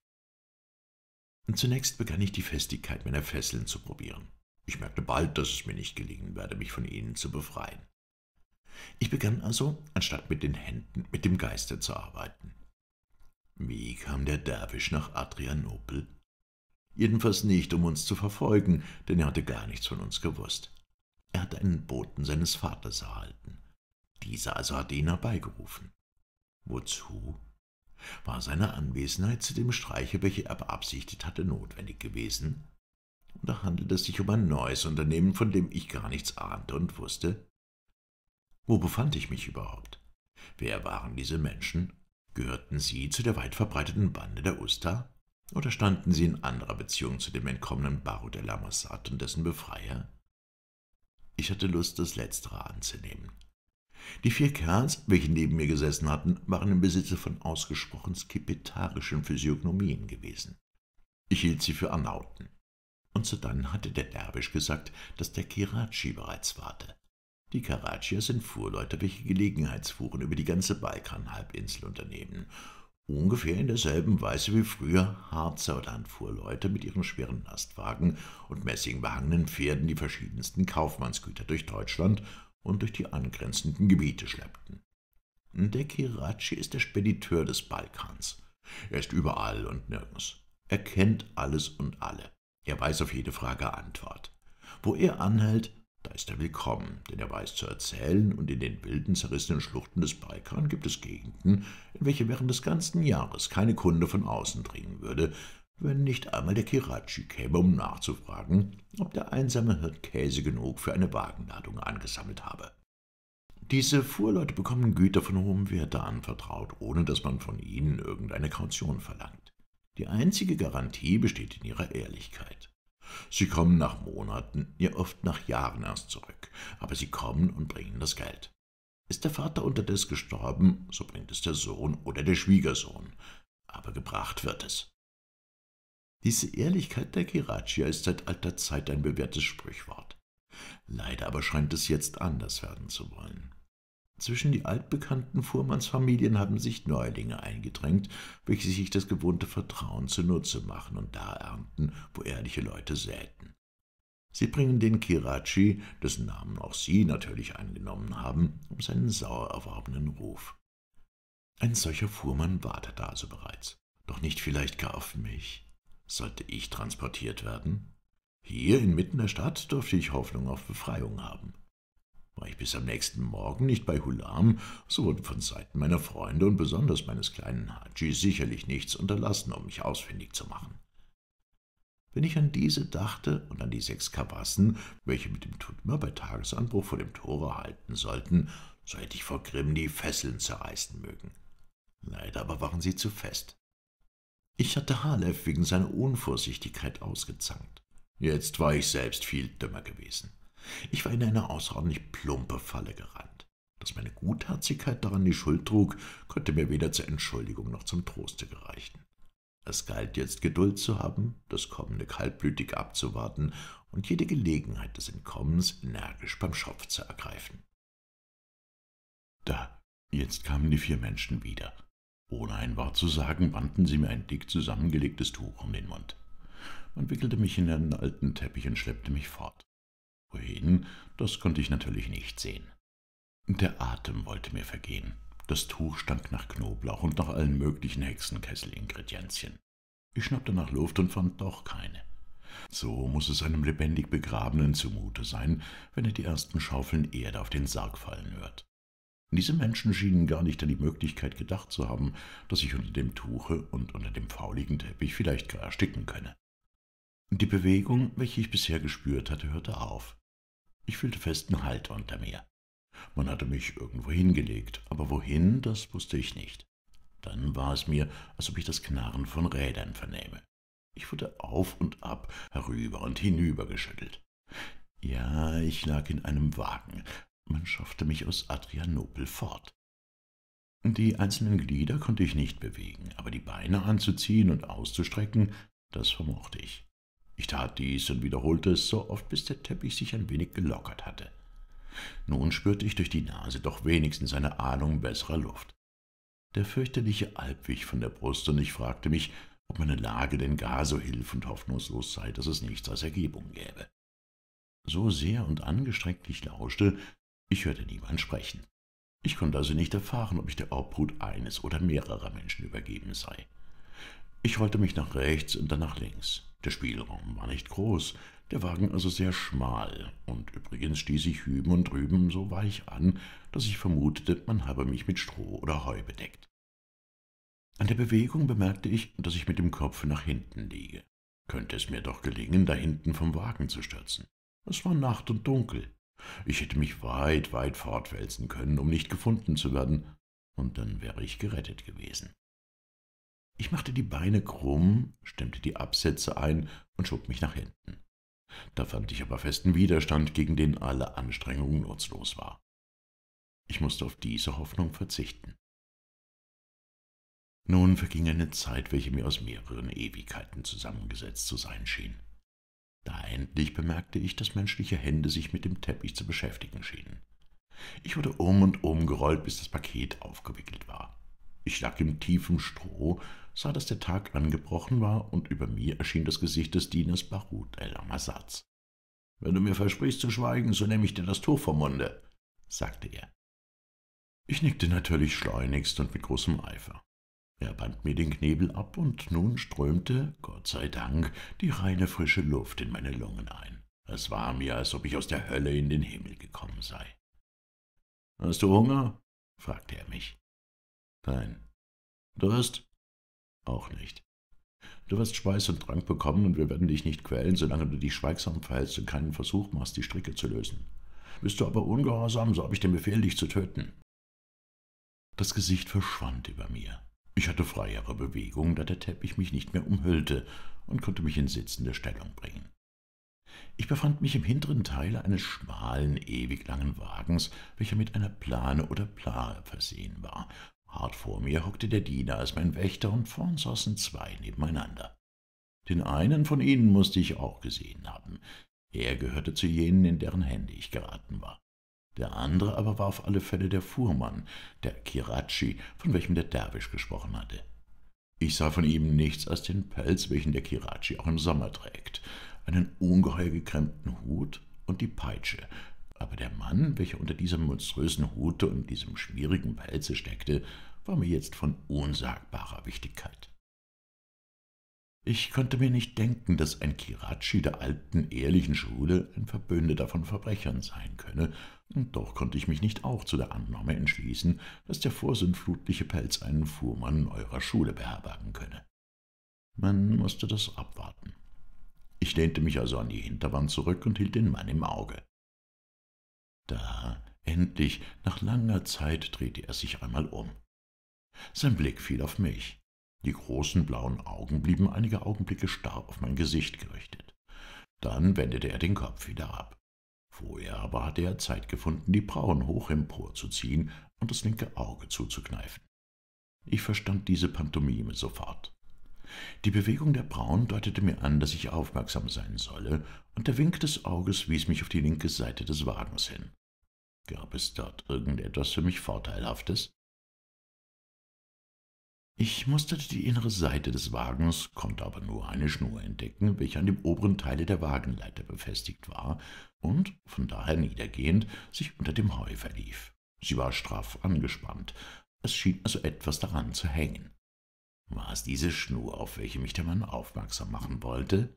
Und zunächst begann ich die Festigkeit meiner Fesseln zu probieren. Ich merkte bald, dass es mir nicht gelingen werde, mich von ihnen zu befreien. Ich begann also, anstatt mit den Händen, mit dem Geiste zu arbeiten. Wie kam der Derwisch nach Adrianopel? Jedenfalls nicht, um uns zu verfolgen, denn er hatte gar nichts von uns gewusst. Er hatte einen Boten seines Vaters erhalten. Dieser also hatte ihn herbeigerufen. Wozu? War seine Anwesenheit zu dem Streiche, welche er beabsichtigt hatte, notwendig gewesen? Oder handelte es sich um ein neues Unternehmen, von dem ich gar nichts ahnte und wusste? Wo befand ich mich überhaupt? Wer waren diese Menschen? Gehörten sie zu der weit verbreiteten Bande der Usta? Oder standen sie in anderer Beziehung zu dem entkommenen Barud el-Amassad und dessen Befreier? Ich hatte Lust, das Letztere anzunehmen. Die 4 Kerls, welche neben mir gesessen hatten, waren im Besitze von ausgesprochen skipetarischen Physiognomien gewesen. Ich hielt sie für Arnauten. Und sodann hatte der Derwisch gesagt, dass der Kiratschi bereits warte. Die Karatschier sind Fuhrleute, welche Gelegenheitsfuhren über die ganze Balkanhalbinsel unternehmen, ungefähr in derselben Weise wie früher Harzer Landfuhrleute mit ihren schweren Lastwagen und messingbehangenen Pferden die verschiedensten Kaufmannsgüter durch Deutschland und durch die angrenzenden Gebiete schleppten. Der Kiratschi ist der Spediteur des Balkans. Er ist überall und nirgends. Er kennt alles und alle. Er weiß auf jede Frage Antwort. Wo er anhält, da ist er willkommen, denn er weiß zu erzählen, und in den wilden, zerrissenen Schluchten des Balkan gibt es Gegenden, in welche während des ganzen Jahres keine Kunde von außen dringen würde, wenn nicht einmal der Kiraci käme, um nachzufragen, ob der einsame Hirt Käse genug für eine Wagenladung angesammelt habe. Diese Fuhrleute bekommen Güter von hohem Werte anvertraut, ohne dass man von ihnen irgendeine Kaution verlangt. Die einzige Garantie besteht in ihrer Ehrlichkeit. Sie kommen nach Monaten, ja oft nach Jahren erst zurück, aber sie kommen und bringen das Geld. Ist der Vater unterdessen gestorben, so bringt es der Sohn oder der Schwiegersohn, aber gebracht wird es. Diese Ehrlichkeit der Kiracier ist seit alter Zeit ein bewährtes Sprichwort. Leider aber scheint es jetzt anders werden zu wollen. Zwischen die altbekannten Fuhrmannsfamilien haben sich Neulinge eingedrängt, welche sich das gewohnte Vertrauen zunutze machen und da ernten, wo ehrliche Leute säten. Sie bringen den Kiraci, dessen Namen auch Sie natürlich angenommen haben, um seinen sauer erworbenen Ruf. Ein solcher Fuhrmann wartet also bereits, doch nicht vielleicht gar auf mich. Sollte ich transportiert werden? Hier inmitten der Stadt dürfte ich Hoffnung auf Befreiung haben. War ich bis am nächsten Morgen nicht bei Hulam, so wurde von Seiten meiner Freunde und besonders meines kleinen Hadji sicherlich nichts unterlassen, um mich ausfindig zu machen. Wenn ich an diese dachte und an die 6 Kawassen, welche mit dem Tutmer bei Tagesanbruch vor dem Tore halten sollten, so hätte ich vor Grimm die Fesseln zerreißen mögen. Leider aber waren sie zu fest. Ich hatte Halef wegen seiner Unvorsichtigkeit ausgezankt. Jetzt war ich selbst viel dümmer gewesen. Ich war in eine außerordentlich plumpe Falle gerannt. Dass meine Gutherzigkeit daran die Schuld trug, konnte mir weder zur Entschuldigung noch zum Troste gereichen. Es galt jetzt Geduld zu haben, das Kommende kaltblütig abzuwarten und jede Gelegenheit des Entkommens energisch beim Schopf zu ergreifen. Da, jetzt kamen die 4 Menschen wieder. Ohne ein Wort zu sagen, banden sie mir ein dick zusammengelegtes Tuch um den Mund. Man wickelte mich in einen alten Teppich und schleppte mich fort. Wohin, das konnte ich natürlich nicht sehen. Der Atem wollte mir vergehen. Das Tuch stank nach Knoblauch und nach allen möglichen Hexenkessel-Ingredienzien. Ich schnappte nach Luft und fand doch keine. So muß es einem lebendig Begrabenen zumute sein, wenn er die ersten Schaufeln Erde auf den Sarg fallen hört. Diese Menschen schienen gar nicht an die Möglichkeit gedacht zu haben, dass ich unter dem Tuche und unter dem fauligen Teppich vielleicht gar ersticken könne. Die Bewegung, welche ich bisher gespürt hatte, hörte auf. Ich fühlte festen Halt unter mir. Man hatte mich irgendwo hingelegt, aber wohin, das wusste ich nicht. Dann war es mir, als ob ich das Knarren von Rädern vernähme. Ich wurde auf und ab, herüber und hinüber geschüttelt. Ja, ich lag in einem Wagen. Man schaffte mich aus Adrianopel fort. Die einzelnen Glieder konnte ich nicht bewegen, aber die Beine anzuziehen und auszustrecken, das vermochte ich. Ich tat dies und wiederholte es so oft, bis der Teppich sich ein wenig gelockert hatte. Nun spürte ich durch die Nase doch wenigstens eine Ahnung besserer Luft. Der fürchterliche Alp wich von der Brust, und ich fragte mich, ob meine Lage denn gar so hilf- und hoffnungslos sei, dass es nichts als Ergebung gäbe. So sehr und angestrengt ich lauschte, ich hörte niemand sprechen. Ich konnte also nicht erfahren, ob ich der Obhut eines oder mehrerer Menschen übergeben sei. Ich rollte mich nach rechts und dann nach links. Der Spielraum war nicht groß, der Wagen also sehr schmal, und übrigens stieß ich hüben und drüben so weich an, dass ich vermutete, man habe mich mit Stroh oder Heu bedeckt. An der Bewegung bemerkte ich, dass ich mit dem Kopf nach hinten liege. Könnte es mir doch gelingen, da hinten vom Wagen zu stürzen? Es war Nacht und dunkel. Ich hätte mich weit, weit fortwälzen können, um nicht gefunden zu werden, und dann wäre ich gerettet gewesen. Ich machte die Beine krumm, stemmte die Absätze ein und schob mich nach hinten. Da fand ich aber festen Widerstand, gegen den alle Anstrengung nutzlos war. Ich musste auf diese Hoffnung verzichten. Nun verging eine Zeit, welche mir aus mehreren Ewigkeiten zusammengesetzt zu sein schien. Da endlich bemerkte ich, dass menschliche Hände sich mit dem Teppich zu beschäftigen schienen. Ich wurde um und um gerollt, bis das Paket aufgewickelt war. Ich lag im tiefen Stroh, sah, dass der Tag angebrochen war, und über mir erschien das Gesicht des Dieners Barut el-Amazaz. »Wenn du mir versprichst zu schweigen, so nehme ich dir das Tuch vom Munde«, sagte er. Ich nickte natürlich schleunigst und mit großem Eifer. Er band mir den Knebel ab, und nun strömte, Gott sei Dank, die reine frische Luft in meine Lungen ein. Es war mir, als ob ich aus der Hölle in den Himmel gekommen sei. »Hast du Hunger?« fragte er mich. »Nein.« »Durst?« »Auch nicht. Du wirst Speis und Trank bekommen, und wir werden dich nicht quälen, solange du dich schweigsam verhältst und keinen Versuch machst, die Stricke zu lösen. Bist du aber ungehorsam, so habe ich den Befehl, dich zu töten.« Das Gesicht verschwand über mir. Ich hatte freiere Bewegung, da der Teppich mich nicht mehr umhüllte, und konnte mich in sitzende Stellung bringen. Ich befand mich im hinteren Teil eines schmalen, ewig langen Wagens, welcher mit einer Plane oder Plahe versehen war. Hart vor mir hockte der Diener als mein Wächter, und vorn saßen zwei nebeneinander. Den einen von ihnen musste ich auch gesehen haben. Er gehörte zu jenen, in deren Hände ich geraten war. Der andere aber war auf alle Fälle der Fuhrmann, der Kiratschi, von welchem der Derwisch gesprochen hatte. Ich sah von ihm nichts als den Pelz, welchen der Kiratschi auch im Sommer trägt, einen ungeheuer gekrempten Hut und die Peitsche, aber der Mann, welcher unter diesem monströsen Hute und diesem schwierigen Pelze steckte, war mir jetzt von unsagbarer Wichtigkeit. Ich konnte mir nicht denken, dass ein Kiratschi der alten, ehrlichen Schule ein Verbündeter von Verbrechern sein könne, und doch konnte ich mich nicht auch zu der Annahme entschließen, dass der vorsintflutliche Pelz einen Fuhrmann eurer Schule beherbergen könne. Man musste das abwarten. Ich lehnte mich also an die Hinterwand zurück und hielt den Mann im Auge. Da, endlich, nach langer Zeit, drehte er sich einmal um. Sein Blick fiel auf mich. Die großen blauen Augen blieben einige Augenblicke starr auf mein Gesicht gerichtet. Dann wendete er den Kopf wieder ab. Vorher aber hatte er Zeit gefunden, die Brauen hoch emporzuziehen und das linke Auge zuzukneifen. Ich verstand diese Pantomime sofort. Die Bewegung der Brauen deutete mir an, dass ich aufmerksam sein solle, und der Wink des Auges wies mich auf die linke Seite des Wagens hin. Gab es dort irgendetwas für mich Vorteilhaftes? Ich musterte die innere Seite des Wagens, konnte aber nur eine Schnur entdecken, welche an dem oberen Teile der Wagenleiter befestigt war und, von daher niedergehend, sich unter dem Heu verlief. Sie war straff angespannt, es schien also etwas daran zu hängen. War es diese Schnur, auf welche mich der Mann aufmerksam machen wollte?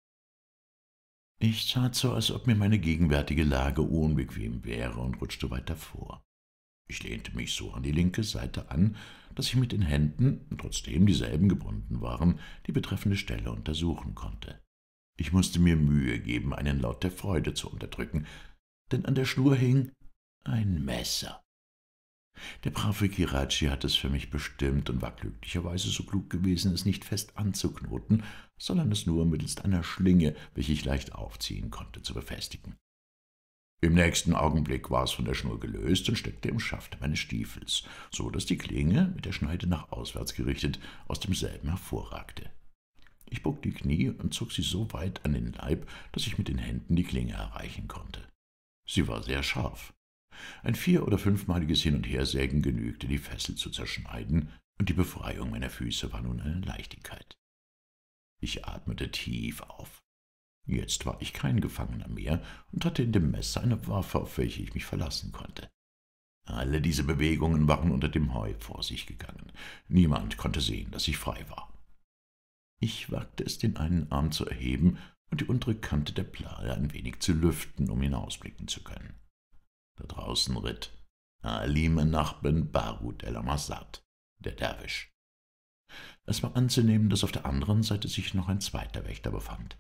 Ich tat so, als ob mir meine gegenwärtige Lage unbequem wäre, und rutschte weiter vor. Ich lehnte mich so an die linke Seite an, dass ich mit den Händen, trotzdem dieselben gebunden waren, die betreffende Stelle untersuchen konnte. Ich musste mir Mühe geben, einen Laut der Freude zu unterdrücken, denn an der Schnur hing ein Messer. Der brave Kiratschi hatte es für mich bestimmt und war glücklicherweise so klug gewesen, es nicht fest anzuknoten, sondern es nur mittelst einer Schlinge, welche ich leicht aufziehen konnte, zu befestigen. Im nächsten Augenblick war es von der Schnur gelöst und steckte im Schaft meines Stiefels, so dass die Klinge, mit der Schneide nach auswärts gerichtet, aus demselben hervorragte. Ich bog die Knie und zog sie so weit an den Leib, dass ich mit den Händen die Klinge erreichen konnte. Sie war sehr scharf. Ein 4- oder 5-maliges Hin- und Hersägen genügte, die Fessel zu zerschneiden, und die Befreiung meiner Füße war nun eine Leichtigkeit. Ich atmete tief auf. Jetzt war ich kein Gefangener mehr und hatte in dem Messer eine Waffe, auf welche ich mich verlassen konnte. Alle diese Bewegungen waren unter dem Heu vor sich gegangen. Niemand konnte sehen, dass ich frei war. Ich wagte es, den einen Arm zu erheben und die untere Kante der Plahe ein wenig zu lüften, um hinausblicken zu können. Da draußen ritt Ali Menach ben Barud el-Amazad, der Derwisch. Es war anzunehmen, dass auf der anderen Seite sich noch ein zweiter Wächter befand.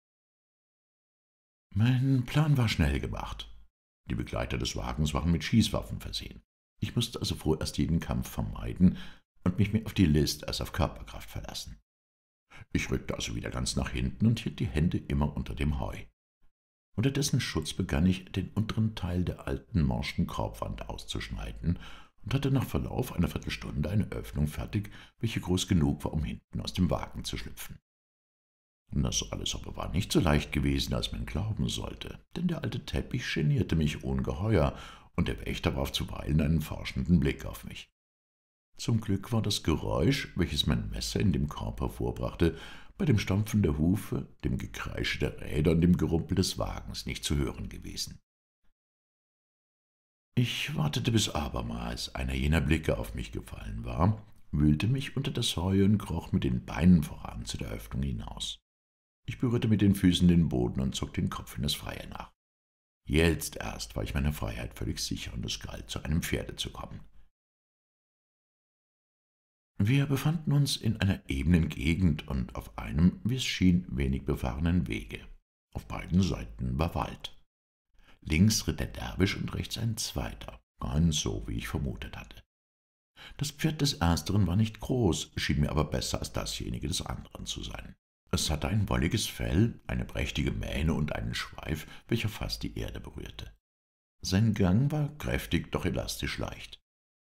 Mein Plan war schnell gemacht. Die Begleiter des Wagens waren mit Schießwaffen versehen. Ich musste also vorerst jeden Kampf vermeiden und mich mehr auf die List als auf Körperkraft verlassen. Ich rückte also wieder ganz nach hinten und hielt die Hände immer unter dem Heu. Unter dessen Schutz begann ich, den unteren Teil der alten morschen Korbwand auszuschneiden und hatte nach Verlauf einer Viertelstunde eine Öffnung fertig, welche groß genug war, um hinten aus dem Wagen zu schlüpfen. Das alles aber war nicht so leicht gewesen, als man glauben sollte, denn der alte Teppich genierte mich ungeheuer, und der Wächter warf zuweilen einen forschenden Blick auf mich. Zum Glück war das Geräusch, welches mein Messer in dem Korb hervorbrachte, bei dem Stampfen der Hufe, dem Gekreische der Räder und dem Gerumpel des Wagens nicht zu hören gewesen. Ich wartete, bis abermals einer jener Blicke auf mich gefallen war, wühlte mich unter das Heu und kroch mit den Beinen voran zu der Öffnung hinaus. Ich berührte mit den Füßen den Boden und zog den Kopf in das Freie nach. Jetzt erst war ich meiner Freiheit völlig sicher und es galt, zu einem Pferde zu kommen. Wir befanden uns in einer ebenen Gegend und auf einem, wie es schien, wenig befahrenen Wege. Auf beiden Seiten war Wald. Links ritt der Derwisch und rechts ein zweiter, ganz so, wie ich vermutet hatte. Das Pferd des Ersteren war nicht groß, schien mir aber besser als dasjenige des anderen zu sein. Es hatte ein wolliges Fell, eine prächtige Mähne und einen Schweif, welcher fast die Erde berührte. Sein Gang war kräftig, doch elastisch leicht.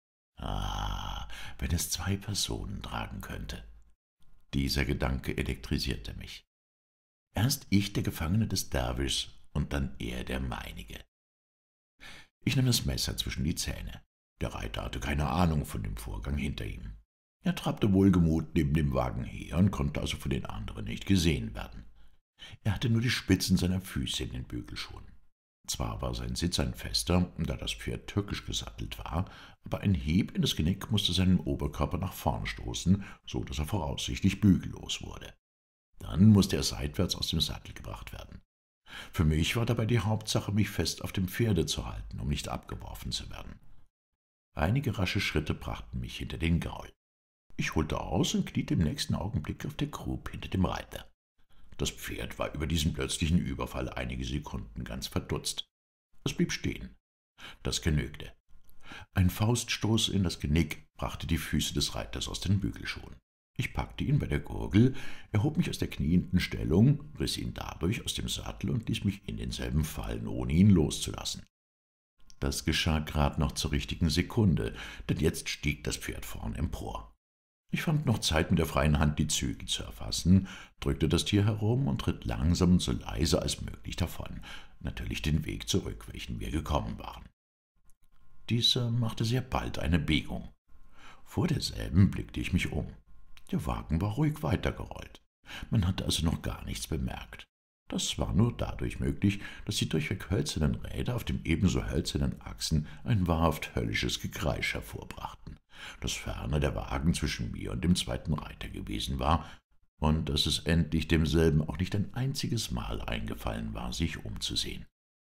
Ah, wenn es 2 Personen tragen könnte. Dieser Gedanke elektrisierte mich. Erst ich, der Gefangene des Derwischs, und dann er, der meinige. Ich nahm das Messer zwischen die Zähne. Der Reiter hatte keine Ahnung von dem Vorgang hinter ihm. Er trabte wohlgemut neben dem Wagen her und konnte also von den anderen nicht gesehen werden. Er hatte nur die Spitzen seiner Füße in den Bügelschuhen. Zwar war sein Sitz ein fester, da das Pferd türkisch gesattelt war, aber ein Hieb in das Genick musste seinen Oberkörper nach vorn stoßen, so dass er voraussichtlich bügellos wurde. Dann musste er seitwärts aus dem Sattel gebracht werden. Für mich war dabei die Hauptsache, mich fest auf dem Pferde zu halten, um nicht abgeworfen zu werden. Einige rasche Schritte brachten mich hinter den Gaul. Ich holte aus und kniete im nächsten Augenblick auf der Grube hinter dem Reiter. Das Pferd war über diesen plötzlichen Überfall einige Sekunden ganz verdutzt. Es blieb stehen. Das genügte. Ein Fauststoß in das Genick brachte die Füße des Reiters aus den Bügelschuhen. Ich packte ihn bei der Gurgel, erhob mich aus der knienden Stellung, riss ihn dadurch aus dem Sattel und ließ mich in denselben fallen, ohne ihn loszulassen. Das geschah grad noch zur richtigen Sekunde, denn jetzt stieg das Pferd vorn empor. Ich fand noch Zeit, mit der freien Hand die Zügel zu erfassen, drückte das Tier herum und ritt langsam und so leise als möglich davon, natürlich den Weg zurück, welchen wir gekommen waren. Dieser machte sehr bald eine Biegung. Vor derselben blickte ich mich um. Der Wagen war ruhig weitergerollt. Man hatte also noch gar nichts bemerkt. Das war nur dadurch möglich, dass die durchweg hölzernen Räder auf den ebenso hölzernen Achsen ein wahrhaft höllisches Gekreisch hervorbrachten, dass ferner der Wagen zwischen mir und dem zweiten Reiter gewesen war und dass es endlich demselben auch nicht ein einziges Mal eingefallen war, sich umzusehen.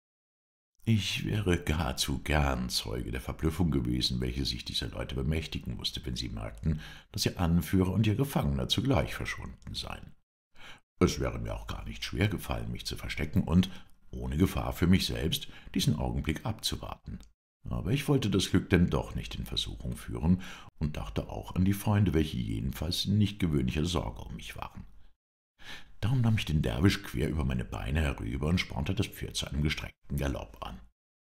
Ich wäre gar zu gern Zeuge der Verblüffung gewesen, welche sich diese Leute bemächtigen musste, wenn sie merkten, dass ihr Anführer und ihr Gefangener zugleich verschwunden seien. Es wäre mir auch gar nicht schwer gefallen, mich zu verstecken und, ohne Gefahr für mich selbst, diesen Augenblick abzuwarten. Aber ich wollte das Glück denn doch nicht in Versuchung führen und dachte auch an die Freunde, welche jedenfalls in nicht gewöhnlicher Sorge um mich waren. Darum nahm ich den Derwisch quer über meine Beine herüber und spornte das Pferd zu einem gestreckten Galopp an.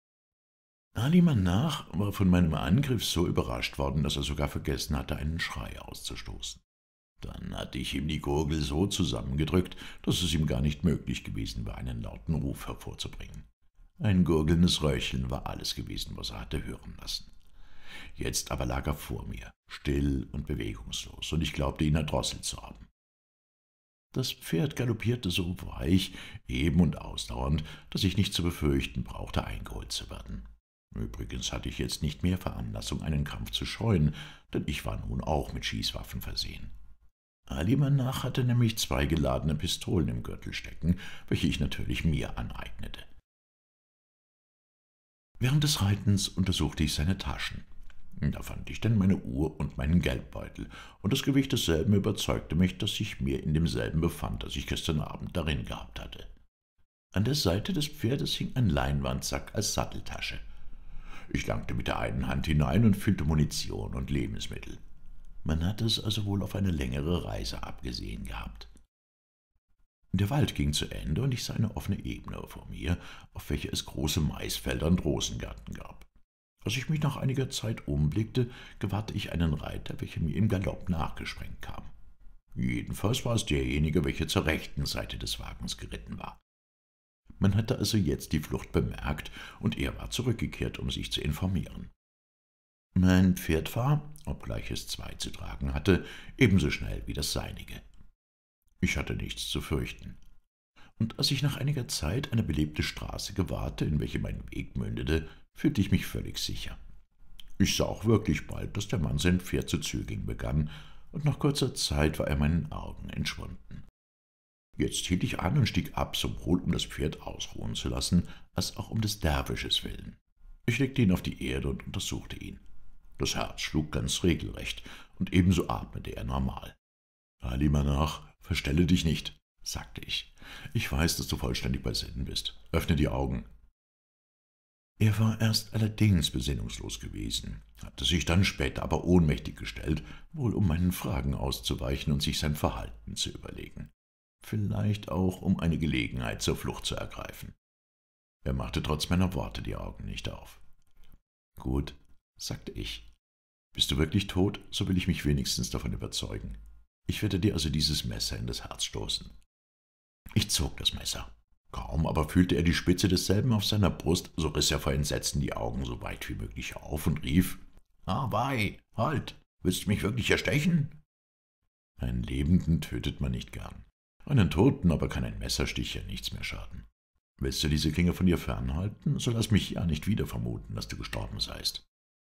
Ali Manach war von meinem Angriff so überrascht worden, dass er sogar vergessen hatte, einen Schrei auszustoßen. Dann hatte ich ihm die Gurgel so zusammengedrückt, dass es ihm gar nicht möglich gewesen war, einen lauten Ruf hervorzubringen. Ein gurgelndes Röcheln war alles gewesen, was er hatte hören lassen. Jetzt aber lag er vor mir, still und bewegungslos, und ich glaubte, ihn erdrosselt zu haben. Das Pferd galoppierte so weich, eben und ausdauernd, dass ich nicht zu befürchten brauchte, eingeholt zu werden. Übrigens hatte ich jetzt nicht mehr Veranlassung, einen Kampf zu scheuen, denn ich war nun auch mit Schießwaffen versehen. Ali Manach hatte nämlich 2 geladene Pistolen im Gürtel stecken, welche ich natürlich mir aneignete. Während des Reitens untersuchte ich seine Taschen. Da fand ich denn meine Uhr und meinen Geldbeutel, und das Gewicht desselben überzeugte mich, dass sich mehr in demselben befand, das ich gestern Abend darin gehabt hatte. An der Seite des Pferdes hing ein Leinwandsack als Satteltasche. Ich langte mit der einen Hand hinein und füllte Munition und Lebensmittel. Man hatte es also wohl auf eine längere Reise abgesehen gehabt. Der Wald ging zu Ende, und ich sah eine offene Ebene vor mir, auf welcher es große Maisfelder und Rosengärten gab. Als ich mich nach einiger Zeit umblickte, gewahrte ich einen Reiter, welcher mir im Galopp nachgesprengt kam. Jedenfalls war es derjenige, welcher zur rechten Seite des Wagens geritten war. Man hatte also jetzt die Flucht bemerkt, und er war zurückgekehrt, um sich zu informieren. Mein Pferd war, obgleich es 2 zu tragen hatte, ebenso schnell wie das seinige. Ich hatte nichts zu fürchten. Und als ich nach einiger Zeit eine belebte Straße gewahrte, in welche mein Weg mündete, fühlte ich mich völlig sicher. Ich sah auch wirklich bald, dass der Mann sein Pferd zu zügeln begann, und nach kurzer Zeit war er meinen Augen entschwunden. Jetzt hielt ich an und stieg ab, sowohl um das Pferd ausruhen zu lassen, als auch um des Derwisches willen. Ich legte ihn auf die Erde und untersuchte ihn. Das Herz schlug ganz regelrecht, und ebenso atmete er normal. »Ali Manach, verstelle dich nicht«, sagte ich. »Ich weiß, dass du vollständig bei Sinnen bist. Öffne die Augen.« Er war erst allerdings besinnungslos gewesen, hatte sich dann später aber ohnmächtig gestellt, wohl um meinen Fragen auszuweichen und sich sein Verhalten zu überlegen. Vielleicht auch, um eine Gelegenheit zur Flucht zu ergreifen. Er machte trotz meiner Worte die Augen nicht auf. »Gut«, sagte ich. »Bist du wirklich tot, so will ich mich wenigstens davon überzeugen. Ich werde dir also dieses Messer in das Herz stoßen.« Ich zog das Messer. Kaum aber fühlte er die Spitze desselben auf seiner Brust, so riss er vor Entsetzen die Augen so weit wie möglich auf und rief: »Ah, wei, halt! Willst du mich wirklich erstechen?« Einen Lebenden tötet man nicht gern. Einen Toten aber kann ein Messerstich ja nichts mehr schaden. Willst du diese Klinge von dir fernhalten, so lass mich ja nicht wieder vermuten, dass du gestorben seist.«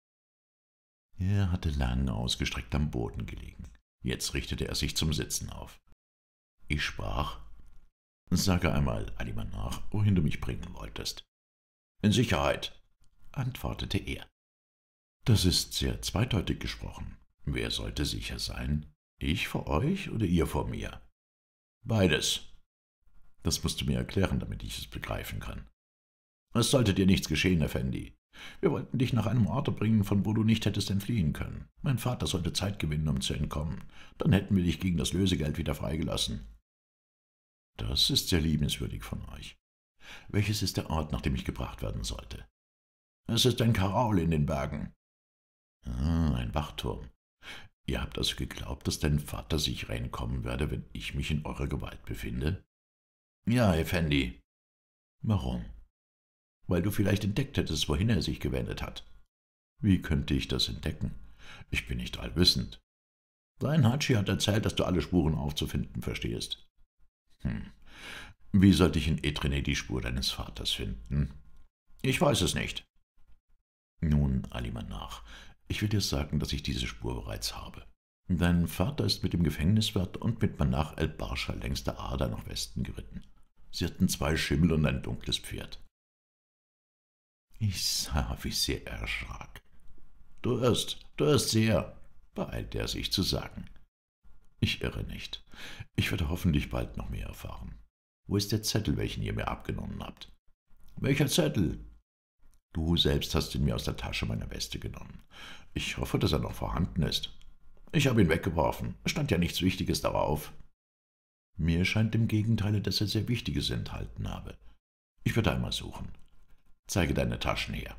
Er hatte lang ausgestreckt am Boden gelegen. Jetzt richtete er sich zum Sitzen auf. Ich sprach: »Sage einmal, Ali Manach, wohin du mich bringen wolltest.« »In Sicherheit«, antwortete er. »Das ist sehr zweideutig gesprochen. Wer sollte sicher sein? Ich vor euch oder ihr vor mir?« »Beides.« »Das musst du mir erklären, damit ich es begreifen kann.« »Es sollte dir nichts geschehen, Effendi. Wir wollten dich nach einem Orte bringen, von wo du nicht hättest entfliehen können. Mein Vater sollte Zeit gewinnen, um zu entkommen. Dann hätten wir dich gegen das Lösegeld wieder freigelassen.« »Das ist sehr liebenswürdig von euch. Welches ist der Ort, nach dem ich gebracht werden sollte?« »Es ist ein Karaul in den Bergen.« »Ah, ein Wachturm. Ihr habt also geglaubt, dass dein Vater sicher entkommen werde, wenn ich mich in eurer Gewalt befinde?« »Ja, Effendi.« »Warum?« »Weil du vielleicht entdeckt hättest, wohin er sich gewendet hat.« »Wie könnte ich das entdecken? Ich bin nicht allwissend.« »Dein Hatschi hat erzählt, dass du alle Spuren aufzufinden verstehst.« Wie sollte ich in Etrene die Spur deines Vaters finden?« »Ich weiß es nicht.« »Nun, Ali Manach, ich will dir sagen, dass ich diese Spur bereits habe. Dein Vater ist mit dem Gefängniswärter und mit Manach el-Barscha längs der Ader nach Westen geritten. Sie hatten 2 Schimmel und ein dunkles Pferd.« Ich sah, wie sehr er erschrak. Du irrst sehr«, beeilte er sich zu sagen. »Ich irre nicht. Ich werde hoffentlich bald noch mehr erfahren. Wo ist der Zettel, welchen ihr mir abgenommen habt?« »Welcher Zettel?« »Du selbst hast ihn mir aus der Tasche meiner Weste genommen. Ich hoffe, dass er noch vorhanden ist.« »Ich habe ihn weggeworfen. Es stand ja nichts Wichtiges darauf.« »Mir scheint im Gegenteile, dass er sehr Wichtiges enthalten habe. Ich werde einmal suchen. Zeige deine Taschen her.«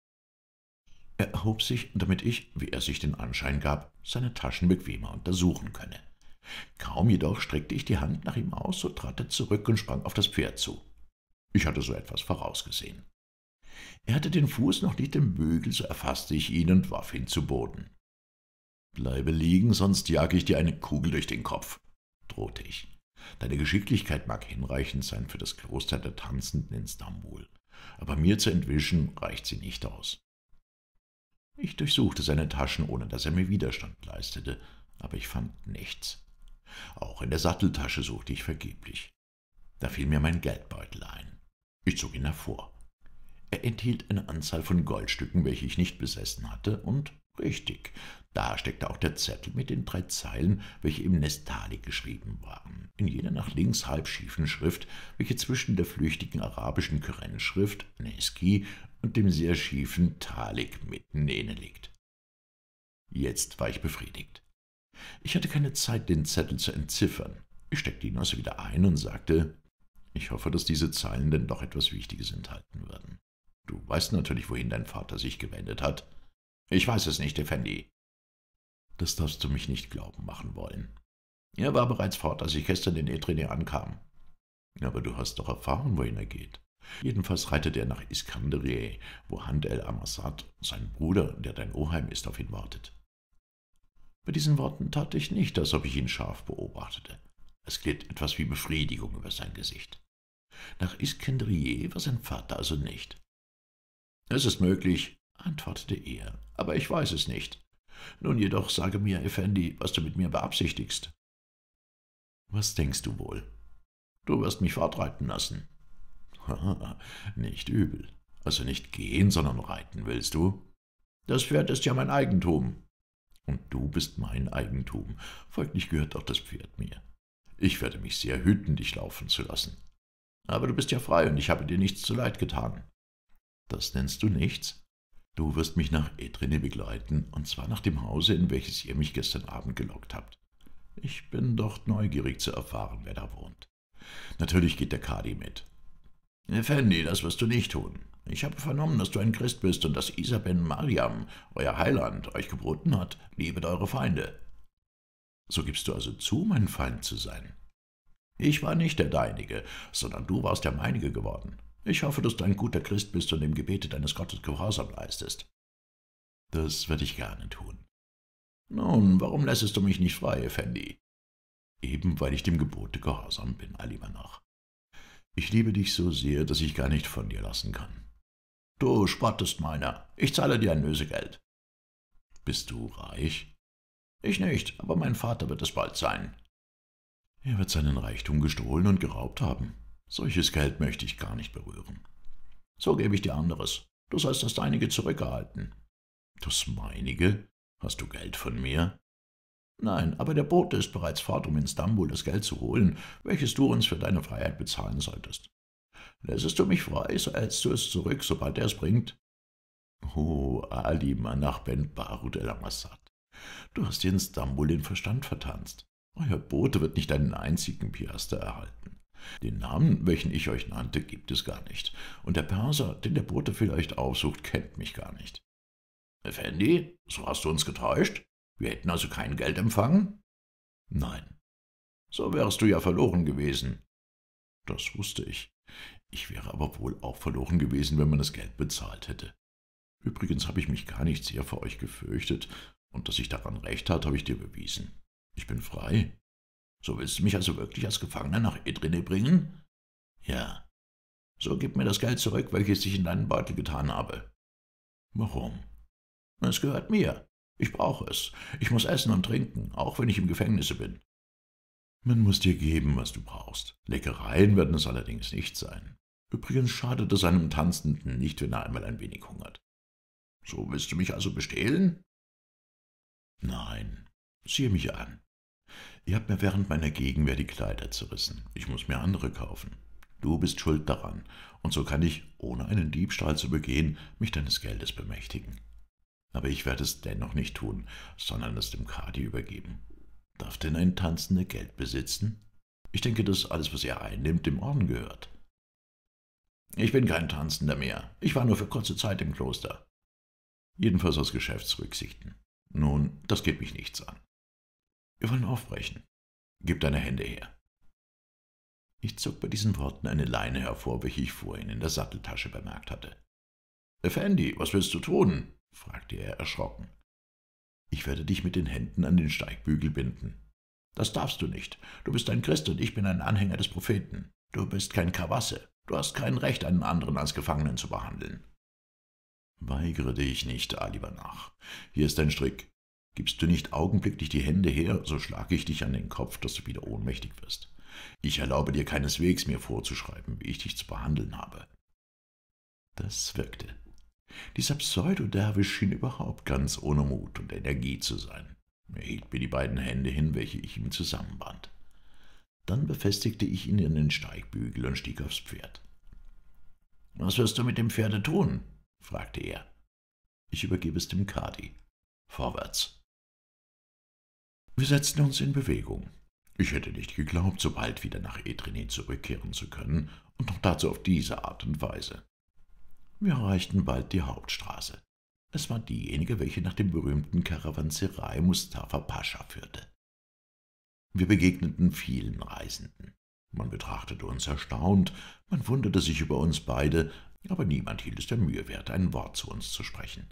Er erhob sich, damit ich, wie er sich den Anschein gab, seine Taschen bequemer untersuchen könne. Kaum jedoch streckte ich die Hand nach ihm aus, so trat er zurück und sprang auf das Pferd zu. Ich hatte so etwas vorausgesehen. Er hatte den Fuß noch nicht im Bügel, so erfasste ich ihn und warf ihn zu Boden. »Bleibe liegen, sonst jage ich dir eine Kugel durch den Kopf«, drohte ich. »Deine Geschicklichkeit mag hinreichend sein für das Kloster der Tanzenden in Stambul, aber mir zu entwischen reicht sie nicht aus.« Ich durchsuchte seine Taschen, ohne dass er mir Widerstand leistete, aber ich fand nichts. Auch in der Satteltasche suchte ich vergeblich. Da fiel mir mein Geldbeutel ein. Ich zog ihn hervor. Er enthielt eine Anzahl von Goldstücken, welche ich nicht besessen hatte, und richtig, da steckte auch der Zettel mit den 3 Zeilen, welche im Nestali geschrieben waren, in jener nach links halb schiefen Schrift, welche zwischen der flüchtigen arabischen Qurenschrift Neski und dem sehr schiefen Talik mitten inne liegt. Jetzt war ich befriedigt. Ich hatte keine Zeit, den Zettel zu entziffern. Ich steckte ihn also wieder ein und sagte: »Ich hoffe, dass diese Zeilen denn doch etwas Wichtiges enthalten werden. Du weißt natürlich, wohin dein Vater sich gewendet hat.« »Ich weiß es nicht, Effendi.« »Das darfst du mich nicht glauben machen wollen. Er war bereits fort, als ich gestern in Etrene ankam.« »Aber du hast doch erfahren, wohin er geht. Jedenfalls reitet er nach Iskanderiye, wo Hand el-Amassad, sein Bruder, der dein Oheim ist, auf ihn wartet.« Bei diesen Worten tat ich nicht, als ob ich ihn scharf beobachtete. Es glitt etwas wie Befriedigung über sein Gesicht. Nach Iskanderiye war sein Vater also nicht. »Es ist möglich«, antwortete er, aber ich weiß es nicht. Nun jedoch sage mir, Effendi, was du mit mir beabsichtigst. Was denkst du wohl? Du wirst mich fortreiten lassen. Haha, nicht übel. Also nicht gehen, sondern reiten willst du? Das Pferd ist ja mein Eigentum. Und du bist mein Eigentum, folglich gehört auch das Pferd mir. Ich werde mich sehr hüten, dich laufen zu lassen. Aber du bist ja frei und ich habe dir nichts zuleid getan. Das nennst du nichts? Du wirst mich nach Etrene begleiten, und zwar nach dem Hause, in welches ihr mich gestern Abend gelockt habt. Ich bin doch neugierig zu erfahren, wer da wohnt. Natürlich geht der Kadi mit. Effendi, das wirst du nicht tun. Ich habe vernommen, dass du ein Christ bist und dass Isa ben Mariam, euer Heiland, euch geboten hat, liebet eure Feinde. So gibst du also zu, mein Feind zu sein. Ich war nicht der Deinige, sondern du warst der Meinige geworden. Ich hoffe, dass du ein guter Christ bist und dem Gebete deines Gottes Gehorsam leistest. Das werde ich gerne tun. Nun, warum lässest du mich nicht frei, Effendi? Eben weil ich dem Gebote gehorsam bin, Alimanach. Ich liebe dich so sehr, dass ich gar nicht von dir lassen kann. Du spottest meiner. Ich zahle dir ein Lösegeld. Bist du reich? Ich nicht, aber mein Vater wird es bald sein. Er wird seinen Reichtum gestohlen und geraubt haben. Solches Geld möchte ich gar nicht berühren. So gebe ich dir anderes. Du sollst das Deinige zurückerhalten. Das Meinige? Hast du Geld von mir? Nein, aber der Bote ist bereits fort, um in Stambul das Geld zu holen, welches du uns für deine Freiheit bezahlen solltest. Lässest du mich frei, so erhältst du es zurück, sobald er es bringt. Oh, Ali Manach ben Barud el-Amassad, du hast dir in Stambul den Verstand vertanzt. Euer Bote wird nicht einen einzigen Piaster erhalten. Den Namen, welchen ich euch nannte, gibt es gar nicht, und der Perser, den der Bote vielleicht aufsucht, kennt mich gar nicht. Effendi, so hast du uns getäuscht? Wir hätten also kein Geld empfangen? Nein. So wärst du ja verloren gewesen. Das wusste ich. Ich wäre aber wohl auch verloren gewesen, wenn man das Geld bezahlt hätte. Übrigens habe ich mich gar nicht sehr vor euch gefürchtet, und dass ich daran recht hat, habe ich dir bewiesen. Ich bin frei. So willst du mich also wirklich als Gefangener nach Etrene bringen? Ja. So gib mir das Geld zurück, welches ich in deinen Beutel getan habe. Warum? Es gehört mir. Ich brauche es. Ich muss essen und trinken, auch wenn ich im Gefängnisse bin. Man muss dir geben, was du brauchst. Leckereien werden es allerdings nicht sein. Übrigens schadet es einem Tanzenden nicht, wenn er einmal ein wenig hungert. So willst du mich also bestehlen? Nein, siehe mich an. Ihr habt mir während meiner Gegenwehr die Kleider zerrissen. Ich muss mir andere kaufen. Du bist schuld daran, und so kann ich, ohne einen Diebstahl zu begehen, mich deines Geldes bemächtigen. Aber ich werde es dennoch nicht tun, sondern es dem Kadi übergeben. Darf denn ein Tanzender Geld besitzen? Ich denke, dass alles, was er einnimmt, dem Orden gehört. Ich bin kein Tanzender mehr. Ich war nur für kurze Zeit im Kloster. Jedenfalls aus Geschäftsrücksichten. Nun, das geht mich nichts an. Wir wollen aufbrechen. Gib deine Hände her. Ich zog bei diesen Worten eine Leine hervor, welche ich vorhin in der Satteltasche bemerkt hatte. »Effendi, was willst du tun?« fragte er erschrocken. »Ich werde dich mit den Händen an den Steigbügel binden.« »Das darfst du nicht. Du bist ein Christ und ich bin ein Anhänger des Propheten. Du bist kein Kawasse. Du hast kein Recht, einen anderen als Gefangenen zu behandeln.« »Weigere dich nicht, Alimanach. Hier ist dein Strick. Gibst du nicht augenblicklich die Hände her, so schlage ich dich an den Kopf, dass du wieder ohnmächtig wirst. Ich erlaube dir keineswegs, mir vorzuschreiben, wie ich dich zu behandeln habe.« Das wirkte. Dieser Pseudo-Derwisch schien überhaupt ganz ohne Mut und Energie zu sein. Er hielt mir die beiden Hände hin, welche ich ihm zusammenband. Dann befestigte ich ihn in den Steigbügel und stieg aufs Pferd. »Was wirst du mit dem Pferde tun?« fragte er. »Ich übergebe es dem Kadi. Vorwärts!« Wir setzten uns in Bewegung. Ich hätte nicht geglaubt, so bald wieder nach Etrene zurückkehren zu können, und noch dazu auf diese Art und Weise. Wir erreichten bald die Hauptstraße. Es war diejenige, welche nach dem berühmten Karawanserei Mustafa Pascha führte. Wir begegneten vielen Reisenden. Man betrachtete uns erstaunt, man wunderte sich über uns beide, aber niemand hielt es der Mühe wert, ein Wort zu uns zu sprechen.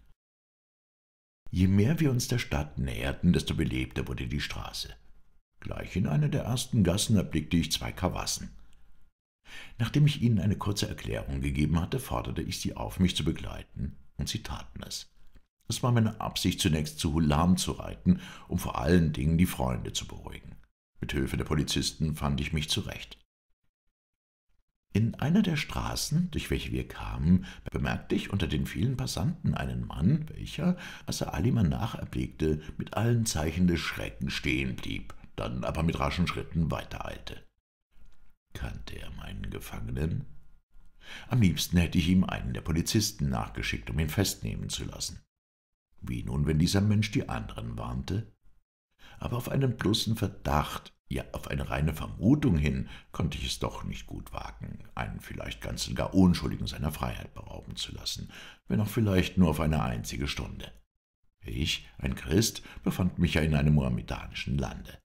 Je mehr wir uns der Stadt näherten, desto belebter wurde die Straße. Gleich in einer der ersten Gassen erblickte ich zwei Kawassen. Nachdem ich ihnen eine kurze Erklärung gegeben hatte, forderte ich sie auf, mich zu begleiten, und sie taten es. Es war meine Absicht, zunächst zu Hulam zu reiten, um vor allen Dingen die Freunde zu beruhigen. Mit Hilfe der Polizisten fand ich mich zurecht. In einer der Straßen, durch welche wir kamen, bemerkte ich unter den vielen Passanten einen Mann, welcher, als er Ali Manach erblickte, mit allen Zeichen des Schreckens stehen blieb, dann aber mit raschen Schritten weitereilte. Kannte er meinen Gefangenen? Am liebsten hätte ich ihm einen der Polizisten nachgeschickt, um ihn festnehmen zu lassen. Wie nun, wenn dieser Mensch die anderen warnte? Aber auf einen bloßen Verdacht, ja auf eine reine Vermutung hin, konnte ich es doch nicht gut wagen, einen vielleicht ganz und gar Unschuldigen seiner Freiheit berauben zu lassen, wenn auch vielleicht nur auf eine einzige Stunde. Ich, ein Christ, befand mich ja in einem mohammedanischen Lande.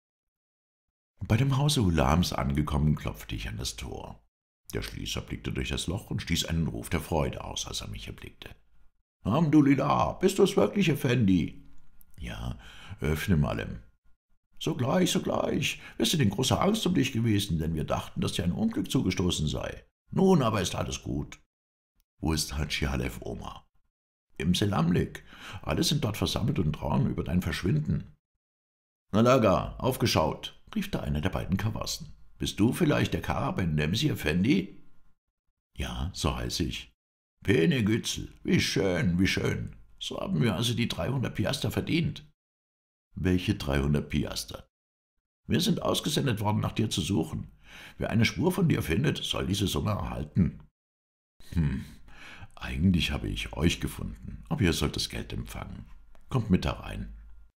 Bei dem Hause Hulams angekommen, klopfte ich an das Tor. Der Schließer blickte durch das Loch und stieß einen Ruf der Freude aus, als er mich erblickte. »Hamdulillah, bist du es wirklich, Effendi?« »Ja, öffne Malem.« »Sogleich, sogleich. Wir sind in großer Angst um dich gewesen, denn wir dachten, dass dir ein Unglück zugestoßen sei. Nun aber ist alles gut.« »Wo ist Hadschi Halef Omar?« »Im Selamlik. Alle sind dort versammelt und trauern über dein Verschwinden.« »Nalaga, aufgeschaut«, rief da einer der beiden Kawassen. »Bist du vielleicht der Kara Ben Nemsi Effendi?« »Ja, so heiße ich.« »Pene Gützel, wie schön, wie schön. So haben wir also die 300 Piaster verdient.« »Welche 300 Piaster?« »Wir sind ausgesendet worden, nach dir zu suchen. Wer eine Spur von dir findet, soll diese Summe erhalten.« Eigentlich habe ich euch gefunden, aber ihr sollt das Geld empfangen. Kommt mit herein.«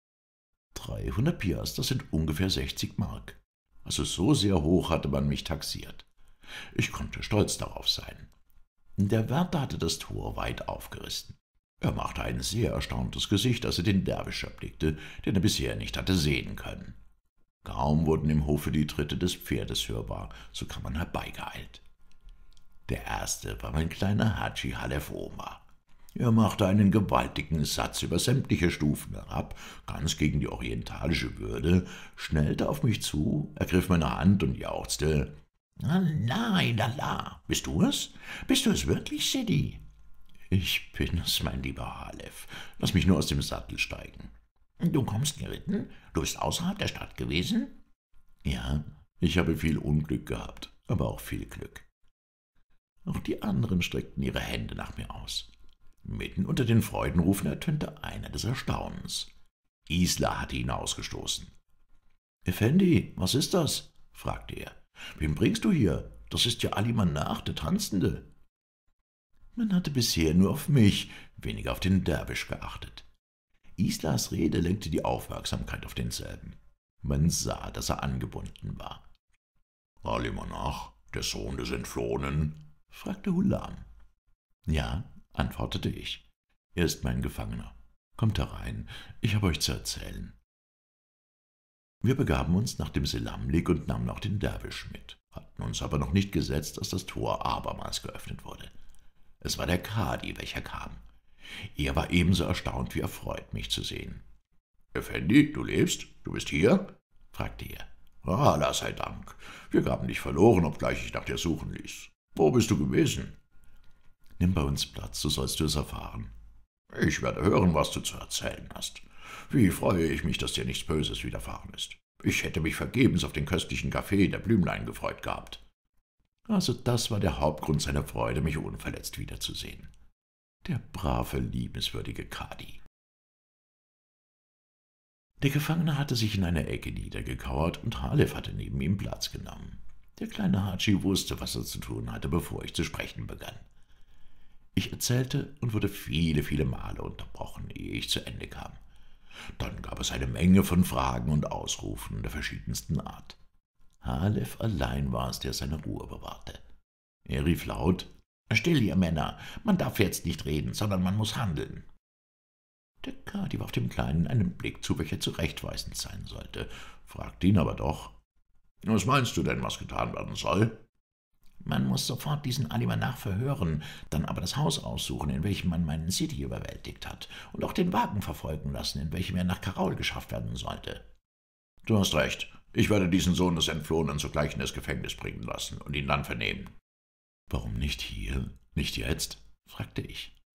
300 Piaster sind ungefähr 60 Mark. Also so sehr hoch hatte man mich taxiert. Ich konnte stolz darauf sein. Der Wärter hatte das Tor weit aufgerissen. Er machte ein sehr erstauntes Gesicht, als er den Derwisch erblickte, den er bisher nicht hatte sehen können. Kaum wurden im Hofe die Tritte des Pferdes hörbar, so kam man herbeigeeilt. Der erste war mein kleiner Hadschi Halef Omar. Er machte einen gewaltigen Satz über sämtliche Stufen herab, ganz gegen die orientalische Würde, schnellte auf mich zu, ergriff meine Hand und jauchzte: »Allah, Allah, bist du es? Bist du es wirklich, Sidi?« »Ich bin es, mein lieber Halef. Lass mich nur aus dem Sattel steigen.« »Du kommst geritten? Du bist außerhalb der Stadt gewesen?« »Ja, ich habe viel Unglück gehabt, aber auch viel Glück.« Auch die anderen streckten ihre Hände nach mir aus. Mitten unter den Freudenrufen ertönte einer des Erstaunens. Isla hatte ihn ausgestoßen. »Effendi, was ist das?« fragte er. »Wen bringst du hier? Das ist ja Ali Manach, der Tanzende.« Man hatte bisher nur auf mich, weniger auf den Derwisch geachtet. Islas Rede lenkte die Aufmerksamkeit auf denselben. Man sah, dass er angebunden war. »Ali Manach, der Sohn des Entflohenen?« fragte Hulam. »Ja«, antwortete ich. »Er ist mein Gefangener. Kommt herein, ich habe euch zu erzählen.« Wir begaben uns nach dem Selamlik und nahmen auch den Derwisch mit, hatten uns aber noch nicht gesetzt, als das Tor abermals geöffnet wurde. Es war der Kadi, welcher kam. Er war ebenso erstaunt wie erfreut, mich zu sehen. »Effendi, du lebst? Du bist hier?« fragte er. »Allah sei Dank. Wir gaben dich verloren, obgleich ich nach dir suchen ließ. Wo bist du gewesen?« »Nimm bei uns Platz, so sollst du es erfahren.« »Ich werde hören, was du zu erzählen hast. Wie freue ich mich, dass dir nichts Böses widerfahren ist. Ich hätte mich vergebens auf den köstlichen Kaffee der Blümlein gefreut gehabt.« Also das war der Hauptgrund seiner Freude, mich unverletzt wiederzusehen. Der brave, liebenswürdige Kadi. Der Gefangene hatte sich in einer Ecke niedergekauert und Halef hatte neben ihm Platz genommen. Der kleine Hadschi wusste, was er zu tun hatte, bevor ich zu sprechen begann. Ich erzählte und wurde viele, viele Male unterbrochen, ehe ich zu Ende kam. Dann gab es eine Menge von Fragen und Ausrufen der verschiedensten Art. Halef allein war es, der seine Ruhe bewahrte. Er rief laut: »Still, ihr Männer, man darf jetzt nicht reden, sondern man muss handeln.« Der Kadi warf dem Kleinen einen Blick zu, welcher zurechtweisend sein sollte, fragte ihn aber doch: »Was meinst du denn, was getan werden soll?« »Man muss sofort diesen Ali Manach verhören, dann aber das Haus aussuchen, in welchem man meinen Sidi überwältigt hat, und auch den Wagen verfolgen lassen, in welchem er nach Karaul geschafft werden sollte.« »Du hast recht. Ich werde diesen Sohn des Entflohenen sogleich in das Gefängnis bringen lassen und ihn dann vernehmen.« »Warum nicht hier? Nicht jetzt?« fragte ich.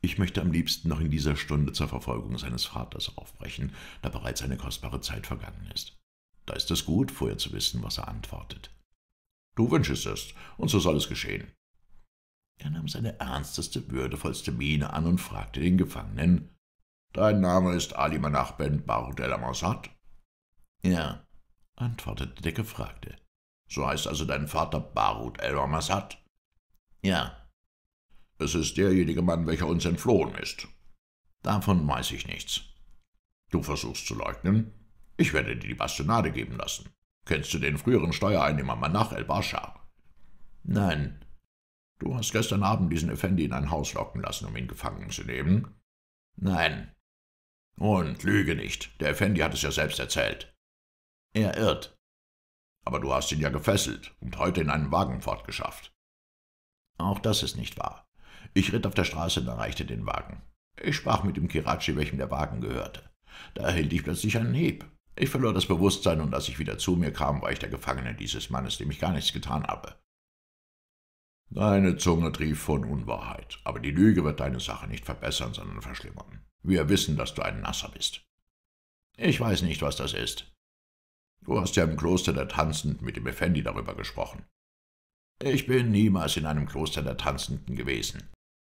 Ich möchte am liebsten noch in dieser Stunde zur Verfolgung seines Vaters aufbrechen, da bereits eine kostbare Zeit vergangen ist. Da ist es gut, vorher zu wissen, was er antwortet. Du wünschest es, und so soll es geschehen. Er nahm seine ernsteste, würdevollste Miene an und fragte den Gefangenen: »Dein Name ist Ali Manach ben Barud el-Amasad?« »Ja«, antwortete der Gefragte. »So heißt also dein Vater Barud el-Amasad?« »Ja.« »Es ist derjenige Mann, welcher uns entflohen ist.« »Davon weiß ich nichts.« »Du versuchst zu leugnen? Ich werde dir die Bastonade geben lassen. Kennst du den früheren Steuereinnehmer Manach el-Bascha?« »Nein.« »Du hast gestern Abend diesen Effendi in ein Haus locken lassen, um ihn gefangen zu nehmen?« »Nein.« »Und lüge nicht, der Effendi hat es ja selbst erzählt.« »Er irrt.« »Aber du hast ihn ja gefesselt und heute in einen Wagen fortgeschafft.« »Auch das ist nicht wahr. Ich ritt auf der Straße und erreichte den Wagen. Ich sprach mit dem Kiratschi, welchem der Wagen gehörte. Da erhielt ich plötzlich einen Hieb. Ich verlor das Bewusstsein, und als ich wieder zu mir kam, war ich der Gefangene dieses Mannes, dem ich gar nichts getan habe.« »Deine Zunge trieft von Unwahrheit, aber die Lüge wird deine Sache nicht verbessern, sondern verschlimmern. Wir wissen, dass du ein Nasser bist.« »Ich weiß nicht, was das ist.« »Du hast ja im Kloster der Tanzenden mit dem Effendi darüber gesprochen.« »Ich bin niemals in einem Kloster der Tanzenden gewesen.«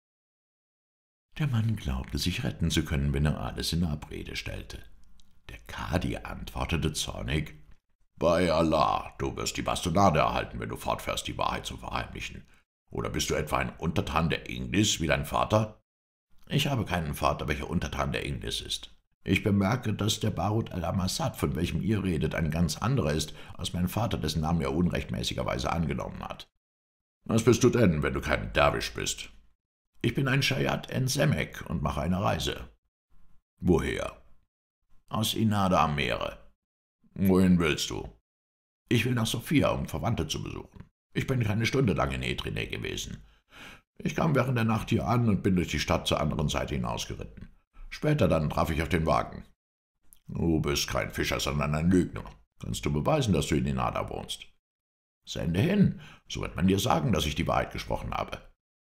Der Mann glaubte, sich retten zu können, wenn er alles in Abrede stellte. Der Kadi antwortete zornig: »Bei Allah, du wirst die Bastonade erhalten, wenn du fortfährst, die Wahrheit zu verheimlichen. Oder bist du etwa ein Untertan der Inglis wie dein Vater?« »Ich habe keinen Vater, welcher Untertan der Inglis ist. Ich bemerke, dass der Barud el-Amasad, von welchem ihr redet, ein ganz anderer ist, als mein Vater, dessen Namen er unrechtmäßigerweise angenommen hat.« »Was bist du denn, wenn du kein Derwisch bist?« »Ich bin ein Schayat en Semek und mache eine Reise.« »Woher?« »Aus Inada am Meere.« »Wohin willst du?« »Ich will nach Sofia, um Verwandte zu besuchen. Ich bin keine Stunde lang in Edirne gewesen. Ich kam während der Nacht hier an und bin durch die Stadt zur anderen Seite hinausgeritten. Später dann traf ich auf den Wagen.« »Du bist kein Fischer, sondern ein Lügner. Kannst du beweisen, dass du in Inada wohnst?« »Sende hin, so wird man dir sagen, dass ich die Wahrheit gesprochen habe.«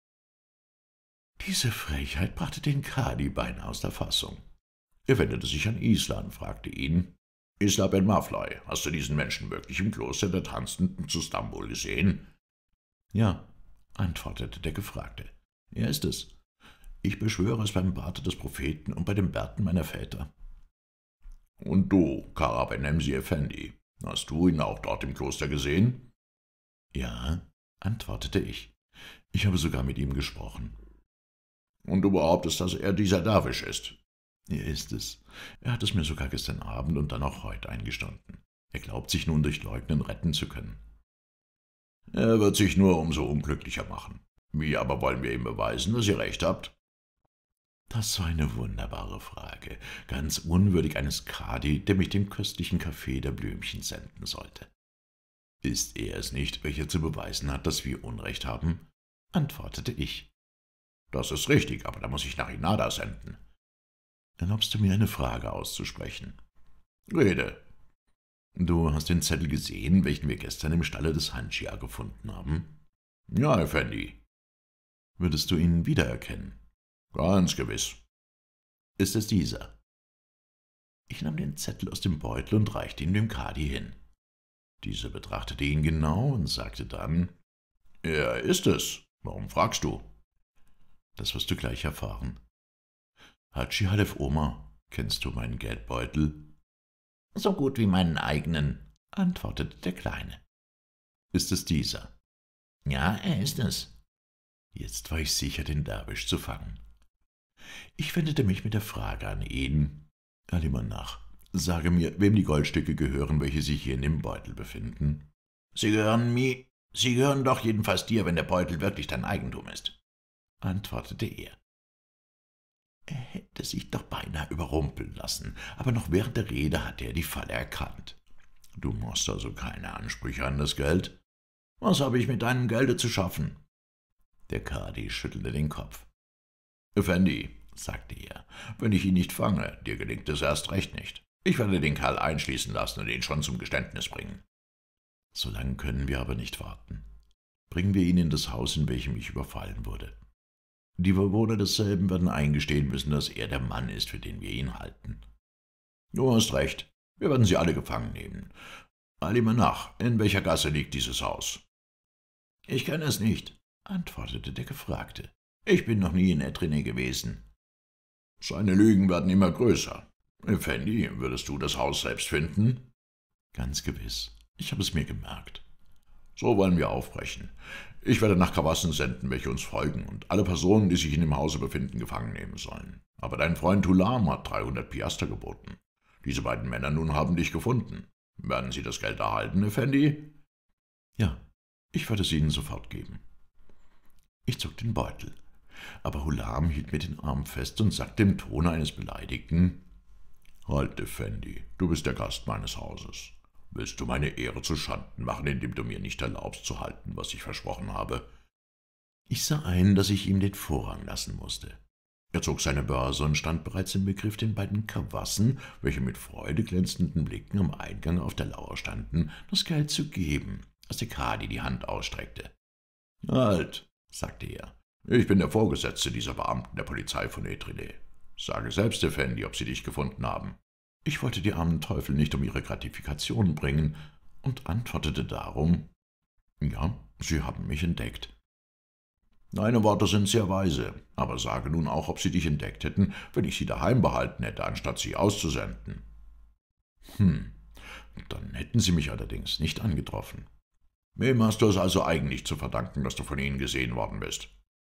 Diese Frechheit brachte den Kadi beinahe aus der Fassung. Er wendete sich an Isla und fragte ihn: »Isla ben Maflai, hast du diesen Menschen wirklich im Kloster der Tanzenden zu Stambul gesehen?« »Ja«, antwortete der Gefragte, »er ist es. Ich beschwöre es beim Barte des Propheten und bei den Bärten meiner Väter.« »Und du, Kara ben Emsi Effendi, hast du ihn auch dort im Kloster gesehen?« »Ja«, antwortete ich. »Ich habe sogar mit ihm gesprochen.« »Und du behauptest, dass er dieser Derwisch ist?« »Er ist es. Er hat es mir sogar gestern Abend und dann auch heute eingestanden. Er glaubt, sich nun durch Leugnen retten zu können.« »Er wird sich nur umso unglücklicher machen. Wie aber wollen wir ihm beweisen, dass ihr recht habt?« Das war eine wunderbare Frage, ganz unwürdig eines Kadi, der mich dem köstlichen Kaffee der Blümchen senden sollte. »Ist er es nicht, welcher zu beweisen hat, dass wir Unrecht haben?« antwortete ich. »Das ist richtig, aber da muss ich nach Inada senden.« »Erlaubst du mir, eine Frage auszusprechen?« »Rede.« »Du hast den Zettel gesehen, welchen wir gestern im Stalle des Hanschia gefunden haben?« »Ja, Effendi.« »Würdest du ihn wiedererkennen?« »Ganz gewiss.« »Ist es dieser?« Ich nahm den Zettel aus dem Beutel und reichte ihn dem Kadi hin. Dieser betrachtete ihn genau und sagte dann: »Er ist es. Warum fragst du?« »Das wirst du gleich erfahren.« »Hadschi Halef Oma, kennst du meinen Geldbeutel?« »So gut wie meinen eigenen«, antwortete der Kleine. »Ist es dieser?« »Ja, er ist es.« Jetzt war ich sicher, den Derwisch zu fangen. Ich wendete mich mit der Frage an ihn: »Ali Manach, sage mir, wem die Goldstücke gehören, welche sich hier in dem Beutel befinden?« »Sie gehören mir. Sie gehören doch jedenfalls dir, wenn der Beutel wirklich dein Eigentum ist«, antwortete er. Er hätte sich doch beinahe überrumpeln lassen, aber noch während der Rede hatte er die Falle erkannt. »Du machst also keine Ansprüche an das Geld?« »Was habe ich mit deinem Gelde zu schaffen?« Der Kadi schüttelte den Kopf. »Effendi«, sagte er, »wenn ich ihn nicht fange, dir gelingt es erst recht nicht. Ich werde den Kerl einschließen lassen und ihn schon zum Geständnis bringen.« »So lange können wir aber nicht warten. Bringen wir ihn in das Haus, in welchem ich überfallen wurde.« Die Bewohner desselben werden eingestehen müssen, dass er der Mann ist, für den wir ihn halten. Du hast recht, wir werden sie alle gefangen nehmen. Eil mir nach, in welcher Gasse liegt dieses Haus? Ich kenne es nicht, antwortete der Gefragte. Ich bin noch nie in Etrine gewesen. Seine Lügen werden immer größer. Effendi, würdest du das Haus selbst finden? Ganz gewiss, ich habe es mir gemerkt. So wollen wir aufbrechen. Ich werde nach Kawassen senden, welche uns folgen, und alle Personen, die sich in dem Hause befinden, gefangen nehmen sollen. Aber dein Freund Hulam hat 300 Piaster geboten. Diese beiden Männer nun haben dich gefunden. Werden sie das Geld erhalten, Effendi? Ja, ich werde es ihnen sofort geben. Ich zog den Beutel, aber Hulam hielt mir den Arm fest und sagte im Tone eines Beleidigten: »Halt, Effendi, du bist der Gast meines Hauses. Willst du meine Ehre zu Schanden machen, indem du mir nicht erlaubst zu halten, was ich versprochen habe?« Ich sah ein, dass ich ihm den Vorrang lassen musste. Er zog seine Börse und stand bereits im Begriff, den beiden Kawassen, welche mit freudeglänzenden Blicken am Eingang auf der Lauer standen, das Geld zu geben, als der Kadi die Hand ausstreckte. »Halt«, sagte er, »ich bin der Vorgesetzte dieser Beamten der Polizei von Etrine. Sage selbst, Effendi, ob sie dich gefunden haben.« Ich wollte die armen Teufel nicht um ihre Gratifikation bringen und antwortete darum: »Ja, sie haben mich entdeckt.« »Deine Worte sind sehr weise, aber sage nun auch, ob sie dich entdeckt hätten, wenn ich sie daheim behalten hätte, anstatt sie auszusenden.« Dann hätten sie mich allerdings nicht angetroffen. »Wem hast du es also eigentlich zu verdanken, dass du von ihnen gesehen worden bist?«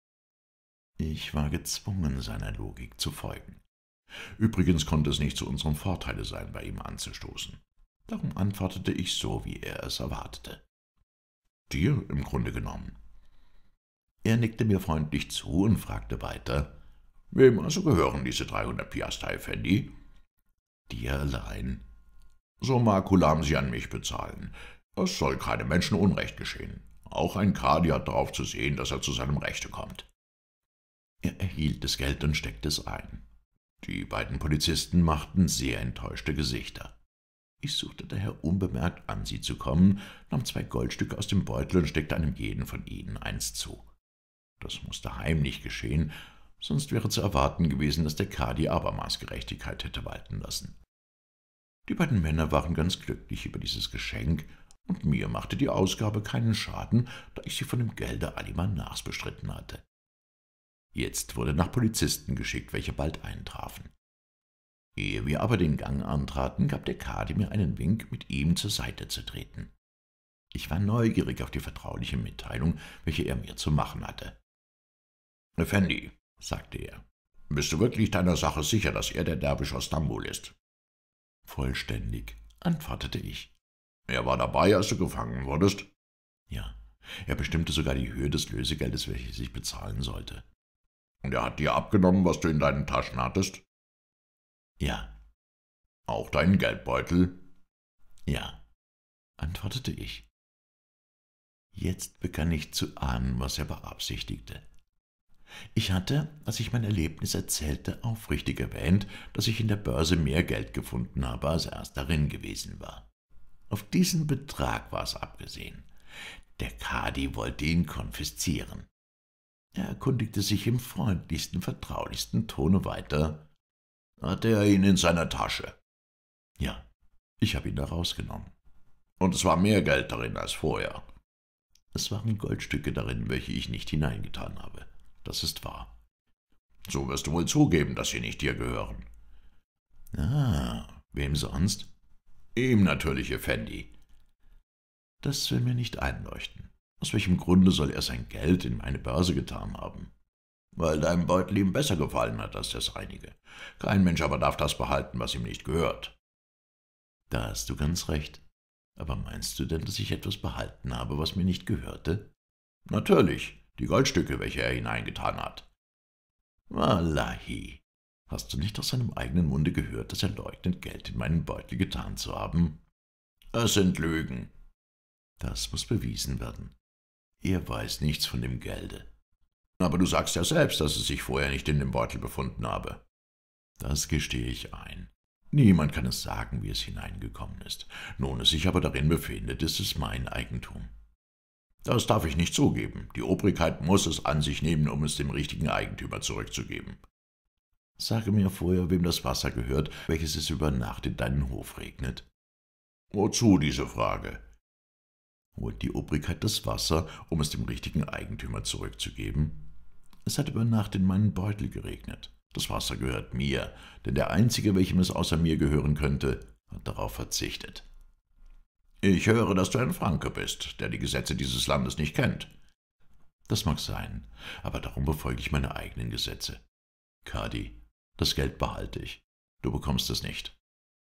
Ich war gezwungen, seiner Logik zu folgen. Übrigens konnte es nicht zu unserem Vorteile sein, bei ihm anzustoßen. Darum antwortete ich so, wie er es erwartete. »Dir im Grunde genommen.« Er nickte mir freundlich zu und fragte weiter: »Wem also gehören diese 300 Piaster, Effendi?« »Dir allein.« »So mag Hulam sie an mich bezahlen. Es soll keinem Menschen Unrecht geschehen. Auch ein Kadi hat darauf zu sehen, dass er zu seinem Rechte kommt.« Er erhielt das Geld und steckte es ein. Die beiden Polizisten machten sehr enttäuschte Gesichter. Ich suchte daher unbemerkt an sie zu kommen, nahm 2 Goldstücke aus dem Beutel und steckte einem jeden von ihnen eins zu. Das musste heimlich geschehen, sonst wäre zu erwarten gewesen, dass der Kadi abermals Gerechtigkeit hätte walten lassen. Die beiden Männer waren ganz glücklich über dieses Geschenk, und mir machte die Ausgabe keinen Schaden, da ich sie von dem Gelde Alimanars bestritten hatte. Jetzt wurde nach Polizisten geschickt, welche bald eintrafen. Ehe wir aber den Gang antraten, gab der Kadi mir einen Wink, mit ihm zur Seite zu treten. Ich war neugierig auf die vertrauliche Mitteilung, welche er mir zu machen hatte. »Effendi«, sagte er, »bist du wirklich deiner Sache sicher, dass er der Derwisch aus Stambul ist?« »Vollständig«, antwortete ich. »Er war dabei, als du gefangen wurdest?« »Ja, er bestimmte sogar die Höhe des Lösegeldes, welches ich bezahlen sollte.« »Und er hat dir abgenommen, was du in deinen Taschen hattest?« »Ja.« »Auch deinen Geldbeutel?« »Ja«, antwortete ich. Jetzt begann ich zu ahnen, was er beabsichtigte. Ich hatte, als ich mein Erlebnis erzählte, aufrichtig erwähnt, dass ich in der Börse mehr Geld gefunden habe, als erst darin gewesen war. Auf diesen Betrag war es abgesehen. Der Kadi wollte ihn konfiszieren. Er erkundigte sich im freundlichsten, vertraulichsten Tone weiter. »Hatte er ihn in seiner Tasche?« »Ja, ich habe ihn da rausgenommen.« »Und es war mehr Geld darin als vorher?« »Es waren Goldstücke darin, welche ich nicht hineingetan habe. Das ist wahr.« »So wirst du wohl zugeben, dass sie nicht dir gehören.« »Ah, wem sonst?« »Ihm natürlich, Effendi.« »Das will mir nicht einleuchten. Aus welchem Grunde soll er sein Geld in meine Börse getan haben?« »Weil dein Beutel ihm besser gefallen hat als der seinige. Kein Mensch aber darf das behalten, was ihm nicht gehört.« »Da hast du ganz recht. Aber meinst du denn, dass ich etwas behalten habe, was mir nicht gehörte?« »Natürlich, die Goldstücke, welche er hineingetan hat.« »Wallahi, hast du nicht aus seinem eigenen Munde gehört, dass er leugnet, Geld in meinen Beutel getan zu haben?« »Es sind Lügen.« »Das muss bewiesen werden. Er weiß nichts von dem Gelde.« »Aber du sagst ja selbst, dass es sich vorher nicht in dem Beutel befunden habe.« »Das gestehe ich ein. Niemand kann es sagen, wie es hineingekommen ist. Nun es sich aber darin befindet, ist es mein Eigentum.« Das darf ich nicht zugeben. Die Obrigkeit muss es an sich nehmen, um es dem richtigen Eigentümer zurückzugeben. Sage mir vorher, wem das Wasser gehört, welches es über Nacht in deinen Hof regnet. Wozu diese Frage? Holt die Obrigkeit das Wasser, um es dem richtigen Eigentümer zurückzugeben? Es hat über Nacht in meinen Beutel geregnet. Das Wasser gehört mir, denn der Einzige, welchem es außer mir gehören könnte, hat darauf verzichtet. Ich höre, dass du ein Franke bist, der die Gesetze dieses Landes nicht kennt. Das mag sein, aber darum befolge ich meine eigenen Gesetze. Kadi, das Geld behalte ich. Du bekommst es nicht.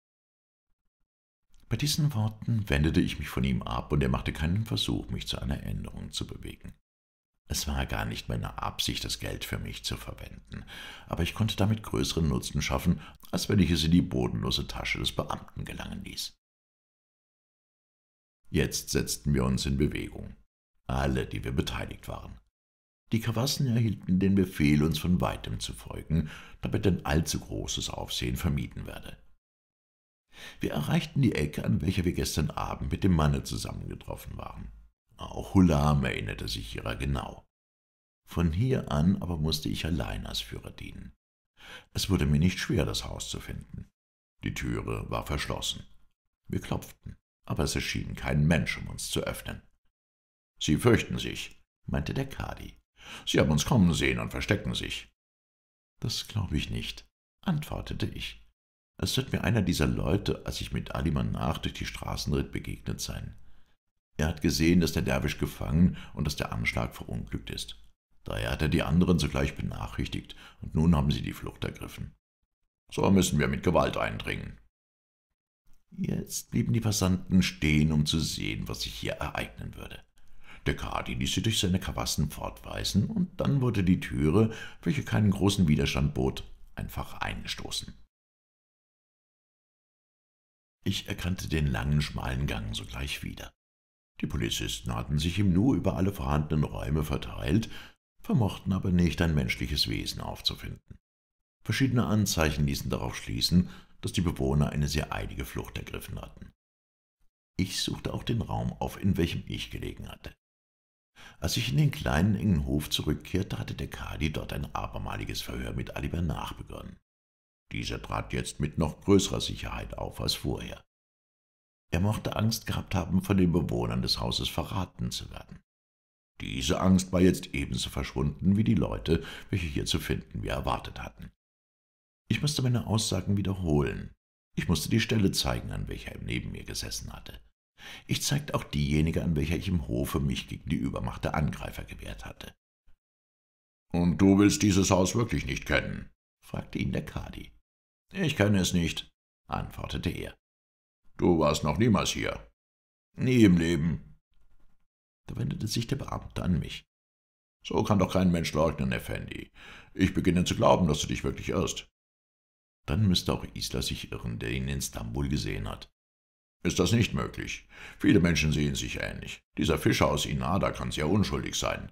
Bei diesen Worten wendete ich mich von ihm ab, und er machte keinen Versuch, mich zu einer Änderung zu bewegen. Es war gar nicht meine Absicht, das Geld für mich zu verwenden, aber ich konnte damit größeren Nutzen schaffen, als wenn ich es in die bodenlose Tasche des Beamten gelangen ließ. Jetzt setzten wir uns in Bewegung, alle, die wir beteiligt waren. Die Kawassen erhielten den Befehl, uns von weitem zu folgen, damit ein allzu großes Aufsehen vermieden werde. Wir erreichten die Ecke, an welcher wir gestern Abend mit dem Manne zusammengetroffen waren. Auch Hulam erinnerte sich ihrer genau. Von hier an aber musste ich allein als Führer dienen. Es wurde mir nicht schwer, das Haus zu finden. Die Türe war verschlossen. Wir klopften, aber es erschien kein Mensch, um uns zu öffnen. »Sie fürchten sich«, meinte der Kadi. »Sie haben uns kommen sehen und verstecken sich.« »Das glaube ich nicht«, antwortete ich. »Es wird mir einer dieser Leute, als ich mit Ali Manach durch die Straßen ritt, begegnet sein. Er hat gesehen, dass der Derwisch gefangen und dass der Anschlag verunglückt ist. Daher hat er die anderen sogleich benachrichtigt, und nun haben sie die Flucht ergriffen. So müssen wir mit Gewalt eindringen.« Jetzt blieben die Passanten stehen, um zu sehen, was sich hier ereignen würde. Der Kadi ließ sie durch seine Kawassen fortweisen, und dann wurde die Türe, welche keinen großen Widerstand bot, einfach eingestoßen. Ich erkannte den langen, schmalen Gang sogleich wieder. Die Polizisten hatten sich im Nu über alle vorhandenen Räume verteilt, vermochten aber nicht, ein menschliches Wesen aufzufinden. Verschiedene Anzeichen ließen darauf schließen, dass die Bewohner eine sehr eilige Flucht ergriffen hatten. Ich suchte auch den Raum auf, in welchem ich gelegen hatte. Als ich in den kleinen, engen Hof zurückkehrte, hatte der Kadi dort ein abermaliges Verhör mit Ali Banach begonnen. Dieser trat jetzt mit noch größerer Sicherheit auf als vorher. Er mochte Angst gehabt haben, von den Bewohnern des Hauses verraten zu werden. Diese Angst war jetzt ebenso verschwunden wie die Leute, welche hier zu finden wir erwartet hatten. Ich musste meine Aussagen wiederholen. Ich musste die Stelle zeigen, an welcher er neben mir gesessen hatte. Ich zeigte auch diejenige, an welcher ich im Hofe mich gegen die Übermacht der Angreifer gewehrt hatte. »Und du willst dieses Haus wirklich nicht kennen?« fragte ihn der Kadi. »Ich kenne es nicht«, antwortete er. »Du warst noch niemals hier?« »Nie im Leben.« Da wendete sich der Beamte an mich. »So kann doch kein Mensch leugnen, Effendi. Ich beginne zu glauben, dass du dich wirklich irrst.« »Dann müsste auch Isla sich irren, der ihn in Stambul gesehen hat.« »Ist das nicht möglich? Viele Menschen sehen sich ähnlich. Dieser Fischer aus Inada kann sehr unschuldig sein.«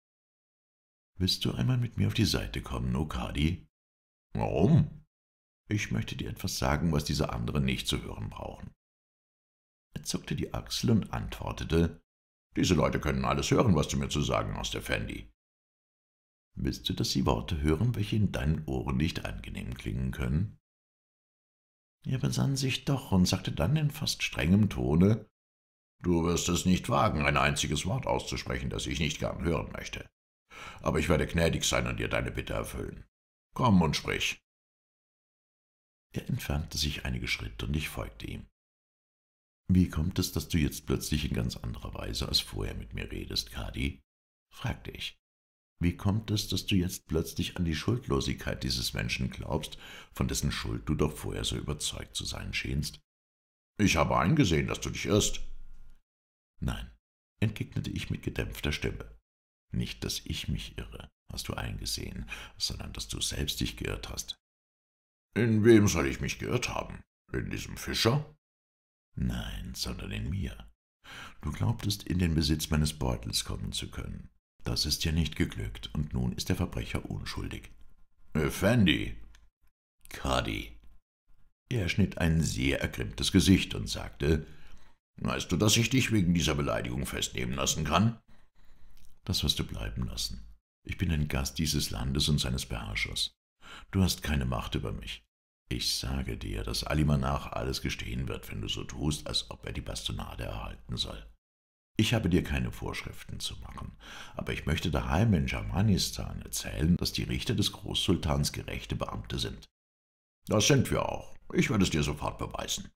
»Willst du einmal mit mir auf die Seite kommen, O Kadi?« »Warum?« »Ich möchte dir etwas sagen, was diese anderen nicht zu hören brauchen.« Er zuckte die Achsel und antwortete: »Diese Leute können alles hören, was du mir zu sagen hast, Effendi.« »Willst du, dass sie Worte hören, welche in deinen Ohren nicht angenehm klingen können?« Er besann sich doch und sagte dann in fast strengem Tone: »Du wirst es nicht wagen, ein einziges Wort auszusprechen, das ich nicht gern hören möchte. Aber ich werde gnädig sein und dir deine Bitte erfüllen. Komm und sprich.« Er entfernte sich einige Schritte, und ich folgte ihm. »Wie kommt es, dass du jetzt plötzlich in ganz anderer Weise als vorher mit mir redest, Kadi?« fragte ich. »Wie kommt es, dass du jetzt plötzlich an die Schuldlosigkeit dieses Menschen glaubst, von dessen Schuld du doch vorher so überzeugt zu sein schienst?« »Ich habe eingesehen, dass du dich irrst.« »Nein«, entgegnete ich mit gedämpfter Stimme. »Nicht, dass ich mich irre, hast du eingesehen, sondern dass du selbst dich geirrt hast.« »In wem soll ich mich geirrt haben? In diesem Fischer?« »Nein, sondern in mir. Du glaubtest, in den Besitz meines Beutels kommen zu können. Das ist dir nicht geglückt, und nun ist der Verbrecher unschuldig.« »Effendi!« »Kadi!« Er schnitt ein sehr ergrimmtes Gesicht und sagte: »Weißt du, dass ich dich wegen dieser Beleidigung festnehmen lassen kann?« Das wirst du bleiben lassen. Ich bin ein Gast dieses Landes und seines Beherrschers. Du hast keine Macht über mich. Ich sage dir, dass Ali Manach alles gestehen wird, wenn du so tust, als ob er die Bastonade erhalten soll. Ich habe dir keine Vorschriften zu machen, aber ich möchte daheim in Schamanistan erzählen, dass die Richter des Großsultans gerechte Beamte sind. Das sind wir auch. Ich werde es dir sofort beweisen.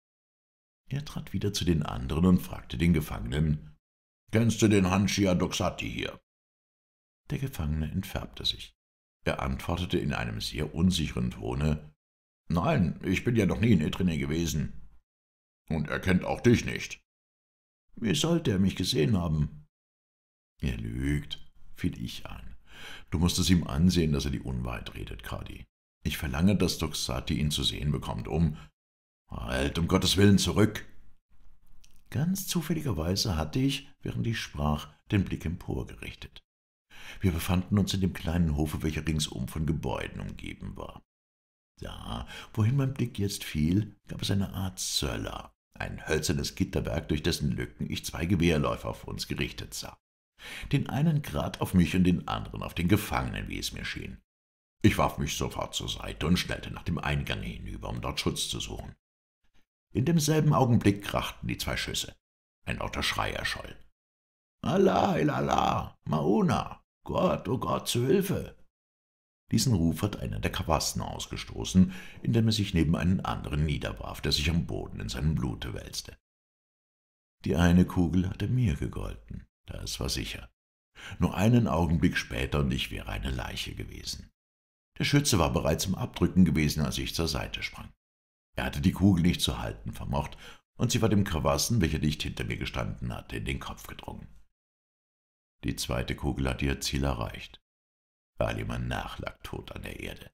Er trat wieder zu den anderen und fragte den Gefangenen, »Kennst du den Hanshia Doxati hier?« Der Gefangene entfärbte sich. Er antwortete in einem sehr unsicheren Tone, »Nein, ich bin ja noch nie in Etrine gewesen. Und er kennt auch dich nicht.« »Wie sollte er mich gesehen haben?« »Er lügt«, fiel ich ein. »Du musst es ihm ansehen, dass er die Unwahrheit redet, Kadi. Ich verlange, dass Doxati ihn zu sehen bekommt, »Halt, um Gottes Willen, zurück!« Ganz zufälligerweise hatte ich, während ich sprach, den Blick emporgerichtet. Wir befanden uns in dem kleinen Hofe, welcher ringsum von Gebäuden umgeben war. Da, wohin mein Blick jetzt fiel, gab es eine Art Zöller, ein hölzernes Gitterwerk, durch dessen Lücken ich zwei Gewehrläufer auf uns gerichtet sah. Den einen grad auf mich und den anderen auf den Gefangenen, wie es mir schien. Ich warf mich sofort zur Seite und schnellte nach dem Eingang hinüber, um dort Schutz zu suchen. In demselben Augenblick krachten die zwei Schüsse. Ein lauter Schrei erscholl. »Allah, ilallah, Mauna, Gott, oh Gott, zu Hilfe!« Diesen Ruf hat einer der Kawassen ausgestoßen, indem er sich neben einen anderen niederwarf, der sich am Boden in seinem Blute wälzte. Die eine Kugel hatte mir gegolten, das war sicher. Nur einen Augenblick später und ich wäre eine Leiche gewesen. Der Schütze war bereits im Abdrücken gewesen, als ich zur Seite sprang. Er hatte die Kugel nicht zu halten vermocht, und sie war dem Kawassen, welcher dicht hinter mir gestanden hatte, in den Kopf gedrungen. Die zweite Kugel hatte ihr Ziel erreicht. Ali Manach lag tot an der Erde.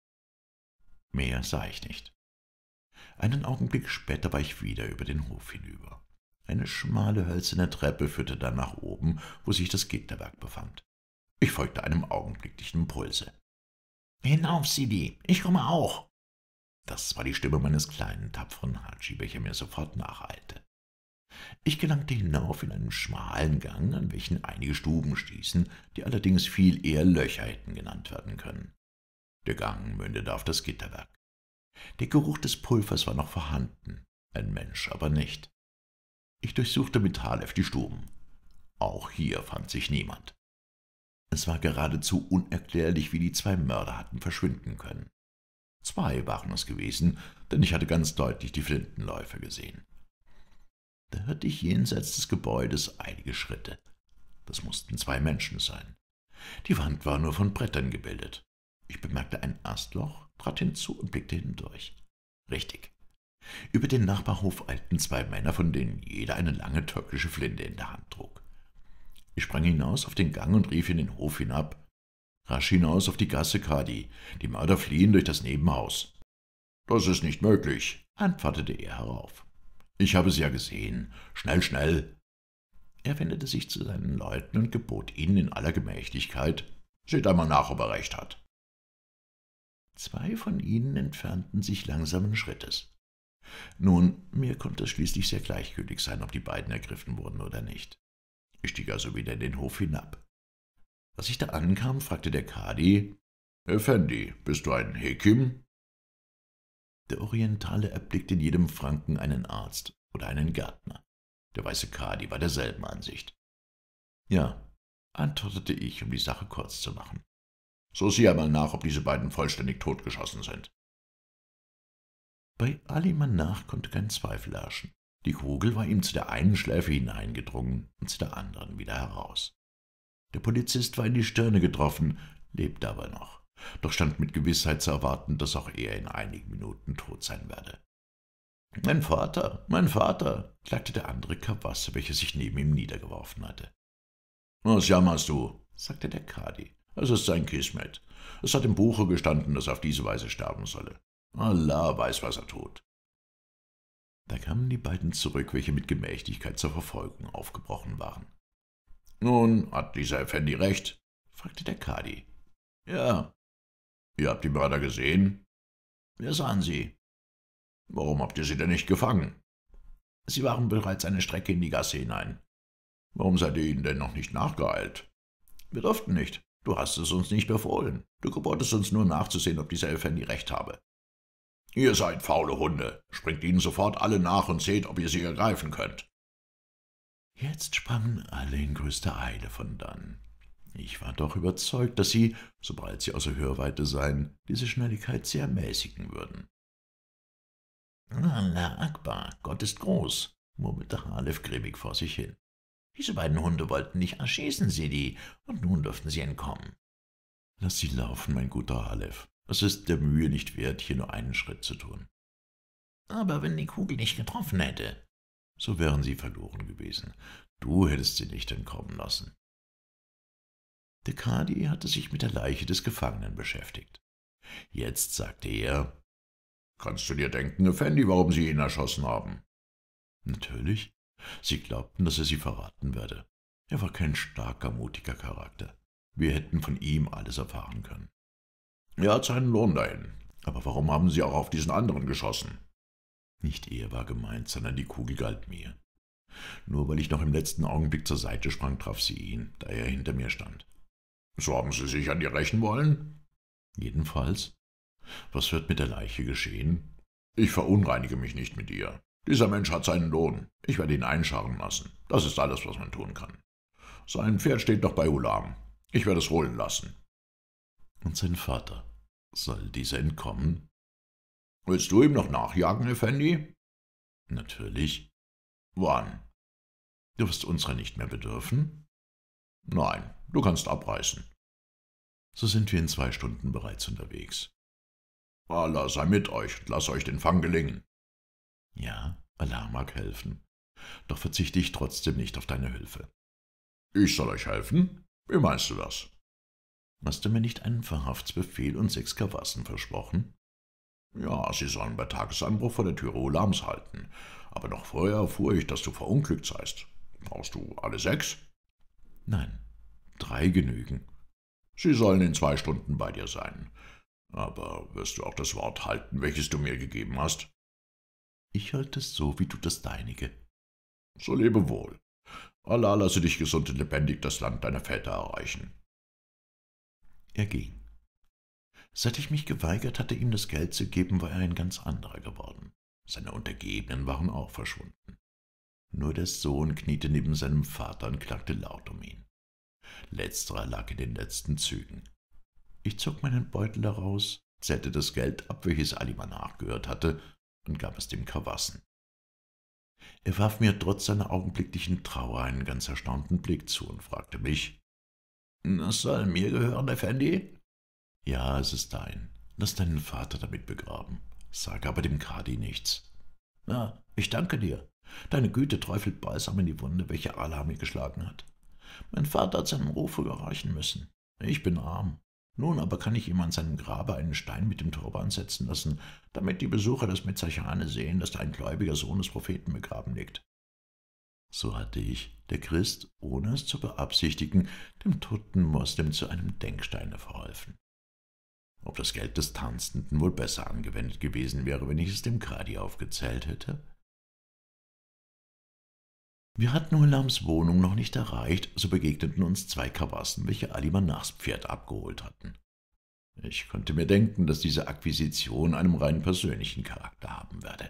Mehr sah ich nicht. Einen Augenblick später war ich wieder über den Hof hinüber. Eine schmale hölzerne Treppe führte dann nach oben, wo sich das Gitterwerk befand. Ich folgte einem augenblicklichen Impulse. »Hinauf, Sidi, ich komme auch!« Das war die Stimme meines kleinen, tapferen Hadschi, welcher mir sofort nacheilte. Ich gelangte hinauf in einen schmalen Gang, an welchen einige Stuben stießen, die allerdings viel eher Löcher hätten genannt werden können. Der Gang mündete auf das Gitterwerk. Der Geruch des Pulvers war noch vorhanden, ein Mensch aber nicht. Ich durchsuchte mit Halef die Stuben. Auch hier fand sich niemand. Es war geradezu unerklärlich, wie die zwei Mörder hatten verschwinden können. Zwei waren es gewesen, denn ich hatte ganz deutlich die Flintenläufe gesehen. Da hörte ich jenseits des Gebäudes einige Schritte. Das mussten zwei Menschen sein. Die Wand war nur von Brettern gebildet. Ich bemerkte ein Astloch, trat hinzu und blickte hindurch. Richtig. Über den Nachbarhof eilten zwei Männer, von denen jeder eine lange türkische Flinte in der Hand trug. Ich sprang hinaus auf den Gang und rief in den Hof hinab, »Rasch hinaus auf die Gasse, Kadi, die Mörder fliehen durch das Nebenhaus.« »Das ist nicht möglich«, antwortete er herauf. »Ich habe es ja gesehen. Schnell, schnell!« Er wendete sich zu seinen Leuten und gebot ihnen in aller Gemächlichkeit, »Seht einmal nach, ob er recht hat.« Zwei von ihnen entfernten sich langsamen Schrittes. Nun, mir konnte es schließlich sehr gleichgültig sein, ob die beiden ergriffen wurden oder nicht. Ich stieg also wieder in den Hof hinab. Als ich da ankam, fragte der Kadi, »Effendi, bist du ein Hekim?« Der Orientale erblickte in jedem Franken einen Arzt oder einen Gärtner. Der weiße Kadi war derselben Ansicht. »Ja«, antwortete ich, um die Sache kurz zu machen. »So sieh einmal nach, ob diese beiden vollständig totgeschossen sind.« Bei Ali Manach konnte kein Zweifel herrschen. Die Kugel war ihm zu der einen Schläfe hineingedrungen und zu der anderen wieder heraus. Der Polizist war in die Stirne getroffen, lebte aber noch, doch stand mit Gewissheit zu erwarten, dass auch er in einigen Minuten tot sein werde. »Mein Vater«, klagte der andere Kawasse, welcher sich neben ihm niedergeworfen hatte. »Was jammerst du?«, sagte der Kadi. »Es ist sein Kismet. Es hat im Buche gestanden, dass er auf diese Weise sterben solle. Allah weiß, was er tut.« Da kamen die beiden zurück, welche mit Gemächlichkeit zur Verfolgung aufgebrochen waren. »Nun, hat dieser Effendi recht?«, fragte der Kadi. »Ja.« »Ihr habt die Mörder gesehen?« »Wir sahen sie.« »Warum habt ihr sie denn nicht gefangen?« »Sie waren bereits eine Strecke in die Gasse hinein.« »Warum seid ihr ihnen denn noch nicht nachgeeilt?« Wir durften nicht. Du hast es uns nicht befohlen. Du gebottest uns nur nachzusehen, ob dieser Effendi recht habe. Ihr seid faule Hunde. Springt ihnen sofort alle nach und seht, ob ihr sie ergreifen könnt. Jetzt sprangen alle in größter Eile von dannen. Ich war doch überzeugt, dass sie, sobald sie außer Hörweite seien, diese Schnelligkeit sehr mäßigen würden. Allah Akbar, Gott ist groß, murmelte Halef grimmig vor sich hin. Diese beiden Hunde wollten dich erschießen, Sidi, und nun dürften sie entkommen. Lass sie laufen, mein guter Halef. Es ist der Mühe nicht wert, hier nur einen Schritt zu tun. Aber wenn die Kugel nicht getroffen hätte, so wären sie verloren gewesen. Du hättest sie nicht entkommen lassen. Der Kadi hatte sich mit der Leiche des Gefangenen beschäftigt. Jetzt sagte er, »Kannst du dir denken, Effendi, warum sie ihn erschossen haben?« »Natürlich. Sie glaubten, dass er sie verraten werde. Er war kein starker, mutiger Charakter. Wir hätten von ihm alles erfahren können.« »Er hat seinen Lohn dahin. Aber warum haben Sie auch auf diesen anderen geschossen?« »Nicht er war gemeint, sondern die Kugel galt mir. Nur weil ich noch im letzten Augenblick zur Seite sprang, traf sie ihn, da er hinter mir stand.« »So haben Sie sich an dir rächen wollen?« »Jedenfalls. Was wird mit der Leiche geschehen?« »Ich verunreinige mich nicht mit ihr. Dieser Mensch hat seinen Lohn. Ich werde ihn einscharren lassen. Das ist alles, was man tun kann. Sein Pferd steht noch bei Hulam. Ich werde es holen lassen.« »Und sein Vater? Soll dieser entkommen?« »Willst du ihm noch nachjagen, Effendi?« »Natürlich.« »Wann?« »Du wirst unserer nicht mehr bedürfen?« »Nein, du kannst abreißen.« »So sind wir in 2 Stunden bereits unterwegs.« »Allah sei mit euch und lass euch den Fang gelingen.« »Ja, Allah mag helfen. Doch verzichte ich trotzdem nicht auf deine Hilfe.« »Ich soll euch helfen? Wie meinst du das?« »Hast du mir nicht einen Verhaftsbefehl und 6 Kawassen versprochen?« »Ja, sie sollen bei Tagesanbruch vor der Türe Hulams halten. Aber noch vorher erfuhr ich, dass du verunglückt seist. Brauchst du alle 6? »Nein, 3 genügen.« »Sie sollen in 2 Stunden bei dir sein. Aber wirst du auch das Wort halten, welches du mir gegeben hast?« »Ich halte es so, wie du das deinige.« »So lebe wohl. Allah lasse dich gesund und lebendig das Land deiner Väter erreichen.« Er ging. Seit ich mich geweigert hatte, ihm das Geld zu geben, war er ein ganz anderer geworden. Seine Untergebenen waren auch verschwunden. Nur der Sohn kniete neben seinem Vater und klagte laut um ihn. Letzterer lag in den letzten Zügen. Ich zog meinen Beutel heraus, zählte das Geld ab, welches Alima nachgehört hatte, und gab es dem Kawassen. Er warf mir trotz seiner augenblicklichen Trauer einen ganz erstaunten Blick zu und fragte mich, »Das soll mir gehören, Effendi?« »Ja, es ist dein. Lass deinen Vater damit begraben. Sage aber dem Kadi nichts.« »Na, ich danke dir. Deine Güte träufelt Balsam in die Wunde, welche Allah mir geschlagen hat. Mein Vater hat seinem Ruf überreichen müssen. Ich bin arm. Nun aber kann ich ihm an seinem Grabe einen Stein mit dem Turban setzen lassen, damit die Besucher des Metzachane sehen, dass da ein gläubiger Sohn des Propheten begraben liegt.« So hatte ich, der Christ, ohne es zu beabsichtigen, dem toten Moslem zu einem Denksteine verholfen. Ob das Geld des Tanzenden wohl besser angewendet gewesen wäre, wenn ich es dem Kadi aufgezählt hätte? Wir hatten Hulams Wohnung noch nicht erreicht, so begegneten uns 2 Kawassen, welche Ali Manachs Pferd abgeholt hatten. Ich konnte mir denken, dass diese Akquisition einen rein persönlichen Charakter haben werde.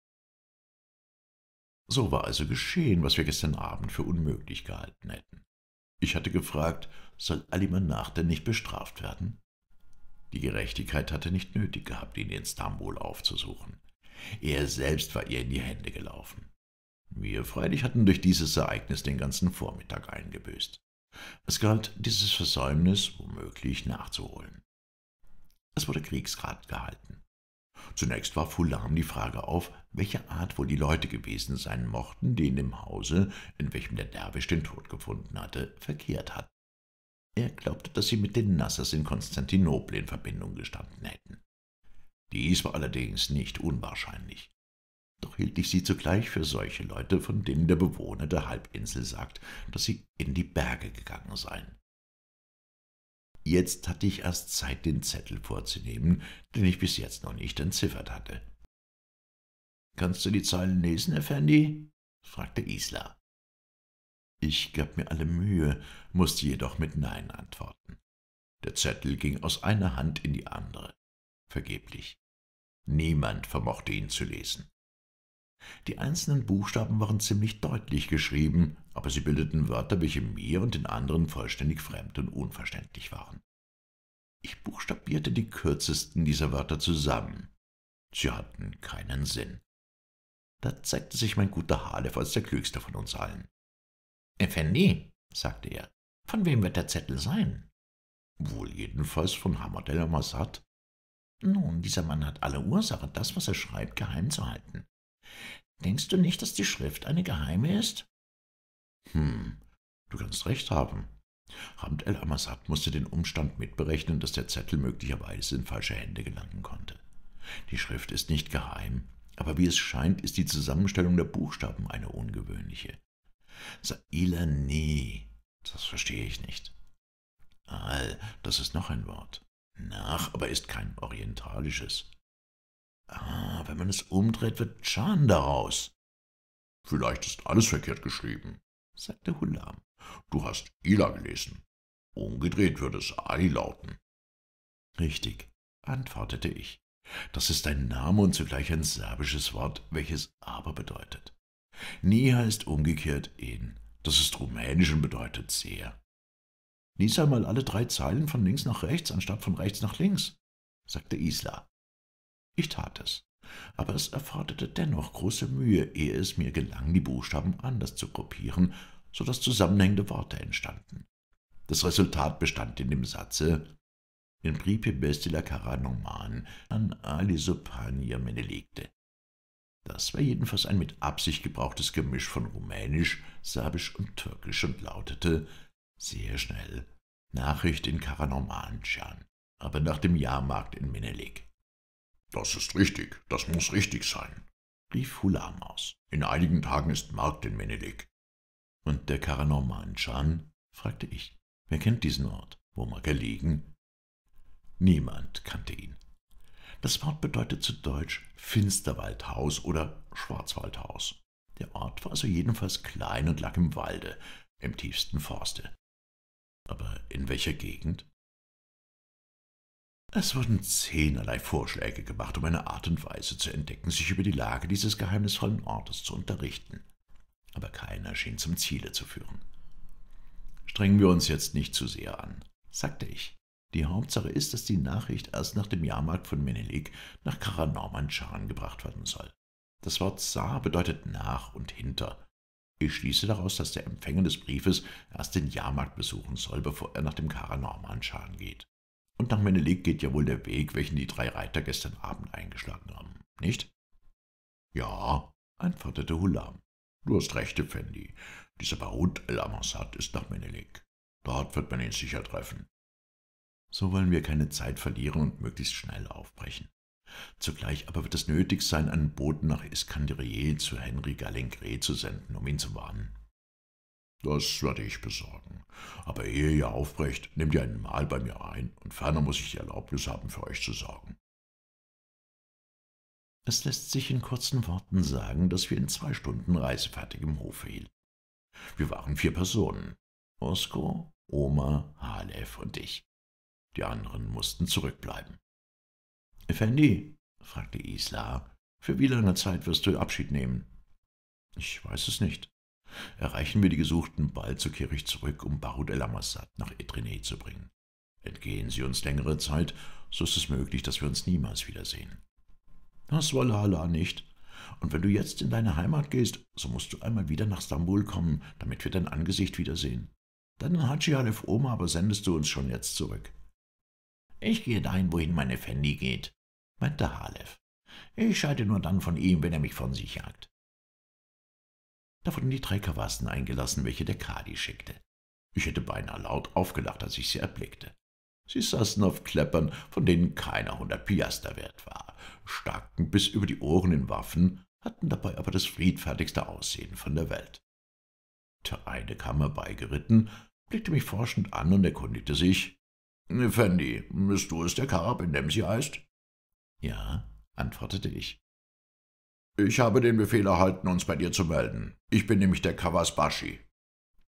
So war also geschehen, was wir gestern Abend für unmöglich gehalten hätten. Ich hatte gefragt, soll Ali Manach denn nicht bestraft werden? Die Gerechtigkeit hatte nicht nötig gehabt, ihn in Istanbul aufzusuchen. Er selbst war ihr in die Hände gelaufen. Wir freilich hatten durch dieses Ereignis den ganzen Vormittag eingebüßt. Es galt, dieses Versäumnis womöglich nachzuholen. Es wurde Kriegsrat gehalten. Zunächst warf Hulam die Frage auf, welche Art wohl die Leute gewesen sein mochten, die in dem Hause, in welchem der Derwisch den Tod gefunden hatte, verkehrt hatten. Er glaubte, dass sie mit den Nassers in Konstantinopel in Verbindung gestanden hätten. Dies war allerdings nicht unwahrscheinlich. Doch hielt ich sie zugleich für solche Leute, von denen der Bewohner der Halbinsel sagt, dass sie in die Berge gegangen seien. Jetzt hatte ich erst Zeit, den Zettel vorzunehmen, den ich bis jetzt noch nicht entziffert hatte. »Kannst du die Zeilen lesen, Effendi?« fragte Isla. Ich gab mir alle Mühe, musste jedoch mit Nein antworten. Der Zettel ging aus einer Hand in die andere. Vergeblich. Niemand vermochte ihn zu lesen. Die einzelnen Buchstaben waren ziemlich deutlich geschrieben, aber sie bildeten Wörter, welche mir und den anderen vollständig fremd und unverständlich waren. Ich buchstabierte die kürzesten dieser Wörter zusammen. Sie hatten keinen Sinn. Da zeigte sich mein guter Halef als der klügste von uns allen. »Effendi«, sagte er, »von wem wird der Zettel sein?« »Wohl jedenfalls von Hamad el-Amazat.« »Nun, dieser Mann hat alle Ursache, das, was er schreibt, geheim zu halten. Denkst du nicht, dass die Schrift eine geheime ist?« Du kannst recht haben. Hamd el-Amazat musste den Umstand mitberechnen, dass der Zettel möglicherweise in falsche Hände gelangen konnte. Die Schrift ist nicht geheim, aber wie es scheint, ist die Zusammenstellung der Buchstaben eine ungewöhnliche. Sailani, das verstehe ich nicht. Al, das ist noch ein Wort. Nach, aber ist kein orientalisches. Wenn man es umdreht, wird Chan daraus. Vielleicht ist alles verkehrt geschrieben, sagte Hulam. Du hast Ila gelesen. Umgedreht würde es Ali lauten. Richtig, antwortete ich. Das ist ein Name und zugleich ein serbisches Wort, welches aber bedeutet. Ni heißt umgekehrt in. Das ist rumänisch und bedeutet sehr. Lies einmal alle 3 Zeilen von links nach rechts, anstatt von rechts nach links, sagte Isla. Ich tat es, aber es erforderte dennoch große Mühe, ehe es mir gelang, die Buchstaben anders zu gruppieren, so dass zusammenhängende Worte entstanden. Das Resultat bestand in dem Satze »In principes de la Karanorman an Ali Sopania Menelikte«. Das war jedenfalls ein mit Absicht gebrauchtes Gemisch von Rumänisch, Serbisch und Türkisch und lautete sehr schnell »Nachricht in Karanorman-Can«, aber nach dem Jahrmarkt in Menelik. »Das ist richtig, das muss richtig sein«, rief Hulam aus. »In einigen Tagen ist Markt in Menelik.« »Und der Karanorman-Can?« fragte ich. »Wer kennt diesen Ort? Wo mag er liegen?« Niemand kannte ihn. Das Wort bedeutet zu Deutsch Finsterwaldhaus oder Schwarzwaldhaus. Der Ort war also jedenfalls klein und lag im Walde, im tiefsten Forste. Aber in welcher Gegend? Es wurden 10 Vorschläge gemacht, um eine Art und Weise zu entdecken, sich über die Lage dieses geheimnisvollen Ortes zu unterrichten. Aber keiner schien zum Ziele zu führen. »Strengen wir uns jetzt nicht zu sehr an«, sagte ich. »Die Hauptsache ist, dass die Nachricht erst nach dem Jahrmarkt von Menelik nach Karanorman-Can gebracht werden soll. Das Wort Sa bedeutet nach und hinter. Ich schließe daraus, dass der Empfänger des Briefes erst den Jahrmarkt besuchen soll, bevor er nach dem Karanorman-Can geht. Und nach Menelik geht ja wohl der Weg, welchen die 3 Reiter gestern Abend eingeschlagen haben, nicht?« »Ja«, antwortete Hulam. »Du hast recht, Effendi. Dieser Barut el-Amazat ist nach Menelik. Dort wird man ihn sicher treffen.« So wollen wir keine Zeit verlieren und möglichst schnell aufbrechen. Zugleich aber wird es nötig sein, einen Boten nach Iskandariye zu Henry Galengre zu senden, um ihn zu warnen. »Das werde ich besorgen. Aber ehe ihr aufbrecht, nehmt ihr ein Mahl bei mir ein, und ferner muss ich die Erlaubnis haben, für euch zu sorgen.« Es lässt sich in kurzen Worten sagen, dass wir in 2 Stunden reisefertig im Hofe hielten. Wir waren 4 Personen, Osko, Oma, Halef und ich. Die anderen mussten zurückbleiben. »Effendi«, fragte Isla, »für wie lange Zeit wirst du Abschied nehmen?« »Ich weiß es nicht. Erreichen wir die Gesuchten bald, so kehre ich zurück, um Barut el-Amazat nach Edirne zu bringen. Entgehen sie uns längere Zeit, so ist es möglich, dass wir uns niemals wiedersehen. Das wolle Allah nicht. Und wenn du jetzt in deine Heimat gehst, so musst du einmal wieder nach Stambul kommen, damit wir dein Angesicht wiedersehen. Deinen Hadschi Halef Oma aber sendest du uns schon jetzt zurück.« »Ich gehe dahin, wohin mein Effendi geht«, meinte Halef. »Ich scheide nur dann von ihm, wenn er mich von sich jagt.« Da wurden die 3 Kawassen eingelassen, welche der Kadi schickte. Ich hätte beinahe laut aufgelacht, als ich sie erblickte. Sie saßen auf Kleppern, von denen keiner 100 Piaster wert war, staken bis über die Ohren in Waffen, hatten dabei aber das friedfertigste Aussehen von der Welt. Der eine kam herbeigeritten, blickte mich forschend an und erkundigte sich, »Effendi, bist du es der Karab, in dem sie heißt?« »Ja«, antwortete ich. »Ich habe den Befehl erhalten, uns bei dir zu melden. Ich bin nämlich der Kawas Bashi.«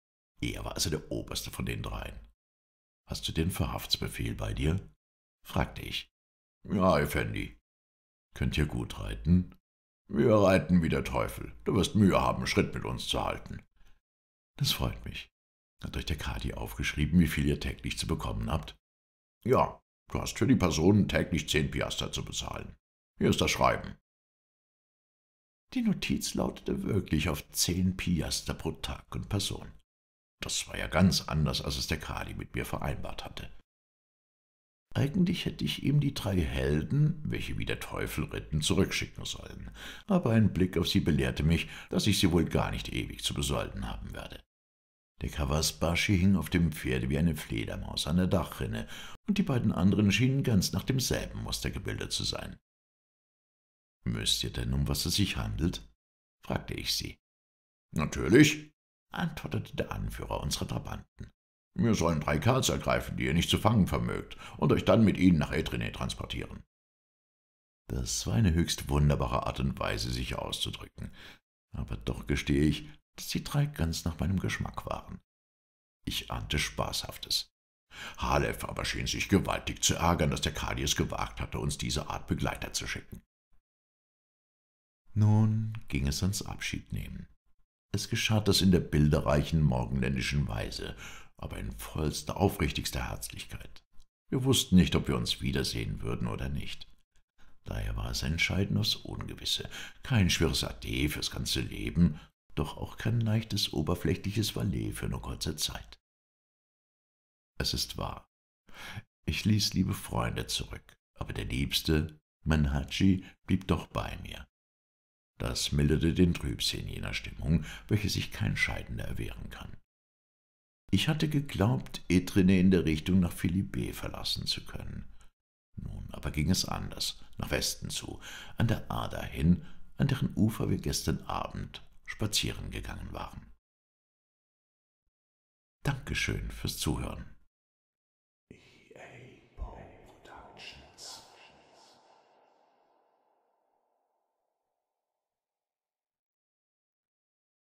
Er war also der Oberste von den dreien. »Hast du den Verhaftsbefehl bei dir?« fragte ich. »Ja, Effendi.« »Könnt ihr gut reiten?« »Wir reiten wie der Teufel. Du wirst Mühe haben, Schritt mit uns zu halten.« »Das freut mich. Hat euch der Kadi aufgeschrieben, wie viel ihr täglich zu bekommen habt?« »Ja, du hast für die Personen täglich 10 Piaster zu bezahlen. Hier ist das Schreiben.« Die Notiz lautete wirklich auf 10 Piaster pro Tag und Person. Das war ja ganz anders, als es der Kadi mit mir vereinbart hatte. Eigentlich hätte ich ihm die 3 Helden, welche wie der Teufel ritten, zurückschicken sollen, aber ein Blick auf sie belehrte mich, dass ich sie wohl gar nicht ewig zu besolden haben werde. Der Kawasbashi hing auf dem Pferde wie eine Fledermaus an der Dachrinne, und die beiden anderen schienen ganz nach demselben Muster gebildet zu sein. »Müsst ihr denn, um was es sich handelt?« fragte ich sie. »Natürlich«, antwortete der Anführer unserer Trabanten. »Wir sollen 3 Kerls ergreifen, die ihr nicht zu fangen vermögt, und euch dann mit ihnen nach Etrene transportieren.« Das war eine höchst wunderbare Art und Weise, sich auszudrücken, aber doch gestehe ich, dass die 3 ganz nach meinem Geschmack waren. Ich ahnte Spaßhaftes. Halef aber schien sich gewaltig zu ärgern, dass der Kadi es gewagt hatte, uns diese Art Begleiter zu schicken. Nun ging es ans Abschiednehmen. Es geschah das in der bilderreichen morgenländischen Weise, aber in vollster, aufrichtigster Herzlichkeit. Wir wussten nicht, ob wir uns wiedersehen würden oder nicht. Daher war es ein Scheiden aufs Ungewisse, kein schweres Ade fürs ganze Leben, doch auch kein leichtes, oberflächliches Valet für nur kurze Zeit. Es ist wahr, ich ließ liebe Freunde zurück, aber der Liebste, mein Hadschi, blieb doch bei mir. Das milderte den Trübsinn jener Stimmung, welche sich kein Scheidender erwehren kann. Ich hatte geglaubt, Etrene in der Richtung nach Philippe verlassen zu können. Nun aber ging es anders, nach Westen zu, an der Ader hin, an deren Ufer wir gestern Abend spazieren gegangen waren. Dankeschön fürs Zuhören.